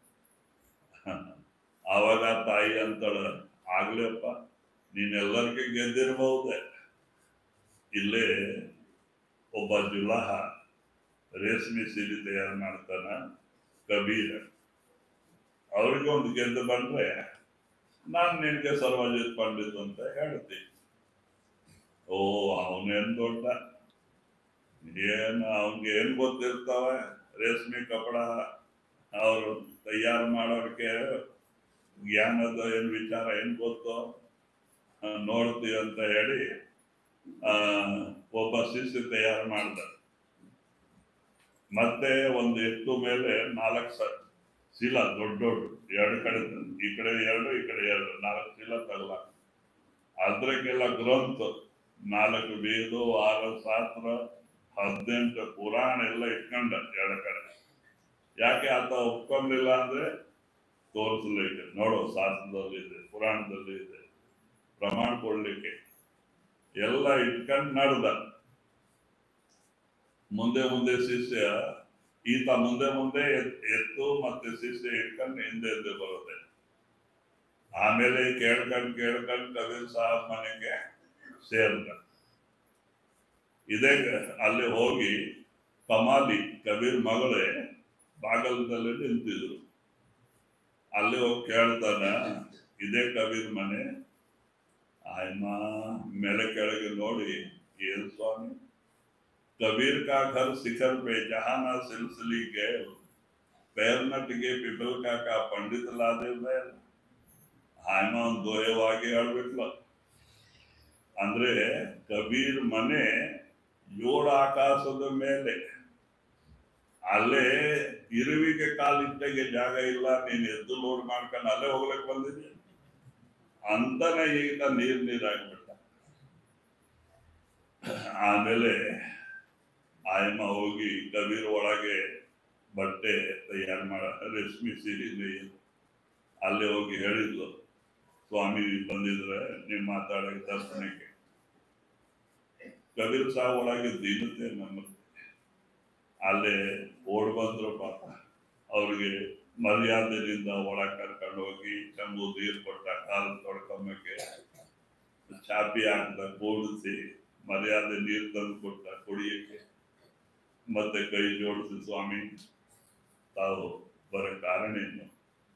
ಆವಾಗ ತಾಯಿ ಅಂತಾಳ, ಆಗ್ಲೇಪ್ಪ ನೀನೆಲ್ಲರಿಗೂ ಗೆದ್ದಿರ್ಬಹುದೇ. ಇಲ್ಲೇ ಒಬ್ಬ ಜುಲಾಹ ರೇಷ್ಮೆ ಸೀರೆ ತಯಾರು ಮಾಡ್ತಾನ, ಕಬೀರ್. ಅವ್ರಿಗೆ ಒಂದು ಗೆದ್ದು ಬಂದ್ರೆ ನಾನ್ ನಿನ್ಗೆ ಸರ್ವಜಿತ್ ಪಂಡಿತ್ ಅಂತ ಹೇಳ್ತೀನಿ. ಓ ಅವನೇನ್ ದೊಡ್ಡ, ಅವ್ನಿಗೆ ಏನ್ ಗೊತ್ತಿರ್ತಾವ ರೇಷ್ಮೆ ಕಪಡ ಅವ್ರು ತಯಾರು ಮಾಡೋರ್ಗೆ ಜ್ಞಾನದ ಏನ್ ವಿಚಾರ ಏನ್ ಗೊತ್ತೋ ನೋಡ್ತೀವಿ ಅಂತ ಹೇಳಿ ಒಬ್ಬ ಶಿಷ್ಯ ತಯಾರು ಮಾಡ್ದ. ಮತ್ತೆ ಒಂದು ಎತ್ತು ಮೇಲೆ 4 ಚೀಲ ದೊಡ್ಡ 2 ಕಡೆ, ಈ ಕಡೆ 2 ಈ ಕಡೆ 2, 4 ಚೀಲ ತಗಲ. ಅದ್ರಕ್ಕೆಲ್ಲ ಗ್ರಂಥ 4 ವೇದ 6 ಶಾಸ್ತ್ರ 18 ಪುರಾಣ ಎಲ್ಲ ಇಟ್ಕೊಂಡ ಎರಡು ಕಡೆ. ಯಾಕೆ ಆತ ಒಪ್ಕೊಂಡಿಲ್ಲ ಅಂದ್ರೆ ತೋರಿಸ್ಲಿಕ್ಕೆ, ನೋಡೋ ಶಾಸ್ತ್ರದಲ್ಲಿ ಇದೆ, ಪುರಾಣದಲ್ಲಿ ಇದೆ, ಪ್ರಮಾಣ ಕೊಡ್ಲಿಕ್ಕೆ ಎಲ್ಲ ಇಟ್ಕೊಂಡು ನಡೆದ. ಮುಂದೆ ಮುಂದೆ ಶಿಷ್ಯ ಈತ ಮುಂದೆ ಮುಂದೆ ಎತ್ತು ಮತ್ತೆ ಶಿಷ್ಯ ಇಟ್ಕೊಂಡು ಹಿಂದೆ ಬರುತ್ತೆ. ಆಮೇಲೆ ಕೇಳ್ಕೊಂಡು ಕಬೀರ್ ಸಾಹಬ್ ಮನೆಗೆ ಸೇರ್ದ. ಇದೇ ಅಲ್ಲಿ ಹೋಗಿ ಕಮಾಲಿ ಕಬೀರ್ ಮಗಳೇ ಬಾಗಲದಲ್ಲಿ ನಿಂತಿದ್ರು. ಅಲ್ಲಿ ಹೋಗಿ ಕೇಳ್ತಾನ, ಇದೇ ಕಬೀರ್ ಮನೆ? ಆಯ್ಮ ಮೇಲೆ ಕೆಳಗೆ ನೋಡಿ, ಏನ್ ಸ್ವಾಮಿ, कबीर का घर शिखर पे जहां ना सिलसिली गए पैर न टिके पिपल का पंडित ला दे बैल. ಆಯ್ಮ ಒಂದು ಗೋಯವಾಗಿ ಹೇಳ್ಬಿಟ್ಲು. ಅಂದ್ರೆ ಕಬೀರ್ ಮನೆ 7 ಆಕಾಶದ ಮೇಲೆ, ಅಲ್ಲೇ ಇರುವಿಗೆ ಕಾಲಿಟ್ಟಗೆ ಜಾಗ ಇಲ್ಲ, ನೀನ್ ಎದ್ದು ಲೋಡ್ ಮಾಡ್ಕೊಂಡು ಅಲ್ಲೇ ಹೋಗ್ಲಿಕ್ಕೆ ಬಂದಿದ್ದೆ ಅಂತಾನೆ ಈಗ ನೀರಾಗ್ಬಿಟ್ಟ. ಆಮೇಲೆ ಆಯಮ್ಮ ಹೋಗಿ ಕಬೀರ್ ಒಳಗೆ ಬಟ್ಟೆ ತಯಾರು ಮಾಡ ರೇಷ್ಮೆ ಸೀರೆ ಅಲ್ಲಿ ಹೋಗಿ ಹೇಳಿದ್ಲು, ಸ್ವಾಮಿ ಬಂದಿದ್ರೆ ನೀವು ಮಾತಾಡಕ್ಕೆ ದರ್ಶನಕ್ಕೆ. ಕಬೀರ್ ಸಾಹ್ ಒಳಗೆ ದೀನತೆ ನಮ್ಮತ್ತೆ. ಅಲ್ಲೇ ಓಡ್ ಬಂದ್ರು ಪಾಪ. ಅವ್ರಿಗೆ ಮರ್ಯಾದೆಯಿಂದ ಒಳಗೆ ಕರ್ಕೊಂಡು ಹೋಗಿ ಚಂಬು ನೀರು ಕೊಟ್ಟ, ಕಾಲು ತೊಡ್ಕೊಂಬಕ್ಕೆ ಚಾಪಿ ಹಾಕ್ದ, ಕೂಡಿಸಿ ಮರ್ಯಾದೆ ನೀರು ತಂದು ಕೊಟ್ಟ ಕುಡಿಯಕ್ಕೆ. ಮತ್ತೆ ಕೈ ಜೋಡಿಸಿ, ಸ್ವಾಮಿ ತಾವು ಬರೋ ಕಾರಣ ಏನು?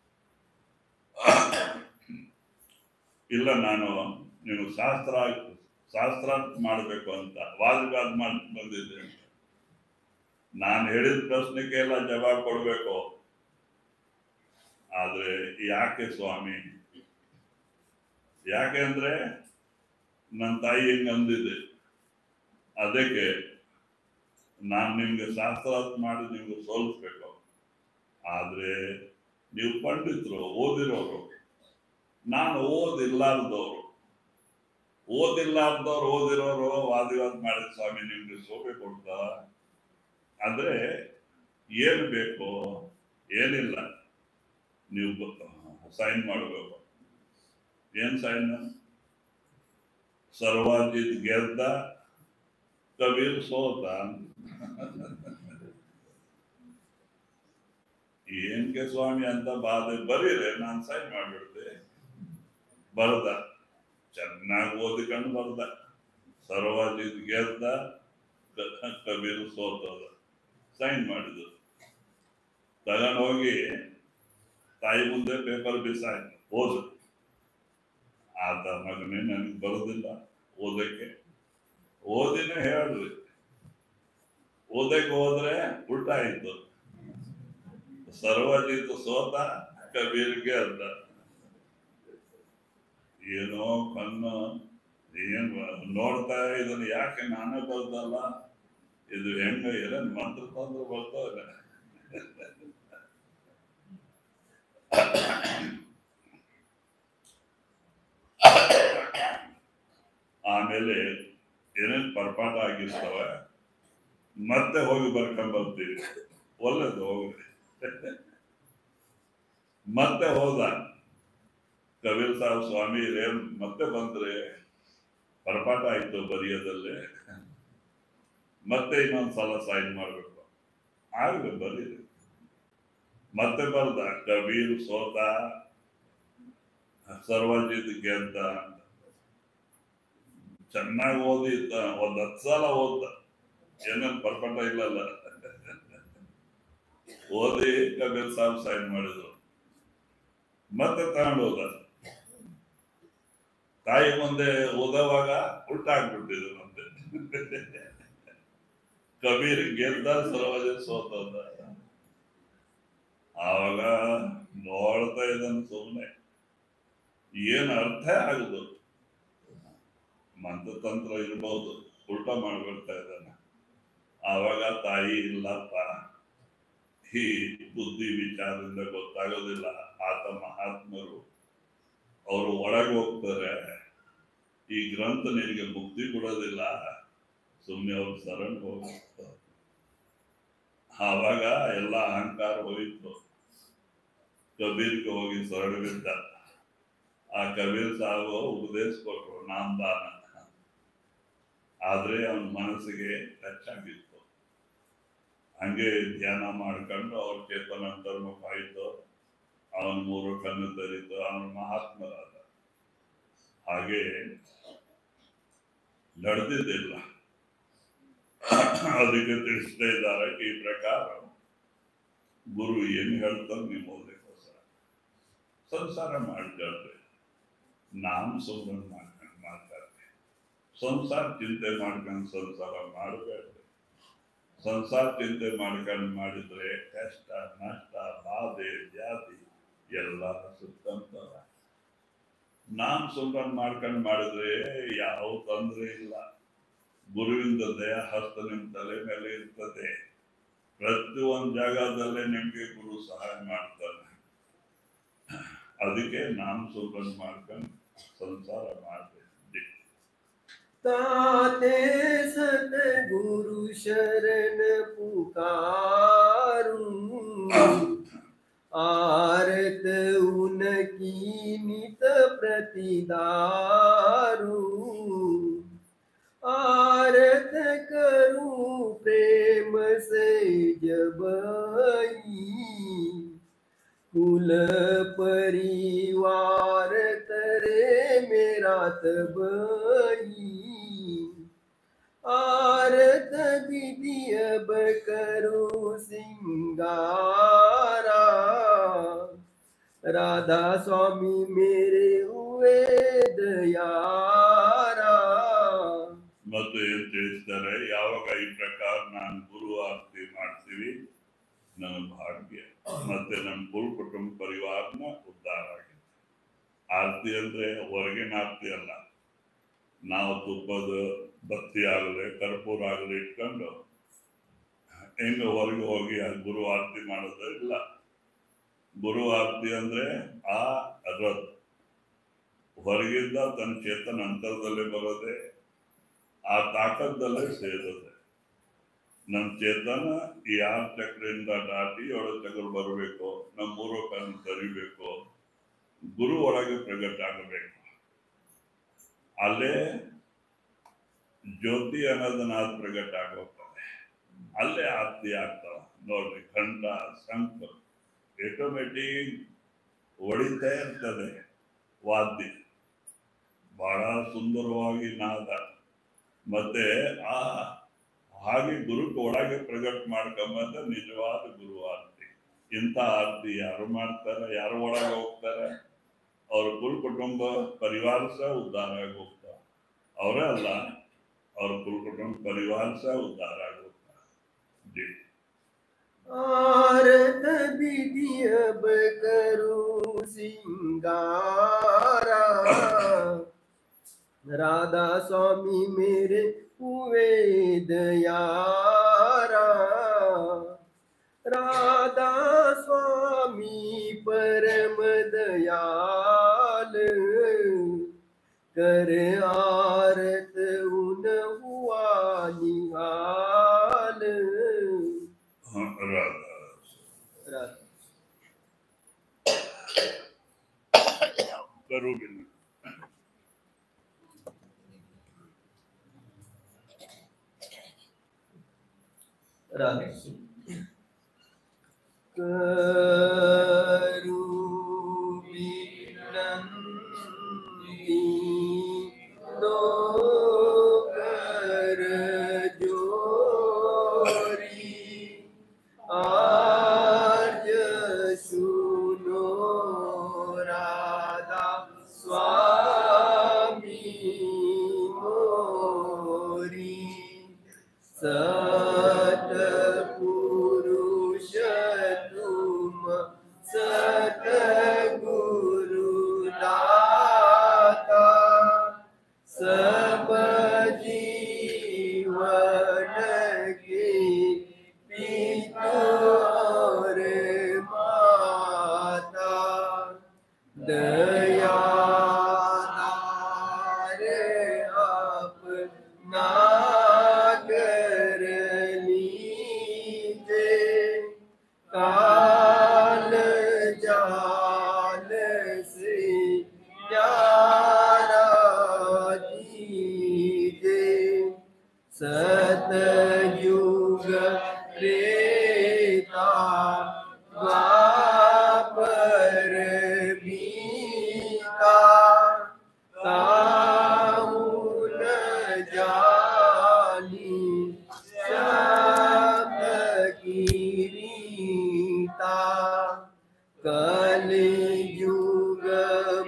ಇಲ್ಲ, ನಾನು ನೀವು ಶಾಸ್ತ್ರ ಮಾಡಬೇಕು ಅಂತ ವಾದ ಮಾಡಿ ಬಂದಿದ್ದೆ. ನಾನು ಹೇಳಿದ ಪ್ರಶ್ನೆಗೆ ಎಲ್ಲ ಜವಾಬ್ ಕೊಡ್ಬೇಕು. ಆದ್ರೆ ಯಾಕೆ ಸ್ವಾಮಿ? ಯಾಕೆ ಅಂದ್ರೆ ನನ್ನ ತಾಯಿ ಹಿಂಗ್ ಅಂದಿದೆ, ಅದಕ್ಕೆ ನಾನು ನಿಮ್ಗೆ ಶಾಸ್ತ್ರ ಮಾಡಿ ನಿಮ್ಗೆ ಸೋಲಿಸ್ಬೇಕು. ಆದ್ರೆ ನೀವು ಪಂಡಿತರು, ಓದಿರೋರು, ನಾನು ಓದಿರೋರು ಓದಿರೋರು ವಾದಿವಾದ ಮಾಡಿ ಸ್ವಾಮಿ ನಿಮ್ಗೆ ಶೋಭೆ ಕೊಡ್ತಾ. ಆದ್ರೆ ಏನು ಬೇಕು? ಏನಿಲ್ಲ, ನೀವು ಸೈನ್ ಮಾಡಬೇಕು. ಏನ್ ಸೈನ್? ಸರ್ವಾಜಿತ್ ಗೆದ್ದ, ಕಬೀರ್ ಸೋತ. ಏನ್ಗೆ ಸ್ವಾಮಿ ಅಂತ ಬಾಧೆ, ಬರೀರೆ, ನಾನು ಸೈನ್ ಮಾಡ್ಬಿಡ್ತೆ. ಬರ್ದ, ಚೆನ್ನಾಗಿ ಓದಿಕೊಂಡು ಬರ್ದ. ಸರ್ವಾಜಿತ್ ಗೆದ್ದ, ಕಬೀರ್ ಸೋತದ. ಸೈನ್ ಮಾಡಿದ್ರು. ತಗೊಂಡು ಹೋಗಿ ತಾಯಿ ಮುಂದೆ ಪೇಪರ್ ಬಿಸಾಯ್ತು, ಓದು. ಆತ ಮಗನೇ ನನಗೆ ಬರೋದಿಲ್ಲ ಓದಕ್ಕೆ. ಓದಿನ ಹೇಳ್ರಿ. ಓದಕ್ಕೆ ಹೋದ್ರೆ ಉಲ್ಟಾ ಆಯ್ತು. ಸರ್ವಜಿತ್ ಸೋತ, ಕಬೀರ್ ಗೆದ್ದ. ಏನೋ ಕಣ್ಣು ಏನ್ ನೋಡ್ತಾ ಇದನ್ನು, ಯಾಕೆ ನಾನೇ ಬರ್ದಲ್ಲ, ಇದು ಹೆಂಗ ಏನೇನ್ ಮಂತ್ರ ತಂದ್ರು ಬರ್ತಾವೆ. ಆಮೇಲೆ ಏನೇನ್ ಪರ್ಪಾಟ ಆಗಿರ್ತವೆ, ಮತ್ತೆ ಹೋಗಿ ಬರ್ಕೊಂಡ್ ಬರ್ತೀವಿ. ಒಳ್ಳೇದು, ಹೋಗ್ರಿ. ಮತ್ತೆ ಹೋದ ಕಬೀರ್ ಸಾಹಬ್, ಸ್ವಾಮಿ ಮತ್ತೆ ಬಂದ್ರೆ ಪರ್ಪಾಟ ಆಯ್ತು ಬರೆಯೋದಲ್ಲೇ, ಮತ್ತೆ ಇನ್ನೊಂದ್ಸಲ ಸೈನ್ ಮಾಡ್ಬೇಕು. ಆಗ್ಲಿ, ಬರೀರಿ. ಮತ್ತೆ ಬರ್ದ, ಕಬೀರ್ ಸೋತ, ಸರ್ವಜಿತ್ ಗೆದ್ದ ಅಂತ. ಚೆನ್ನಾಗಿ ಓದಿ, 10 ಸಲ ಓದ್ದ, ಏನೇನು ಪರ್ಪಟ ಇಲ್ಲಲ್ಲ. ಓದಿ ಕಬೀರ್ ಸಾಹಬ್ ಸೈನ್ ಮಾಡಿದ್ರು. ಮತ್ತೆ ತಗೊಂಡು ಹೋದ. ತಾಯಿ ಮುಂದೆ ಓದೋವಾಗ ಉಲ್ಟಾ ಆಗ್ಬಿಟ್ಟಿದ್ರು. ಮತ್ತೆ ಕಬೀರ್ ಗೆದ್ದ, ಸರ್ವಜಿತ್ ಸೋತದ. ಆವಾಗ ನೋಡ್ತಾ ಇದ್ದಾನೆ ಸುಮ್ಮನೆ, ಏನ್ ಅರ್ಥ ಆಗುದು. ಮಂತ್ರತಂತ್ರ ಇರ್ಬೋದು, ಉಲ್ಟಾ ಮಾಡ್ಬಿಡ್ತಾ ಇದ್ದಾನೆ. ಆವಾಗ ತಾಯಿ, ಇಲ್ಲಪ್ಪ, ಈ ಬುದ್ಧಿ ವಿಚಾರದಿಂದ ಗೊತ್ತಾಗೋದಿಲ್ಲ. ಆತ ಮಹಾತ್ಮರು, ಅವರು ಒಳಗೆ ಹೋಗ್ತಾರೆ, ಈ ಗ್ರಂಥ ನಿನಗೆ ಮುಕ್ತಿ ಕೊಡೋದಿಲ್ಲ, ಸುಮ್ಮನೆ ಅವ್ರು ಶರಣ ಹೋಗ್ತಾರೆ. ಆವಾಗ ಎಲ್ಲ ಅಹಂಕಾರ ಹೋಯಿತು. ಕಬೀರ್ಗೆ ಹೋಗಿ ಶರಣ ಬಿದ್ದ. ಆ ಕಬೀರ್ ಸಾಹೇಬ್ ಉಪದೇಶ ಕೊಟ್ರು ನಾಮದಾನ. ಆದ್ರೆ ಅವನ ಮನಸ್ಸಿಗೆ ಟಚ್ ಆಗಿತ್ತು. ಹಂಗೆ ಧ್ಯಾನ ಮಾಡ್ಕೊಂಡು ಅವ್ರ ಚೇತನ ಅಂತರ್ಮುಖ ಆಯಿತು. ಅವನ 3 ಕಣ್ಣು ತೆರೀತು. ಅವನ ಮಹಾತ್ಮರಾದ. ಹಾಗೆ ನಡೆದಿದ್ದಿಲ್ಲ. ಅದಕ್ಕೆ ತಿಳಿಸ್ತಾ ಇದ್ದಾರೆ, ಈ ಪ್ರಕಾರ ಗುರು ಏನು ಹೇಳ್ತಾರೆ ನೀವು ಓದಕ್ಕೋಸ್ಕರ ಸಂಸಾರ ಮಾಡ್ಕೊಳ್ರಿ, ನಾನು ಸುಮ್ಮನೆ ಮಾಡ್ಕೊಂಡು ಮಾತಾಡ್ರಿ. ಸಂಸಾರ ಚಿಂತೆ ಮಾಡ್ಕೊಂಡು ಸಂಸಾರ ಮಾಡಬೇಡ್ರಿ. ಸಂಸಾರ ಚಿಂತೆ ಮಾಡ್ಕೊಂಡು ಮಾಡಿದ್ರೆ ಕಷ್ಟ, ನಷ್ಟ, ಬಾಧೆ, ಜಾತಿ ಎಲ್ಲ ಸುತ್ತಂತವ. ನಾನು ಸುಮ್ಮನೆ ಮಾಡ್ಕೊಂಡು ಮಾಡಿದ್ರೆ ಯಾವ ತೊಂದರೆ ಇಲ್ಲ. ಗುರುವಿಂದ ದಯ ಹಸ್ತ ನಿಮ್ಮ ತಲೆ ಮೇಲೆ ಇರ್ತದೆ. ಪ್ರತಿಯೊಂದು ಜಾಗದಲ್ಲೇ ನಿಮ್ಗೆ ಗುರು ಸಹಾಯ ಮಾಡ್ತಾನೆ. ಅದಕ್ಕೆ ನಾನು ಸುಮ್ಮನೆ ಮಾಡ್ಕೊಂಡು ಸಂಸಾರ ಮಾಡ್ಬೇಕು. ताते सतगुरु शरण पुकारूं, आरत उनकी नित प्रतिदारूं, आरत करूं प्रेम से जबई, कुल परिवार तरे मेरा तबई, आरत विधि अब करूं सिंगारा, राधा स्वामी मेरे हुए दयारा. ಮತ್ತು ಏನ್ ತಿಳಿಸ್ತಾರೆ, ಯಾವಾಗ ಈ ಪ್ರಕಾರ ನಾನು ಗುರು ಆರತಿ ಮಾಡ್ತೀವಿ ನನ್ನ ಭಾಗ್ಯ, ಮತ್ತೆ ನಮ್ಮ ಕುಲ್ ಕುಟುಂಬ ಪರಿವಾರನ ಉದ್ಧಾರ ಆಗಿದೆ. ಆರತಿ ಅಂದ್ರೆ ಹೊರಗಿನ ಆರತಿ ಅಲ್ಲ. ನಾವು ತುಪ್ಪದ ಬತ್ತಿ ಆಗಲಿ ಕರ್ಪೂರ ಆಗಲಿ ಇಟ್ಕೊಂಡು ಹೆಂಗ ಹೊರಗೆ ಹೋಗಿ ಗುರು ಆರತಿ ಮಾಡೋದು ಇಲ್ಲ. ಗುರು ಆರತಿ ಅಂದ್ರೆ ಆ ರಥ್ ಹೊರಗಿಂದ ತನ್ನ ಚೇತನ ಅಂತರದಲ್ಲೇ ಬರೋದೆ, ಆ ತಾಕತ್ತಲ್ಲೇ ಸೇರೋದೆ. ನಮ್ಮ ಚೇತನ ಈ 6 ಚಕ್ರದಿಂದ ದಾಟಿ 7 ಚಕ್ರ ಬರಬೇಕು. ನಮ್ಮ 3 ಕಣ್ಣು ತರಿಬೇಕು. ಗುರು ಒಳಗೆ ಪ್ರಗಟ ಆಗಬೇಕು. ಅಲ್ಲೇ ಜ್ಯೋತಿ ಅನ್ನೋದನ್ನ ಪ್ರಗಟ ಆಗೋಗ್ತದೆ. ಅಲ್ಲೇ ಆರತಿ ಆಗ್ತಾವ ನೋಡ್ರಿ. ಕಂಠ ಸಂಕ ಆಟೋಮೆಟಿಕ್ ಹೊಡಿತಾ ಇರ್ತದೆ. ವಾದ್ಯ ಬಹಳ ಸುಂದರವಾಗಿ ನಾದ. ಮತ್ತೆ ಆ ಹಾಗೆ ಗುರು ಒಳಗೆ ಪ್ರಗಟ ಮಾಡ್ಕೊಂಬಂದ ನಿಜವಾದ ಗುರು ಆರತಿ. ಇಂಥ ಆರತಿ ಯಾರು ಮಾಡ್ತಾರೆ, ಯಾರು ಒಳಗೆ ಹೋಗ್ತಾರೆ, ಅವ್ರ ಕುಲ್ ಕುಟುಂಬ ಪರಿವಾರ ಸಹ ಉದ್ಧಾರ ಆಗಿ ಹೋಗ್ತಾರೆ. ಅವರೇ ಅಲ್ಲ, ಅವ್ರ ಕುಲ್ ಕುಟುಂಬ ಪರಿವಾರ ಸಹ ಉದ್ಧಾರ ಆಗಿ ಹೋಗ್ತಾರೆ. आरत विधि अब करूं सिंगारा, राधा स्वामी मेरे हुए दयारा, राधा स्वामी परम दयाल, कर आरत उन हुआ निहाल. करूँगी करूबी नंदी दो कर जोरी, आज सुनो राधा स्वामी मोरी, सतपुरुष तुम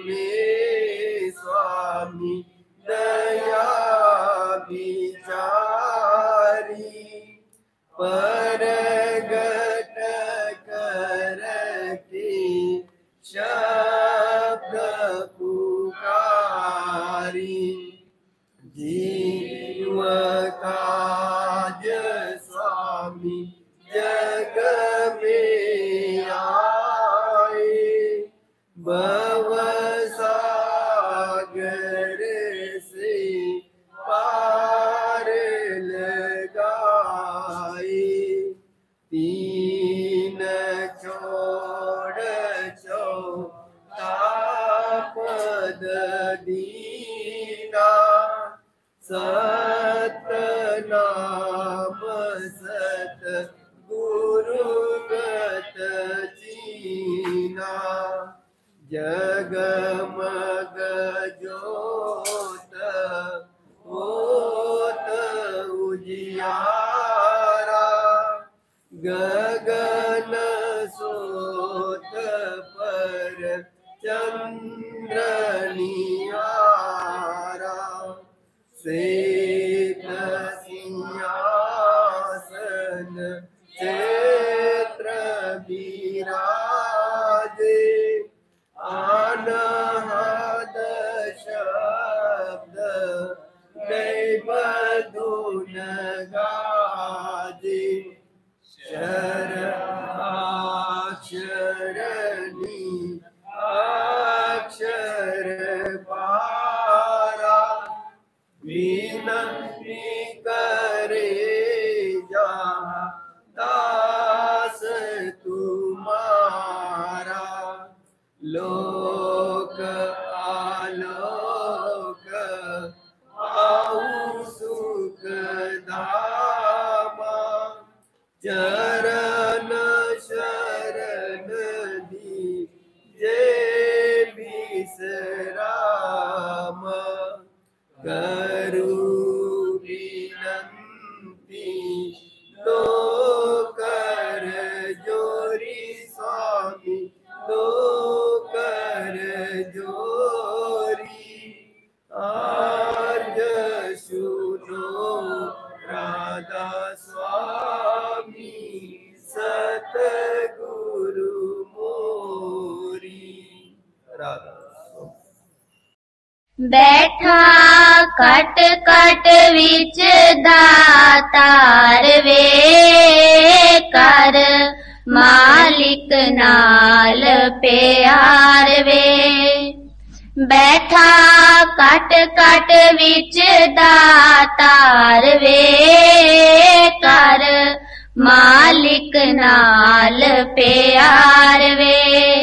में स्वामी दया विचारी परगट करती शब्द पुकारी जीव काज स्वामी जग में आए भव सागर से पार लगाए तीन छोड़ पद दीना सत नाम सत गुरुगत चीना जगमग जोत होत उजियारा गगन सोत पर चंद्र निहारा श्वेत सिंहासन क्षेत्र विराजे अनहद शब्द दैवधुन गाजे शरणी अक्षर पारा विनती करे जहाँ दास तुम्हारा लोक आलोक आउ सुख धामा चरण शरण दी जे विश्राम करू विनंती तो कर जोरी स्वामी तो कर जोरी आज सुनो राधा स्वामी सतगुरु मोरी राधा बैठा कट कट विच दातार वे कर मालिक नाल प्यार वे बैठा कट कट विच दातार वे कर मालिक नाल प्यार वे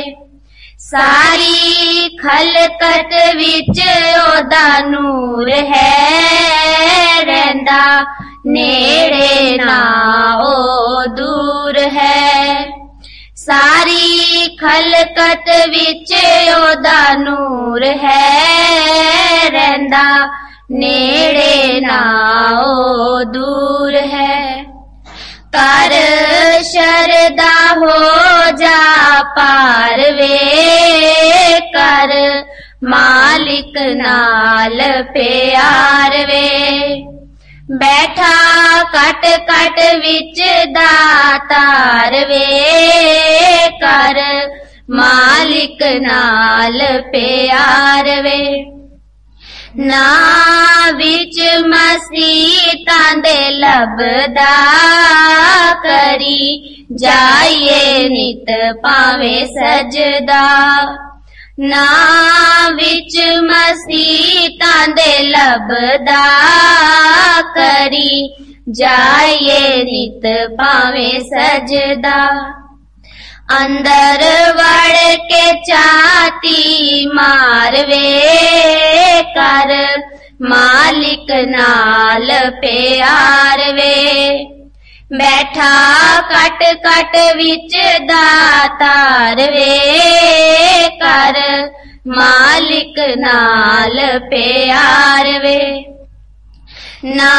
सारी खलकत विच ओदा नूर है रहिंदा नेड़े ना ओ दूर है सारी खलकत विच ओदा नूर है रहिंदा नेड़े ना ओ दूर है कर शरदा हो जा पार वे कर मालिक नाल प्यार वे बैठा कट कट विच दातार वे कर मालिक नाल प्यार वे ना विच मसीतां दे लभदा करी जाइए नित पावे सजदा ना विच मसीतां दे लभदा करी जाइए नित पावे सजदा अंदर वड़ के चाती मारवे कर मालिक नाल प्यार वे बैठा कट कट विच दातार वे कर मालिक नाल प्यार वे ना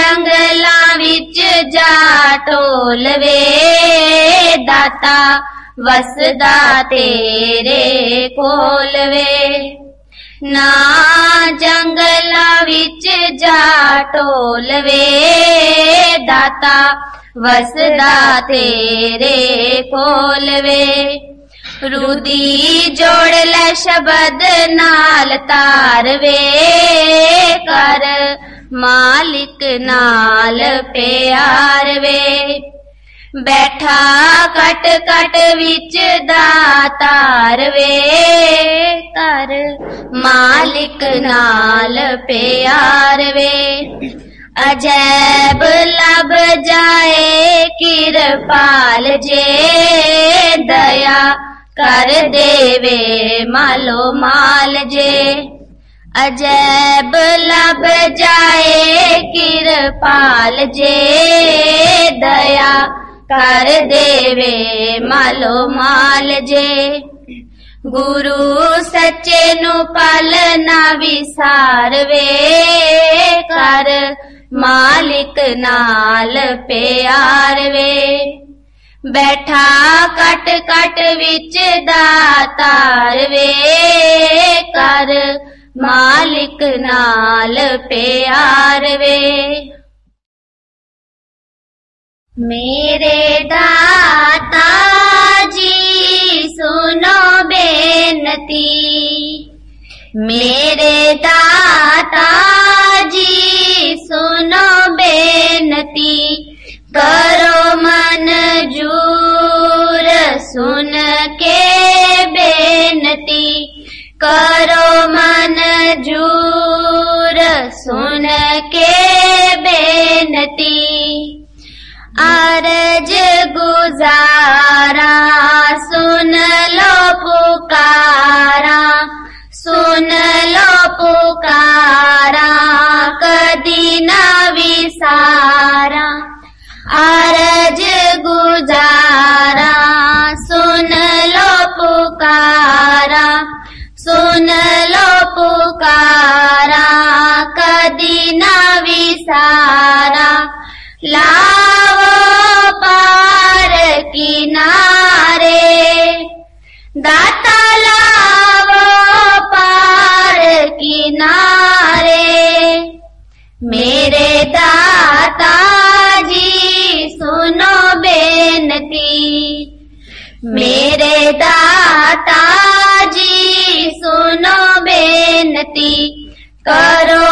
जंगलां विच जा टोल वे दाता वसदा तेरे कोल वे। ना जंगला विच जा टोल वे, दाता वसदा तेरे कोल वे। रुदी जोड़ लै शबद नाल तार वे, कर मालिक नाल प्यार वे। बैठा कट कट विच दातार वे, कर मालिक नाल प्यार वे। अजैब लब जाए किरपाल जे, दया कर देवे मालो माल जे। अजैब लब जाए किरपाल जे, दया कर देवे मालो माल जे। गुरु सच्चे नु पल ना विसार वे, कर मालिक नाल प्यार वे। बैठा कट कट विच दातार वे, कर मालिक नाल प्यार वे। मेरे दाता जी सुनो बेनती, मेरे दाता जी सुनो बेनती। करो मंजूर सुन के बेनती, करो मंजूर सुन के बेनती। अर्ज गुजारा सुन लो पुकारा, सुन लो पुकारा कदी ना विसारा। अर्ज गुजारा सुन लो पुकारा, सुन लो पुकारा कदी ना विसारा। लाओ पार किनारे, दाता लाओ पार किनारे। मेरे दाता जी सुनो बेनती, मेरे दाता जी सुनो बेनती। करो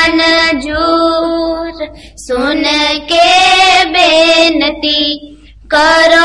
मंजूर सुन के बेनती, करो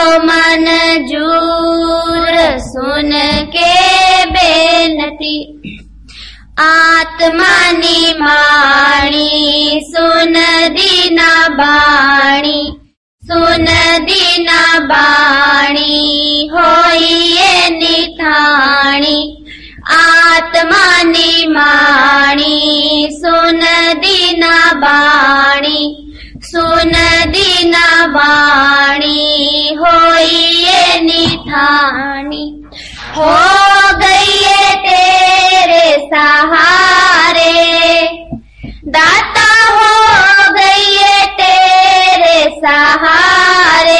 मंजूर सुन के बेनती। आत्मा निमाणी सुन दीना बाणी, सुन दीना बाणी होइए निथाणी। आत्मा निमाणी सुन दीना बाणी, सुन दीना बाणी होइए निथाणी। हो गई है तेरे सहारे, दाता हो गई है तेरे सहारे।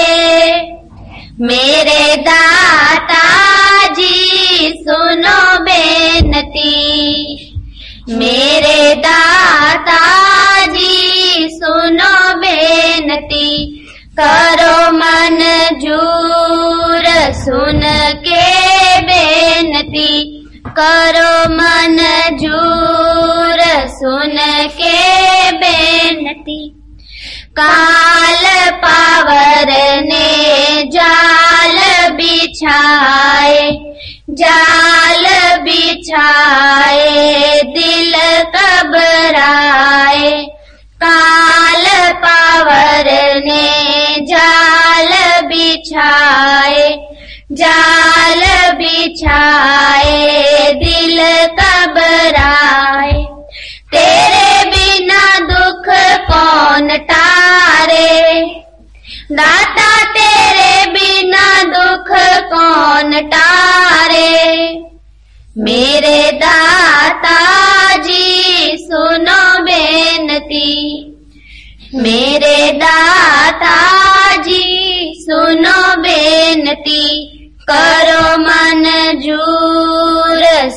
मेरे दाता जी सुनो बेनती, मेरे दाता जी सुनो बेनती। करो मंजूर सुन के बेनती, करो मंजूर सुन के बेनती। काल पावर ने जाल बिछाए, जाल बिछाए दिल घबराए। काल पावर ने जाल बिछाए, जाल बिछाए दिल घबराए। तेरे बिना दुख कौन टारे, दाता तेरे बिना दुख कौन टारे। मेरे दाता जी सुनो बेनती, मेरे दाता जी सुनो बेनती।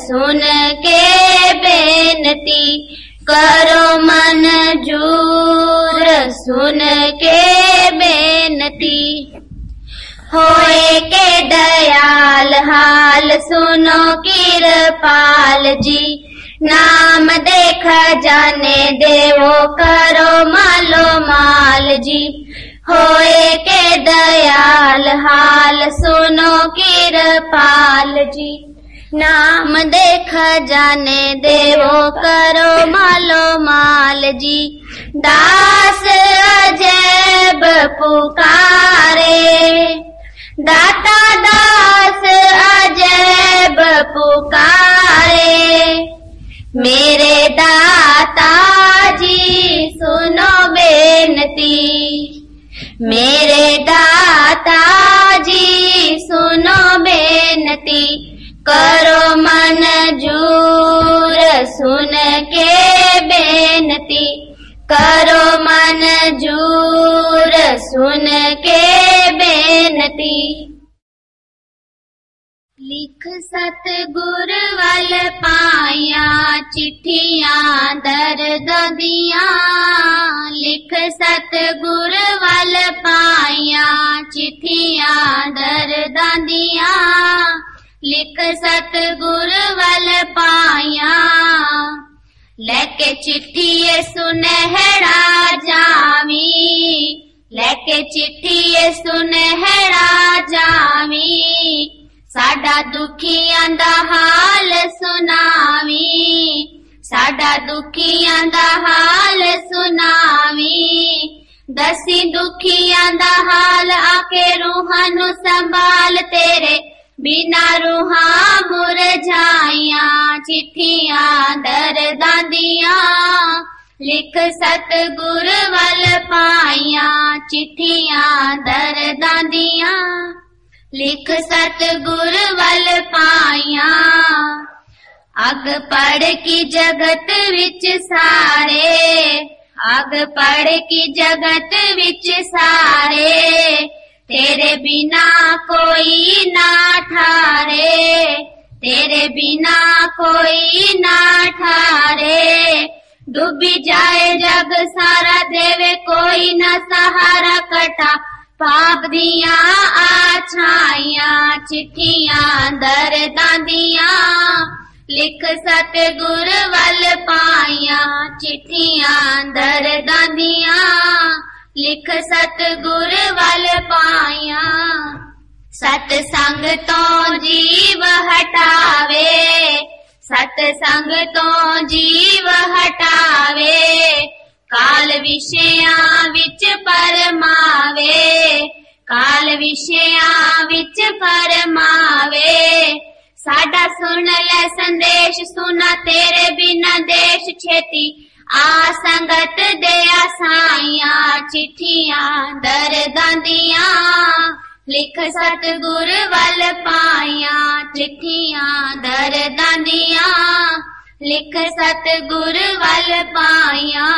सुन के बेनती करो मंजूर सुन के बेनती होए के दयाल हाल सुनो कृपाल जी नाम देख जाने देवो करो मालो माल जी होए के दयाल हाल सुनो कृपाल जी नाम देख जाने देवो करो मालो माल जी दास अजैब पुकारे दाता दास अजैब पुकारे मेरे दाता जी सुनो बेनती मेरे दाता जी सुनो बेनती करो मंजूर सुन के बेनती करो मंजूर सुन के बेनती लिख सतगुर वल पाया चिट्ठियां दर्द दियां लिख सतगुर वल पाया चिट्ठियां दर्द दियां लिख सतगुर वल पाया लेके चिट्ठी सुनहरा जावी लेके चिट्ठी सुनहरा जावी साडा दुखियां दा हाल सुनावी साडा दुखियां दा हाल सुनावी दसी दुखियां दा हाल आके रूहां नु संभाल तेरे बिना रूहां मुरझाइयां चिट्ठियां दर्दां दियां लिख सतगुर वल पाइयां चिट्ठियां दर्दां दियां लिख सतगुर वल पाइयां अग पढ़ की जगत विच सारे अग पढ़ की जगत विच सारे तेरे बिना कोई ना ठारे तेरे बिना कोई ना ठारे डूबी जाए जग सारा देवे कोई ना सहारा कटा पाप दिया आछाइयां चिट्ठियां दर्दां दियां लिख सतगुर वल पाइयां चिट्ठियां दर्दां दियां लिख सतगुर वल पाइयां सतसंग तो जीव हटावे सतसंग तो जीव हटावे काल विषयां विच परमावे काल विषयां विच परमावे साडा सुन ले संदेश सुना तेरे बिना देश छेती आ संगत दया साइयां चिट्ठियां दर्दां दियां लिख सतगुर वल पाइयां चिट्ठियां दर्दां दियां लिख सतगुर वल पाइयां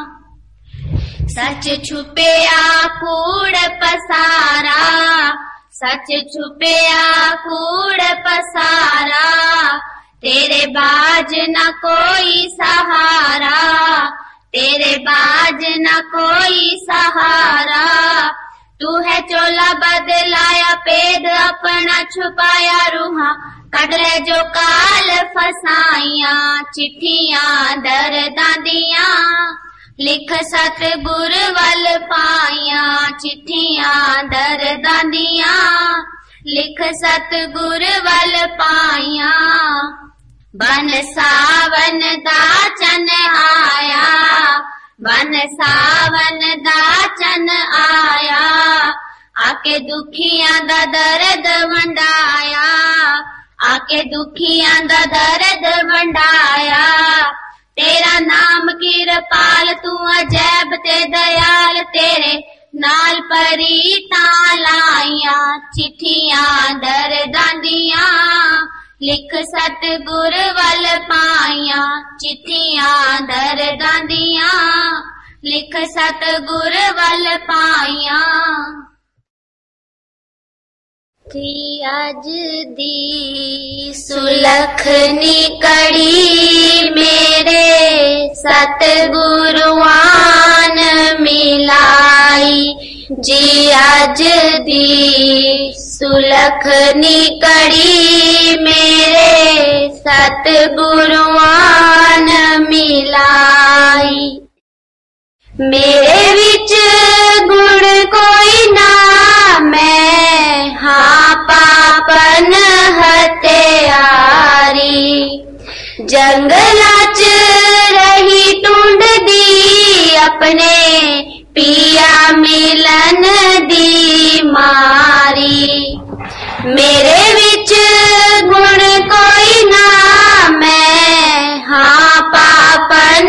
सच छुपया कूड़ पसारा सच छुपया कूड़ पसारा तेरे बाज न कोई सहारा तेरे बाज न कोई सहारा तू है चोला बदलाया पेद अपना छुपाया रूहा कट ले जो काल फसाइयां चिट्ठियां दर्दां दियां लिख सतगुर वल पाइयां चिट्ठियां दर्दां दियां लिख सतगुर वल पाइयां बन सावन दा चन आया बन सावन दा चन आया आके दुखियां दा दर्द वंडाया आके दुखियां दा दर्द वंडाया तेरा नाम किरपाल तू अजैब ते दयाल तेरे नाल परी तां लाइयां चिट्ठियां दर्दां दियां लिख सतगुर वल पाइयां चिट्ठियां दर्दां दियां लिख सतगुर वल पाइयां जी अज दी सुलखनी कड़ी मेरे सतगुरुआन मिलाई। जी अज दी सुलखनी कड़ी मेरे सतगुरुआन मिलाई। मेरे विच गुण कोई ना मैं हाँ पापन हत्यारी। जंगलां च रही ढूंढदी अपने पिया मिलन दी मारी। मेरे विच गुण कोई ना मैं हाँ पापन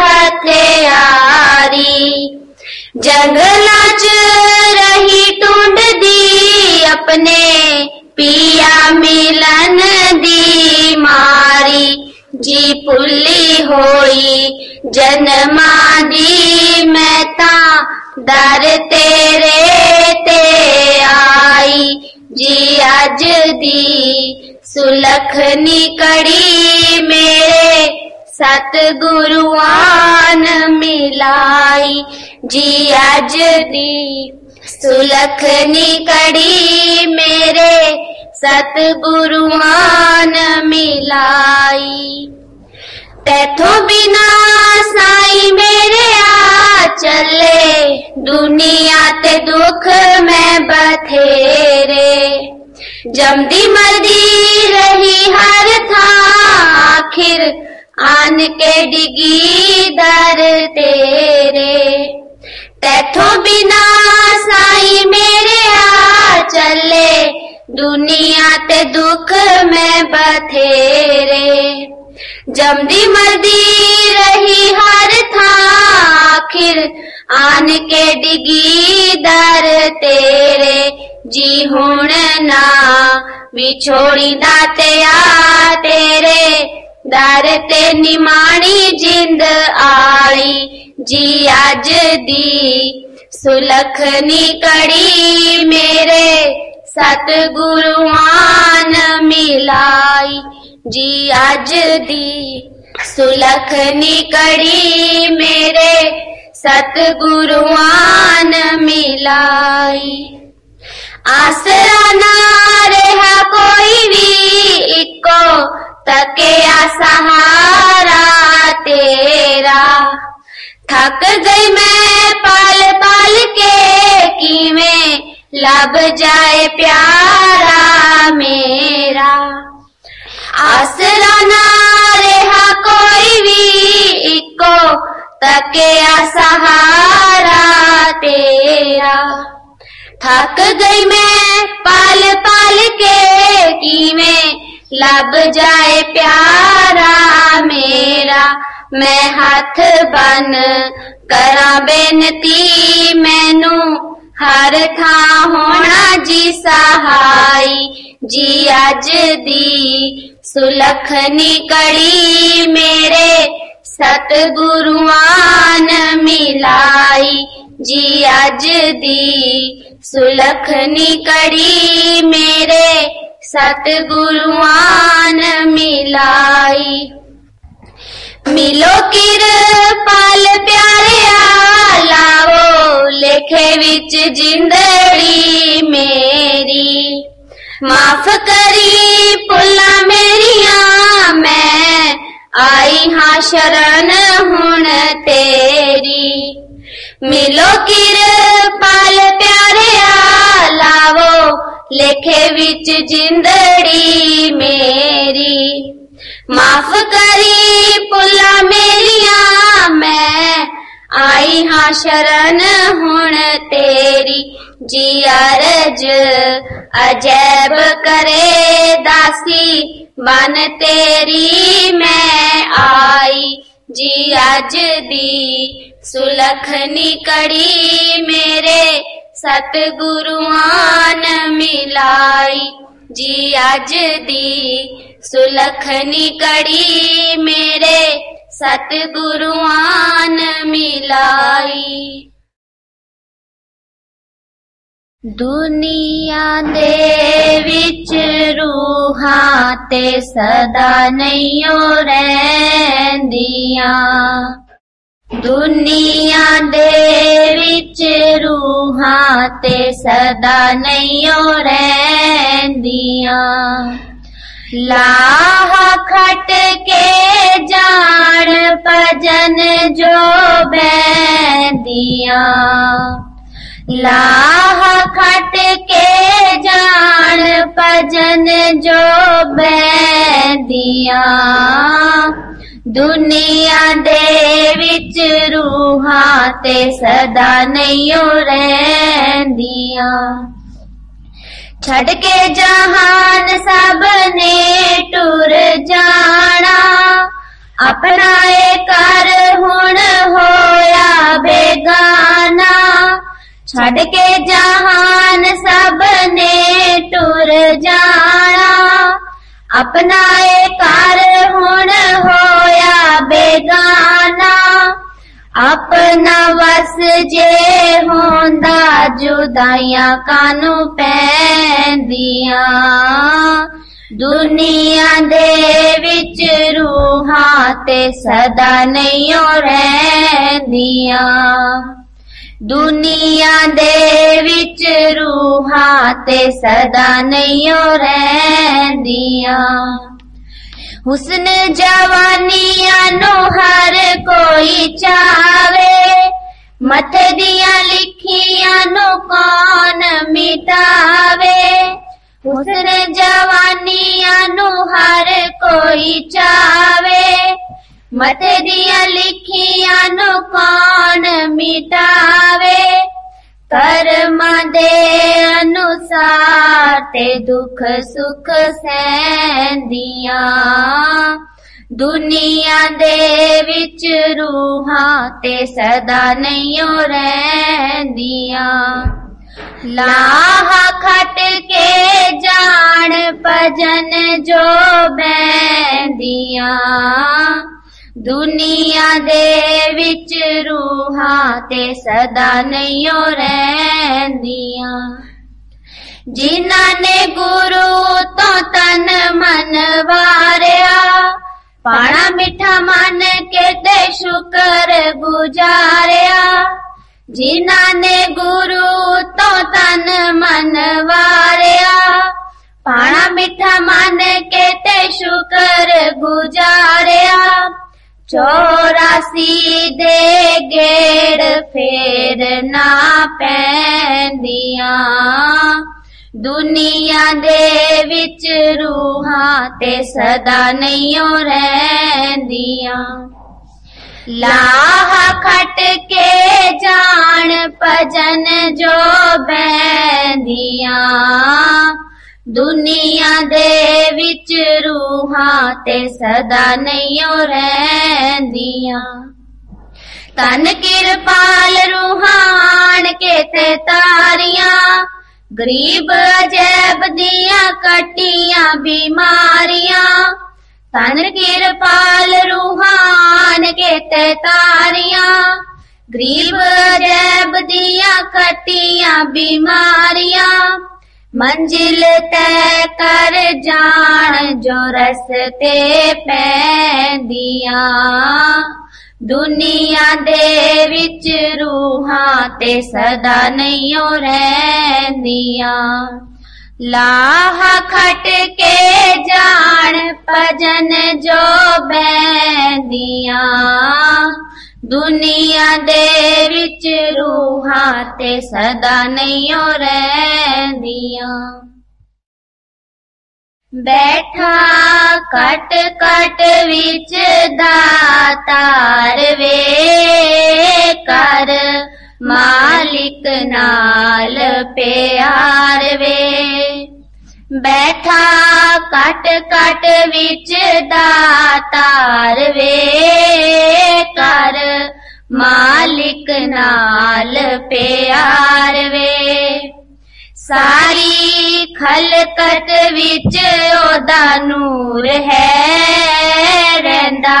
हत्यारी। जंगलां च रही ढूंढदी अपने पिया मिलन दी मारी। जी भुल्ली होई जन्मां दी मैं तां दर तेरे ते आई। जी अज दी सुलखनी कड़ी मेरे सतगुरुआन मिलाई। जी अज दी सुलखनी कड़ी मेरे सतगुरुआन मिलाई। तैथों बिना साई मेरे आ चले दुनिया ते दुख मैं बथेरे। जमदी मरदी रही हर थां आखिर आन के डिगी दर तेरे। तैथों बिना साई मेरे आ चले दुनिया ते दुख मैं बथेरे। जमदी मरदी रही हर थां आखिर आन के डिगी दर तेरे। जी हुण ना विछोड़ीदा ते आ तेरे दर ते निमाणी जिंद आई। जी अज दी सुलखनी कड़ी मेरे सतगुरुआन मिलाई। जी अज दी सुलखनी कड़ी मेरे सतगुरुआन मिलाई। आसरा ना रहा कोई भी इको तकिया सहारा तेरा। थक गई मैं पाल पाल के किवें लब जाए प्यारा मेरा। आसरा ना रहा कोई भी इको तकिया सहारा तेरा। थक गई मैं पाल पाल के किवें लब जाए प्यारा मेरा। मैं हाथ बन करा बेनती मैनू हर थां होना जी सहाई। जी अज दी सुलखनी कड़ी मेरे सतगुरुआन मिलाई। जी अज दी सुलखनी कड़ी मेरे सतगुरुआन मिलाई। मिलो किरपाल प्यारिया लावो लेखे विच जिंदड़ी मेरी। माफ करी भुल्लां मेरियां मैं आई हाँ शरण हुण तेरी। मिलो किरपाल प्यारिया लावो लेखे विच जिंदड़ी मेरी। माफ करी भुल्लां मेरियां मैं आई हाँ शरण हुण तेरी। जी अरज अजैब करे दासी बन तेरी मैं आई। जी अज दी सुलखनी कड़ी मेरे सतगुरुआन मिलाई। जी अज दी सुलखनी कड़ी मेरे सतगुरुआन मिलाई। दुनिया दे विच रूहां ते सदा नहियो रहिंदियां। दुनिया दे विच रूहां ते सदा नहियो रहिंदियां। लाह खट के जान भजन जो बैंदियां। लाह खट के जान भजन जो बैंदियां। दुनिया दे विच रूहां ते सदा नहियो रहिंदियां। छड़ के जहान सब ने टुर जाना। अपना कर हुण होया बेगाना। छड़ के जहान सब ने टुर जाना। अपना कर हुण होया बेगाना। अपना वस जे होंदा जुदाइयां कानू पैंदियां। दुनिया दे विच रूहां ते सदा नहियो रहिंदियां। दुनिया दे विच रूहां ते सदा नहियो रहिंदियां। हुस्न जवानियां नु हर कोई चावे। मथे दियां लिखियां नु कौन मिटावे। हुस्न जवानियां नु हर कोई चावे। मथे दियां लिखियां नु कौन मिटावे। कर्मां दे अनुसार ते दुख सुख सहंदियां। दुनिया दे विच रूहां ते सदा नहियो रहिंदियां। लाह खट के जान भजन जो बैंदियां। दुनिया दे विच रूहां ते सदा नहियो रहिंदियां। जिन्हां ने गुरु तो तन मन वारिया। पाना मिठा मन के ते शुकर गुजारिया। जिन्हां ने गुरु तो तन मन वारिया। पाना मिठा मन के ते शुकर गुजारिया। 84 दे गेड़ फेर ना पैंदियां। दुनिया दे विच रूहां ते सदा नहियो रहिंदियां। लाह खट के जान भजन जो बैंदियां। दुनिया दे विच रूहां ते सदा नहियो रहिंदियां। तन किरपाल रूहान के ते तारियां। गरीब अजैब दियां कटियां बीमारियां। तन किरपाल रूहान के ते तारियां। गरीब अजैब दियां कटियां बीमारियां। मंजिल तय कर जान जो रस्ते पैंदियां। दुनिया दे विच रूहां ते सदा नहियो रहिंदियां। लाह खट के जान भजन जो बैंदियां। दुनिया दे विच रूहां ते सदा नहियो रहिंदियां। बैठा कट कट विच दातार वे। कर मालिक नाल प्यार वे। बैठा कट कट विच दातार वे। कर मालिक नाल प्यार वे। सारी खलकत विच ओदा नूर है। रहिंदा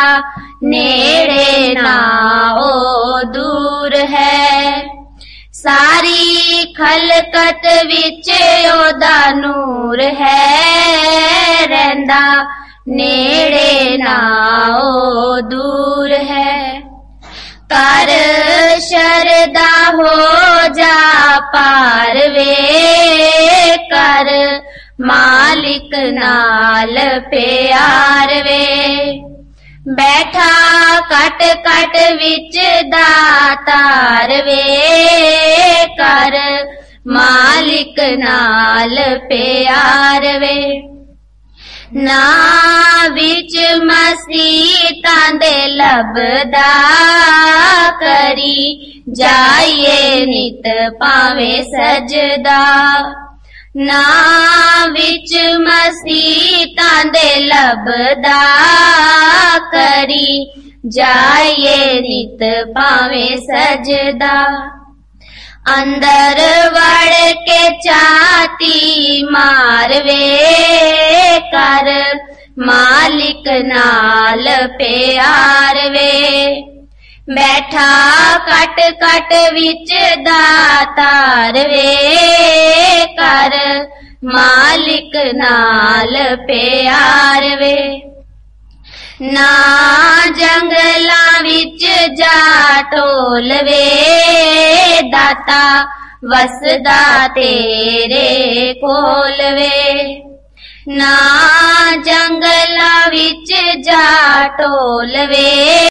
नेड़े ना ओ दूर है। सारी खलकत विच ओदा नूर है, रहिंदा नेड़े ना ओ दूर है। कर शरदा हो जा पार वे, कर मालिक नाल प्यार वे। बैठा कट कट विच दातार वे, कर मालिक नाल प्यार वे। ना विच मसीतां दे लभदा, करी जाइए नित पावे सजदा। ना विच मसीतां दे लभदा, करी जाइए नित पावे सजदा। अंदर वड़ के चाती मारवे, कर मालिक नाल प्यार वे। बैठा कट कट विच दातार वे, कर मालिक नाल प्यार वे। ना जंगलां विच जा टोल वे, दाता वसदा तेरे कोल वे। ना जंगलां विच जा टोल वे,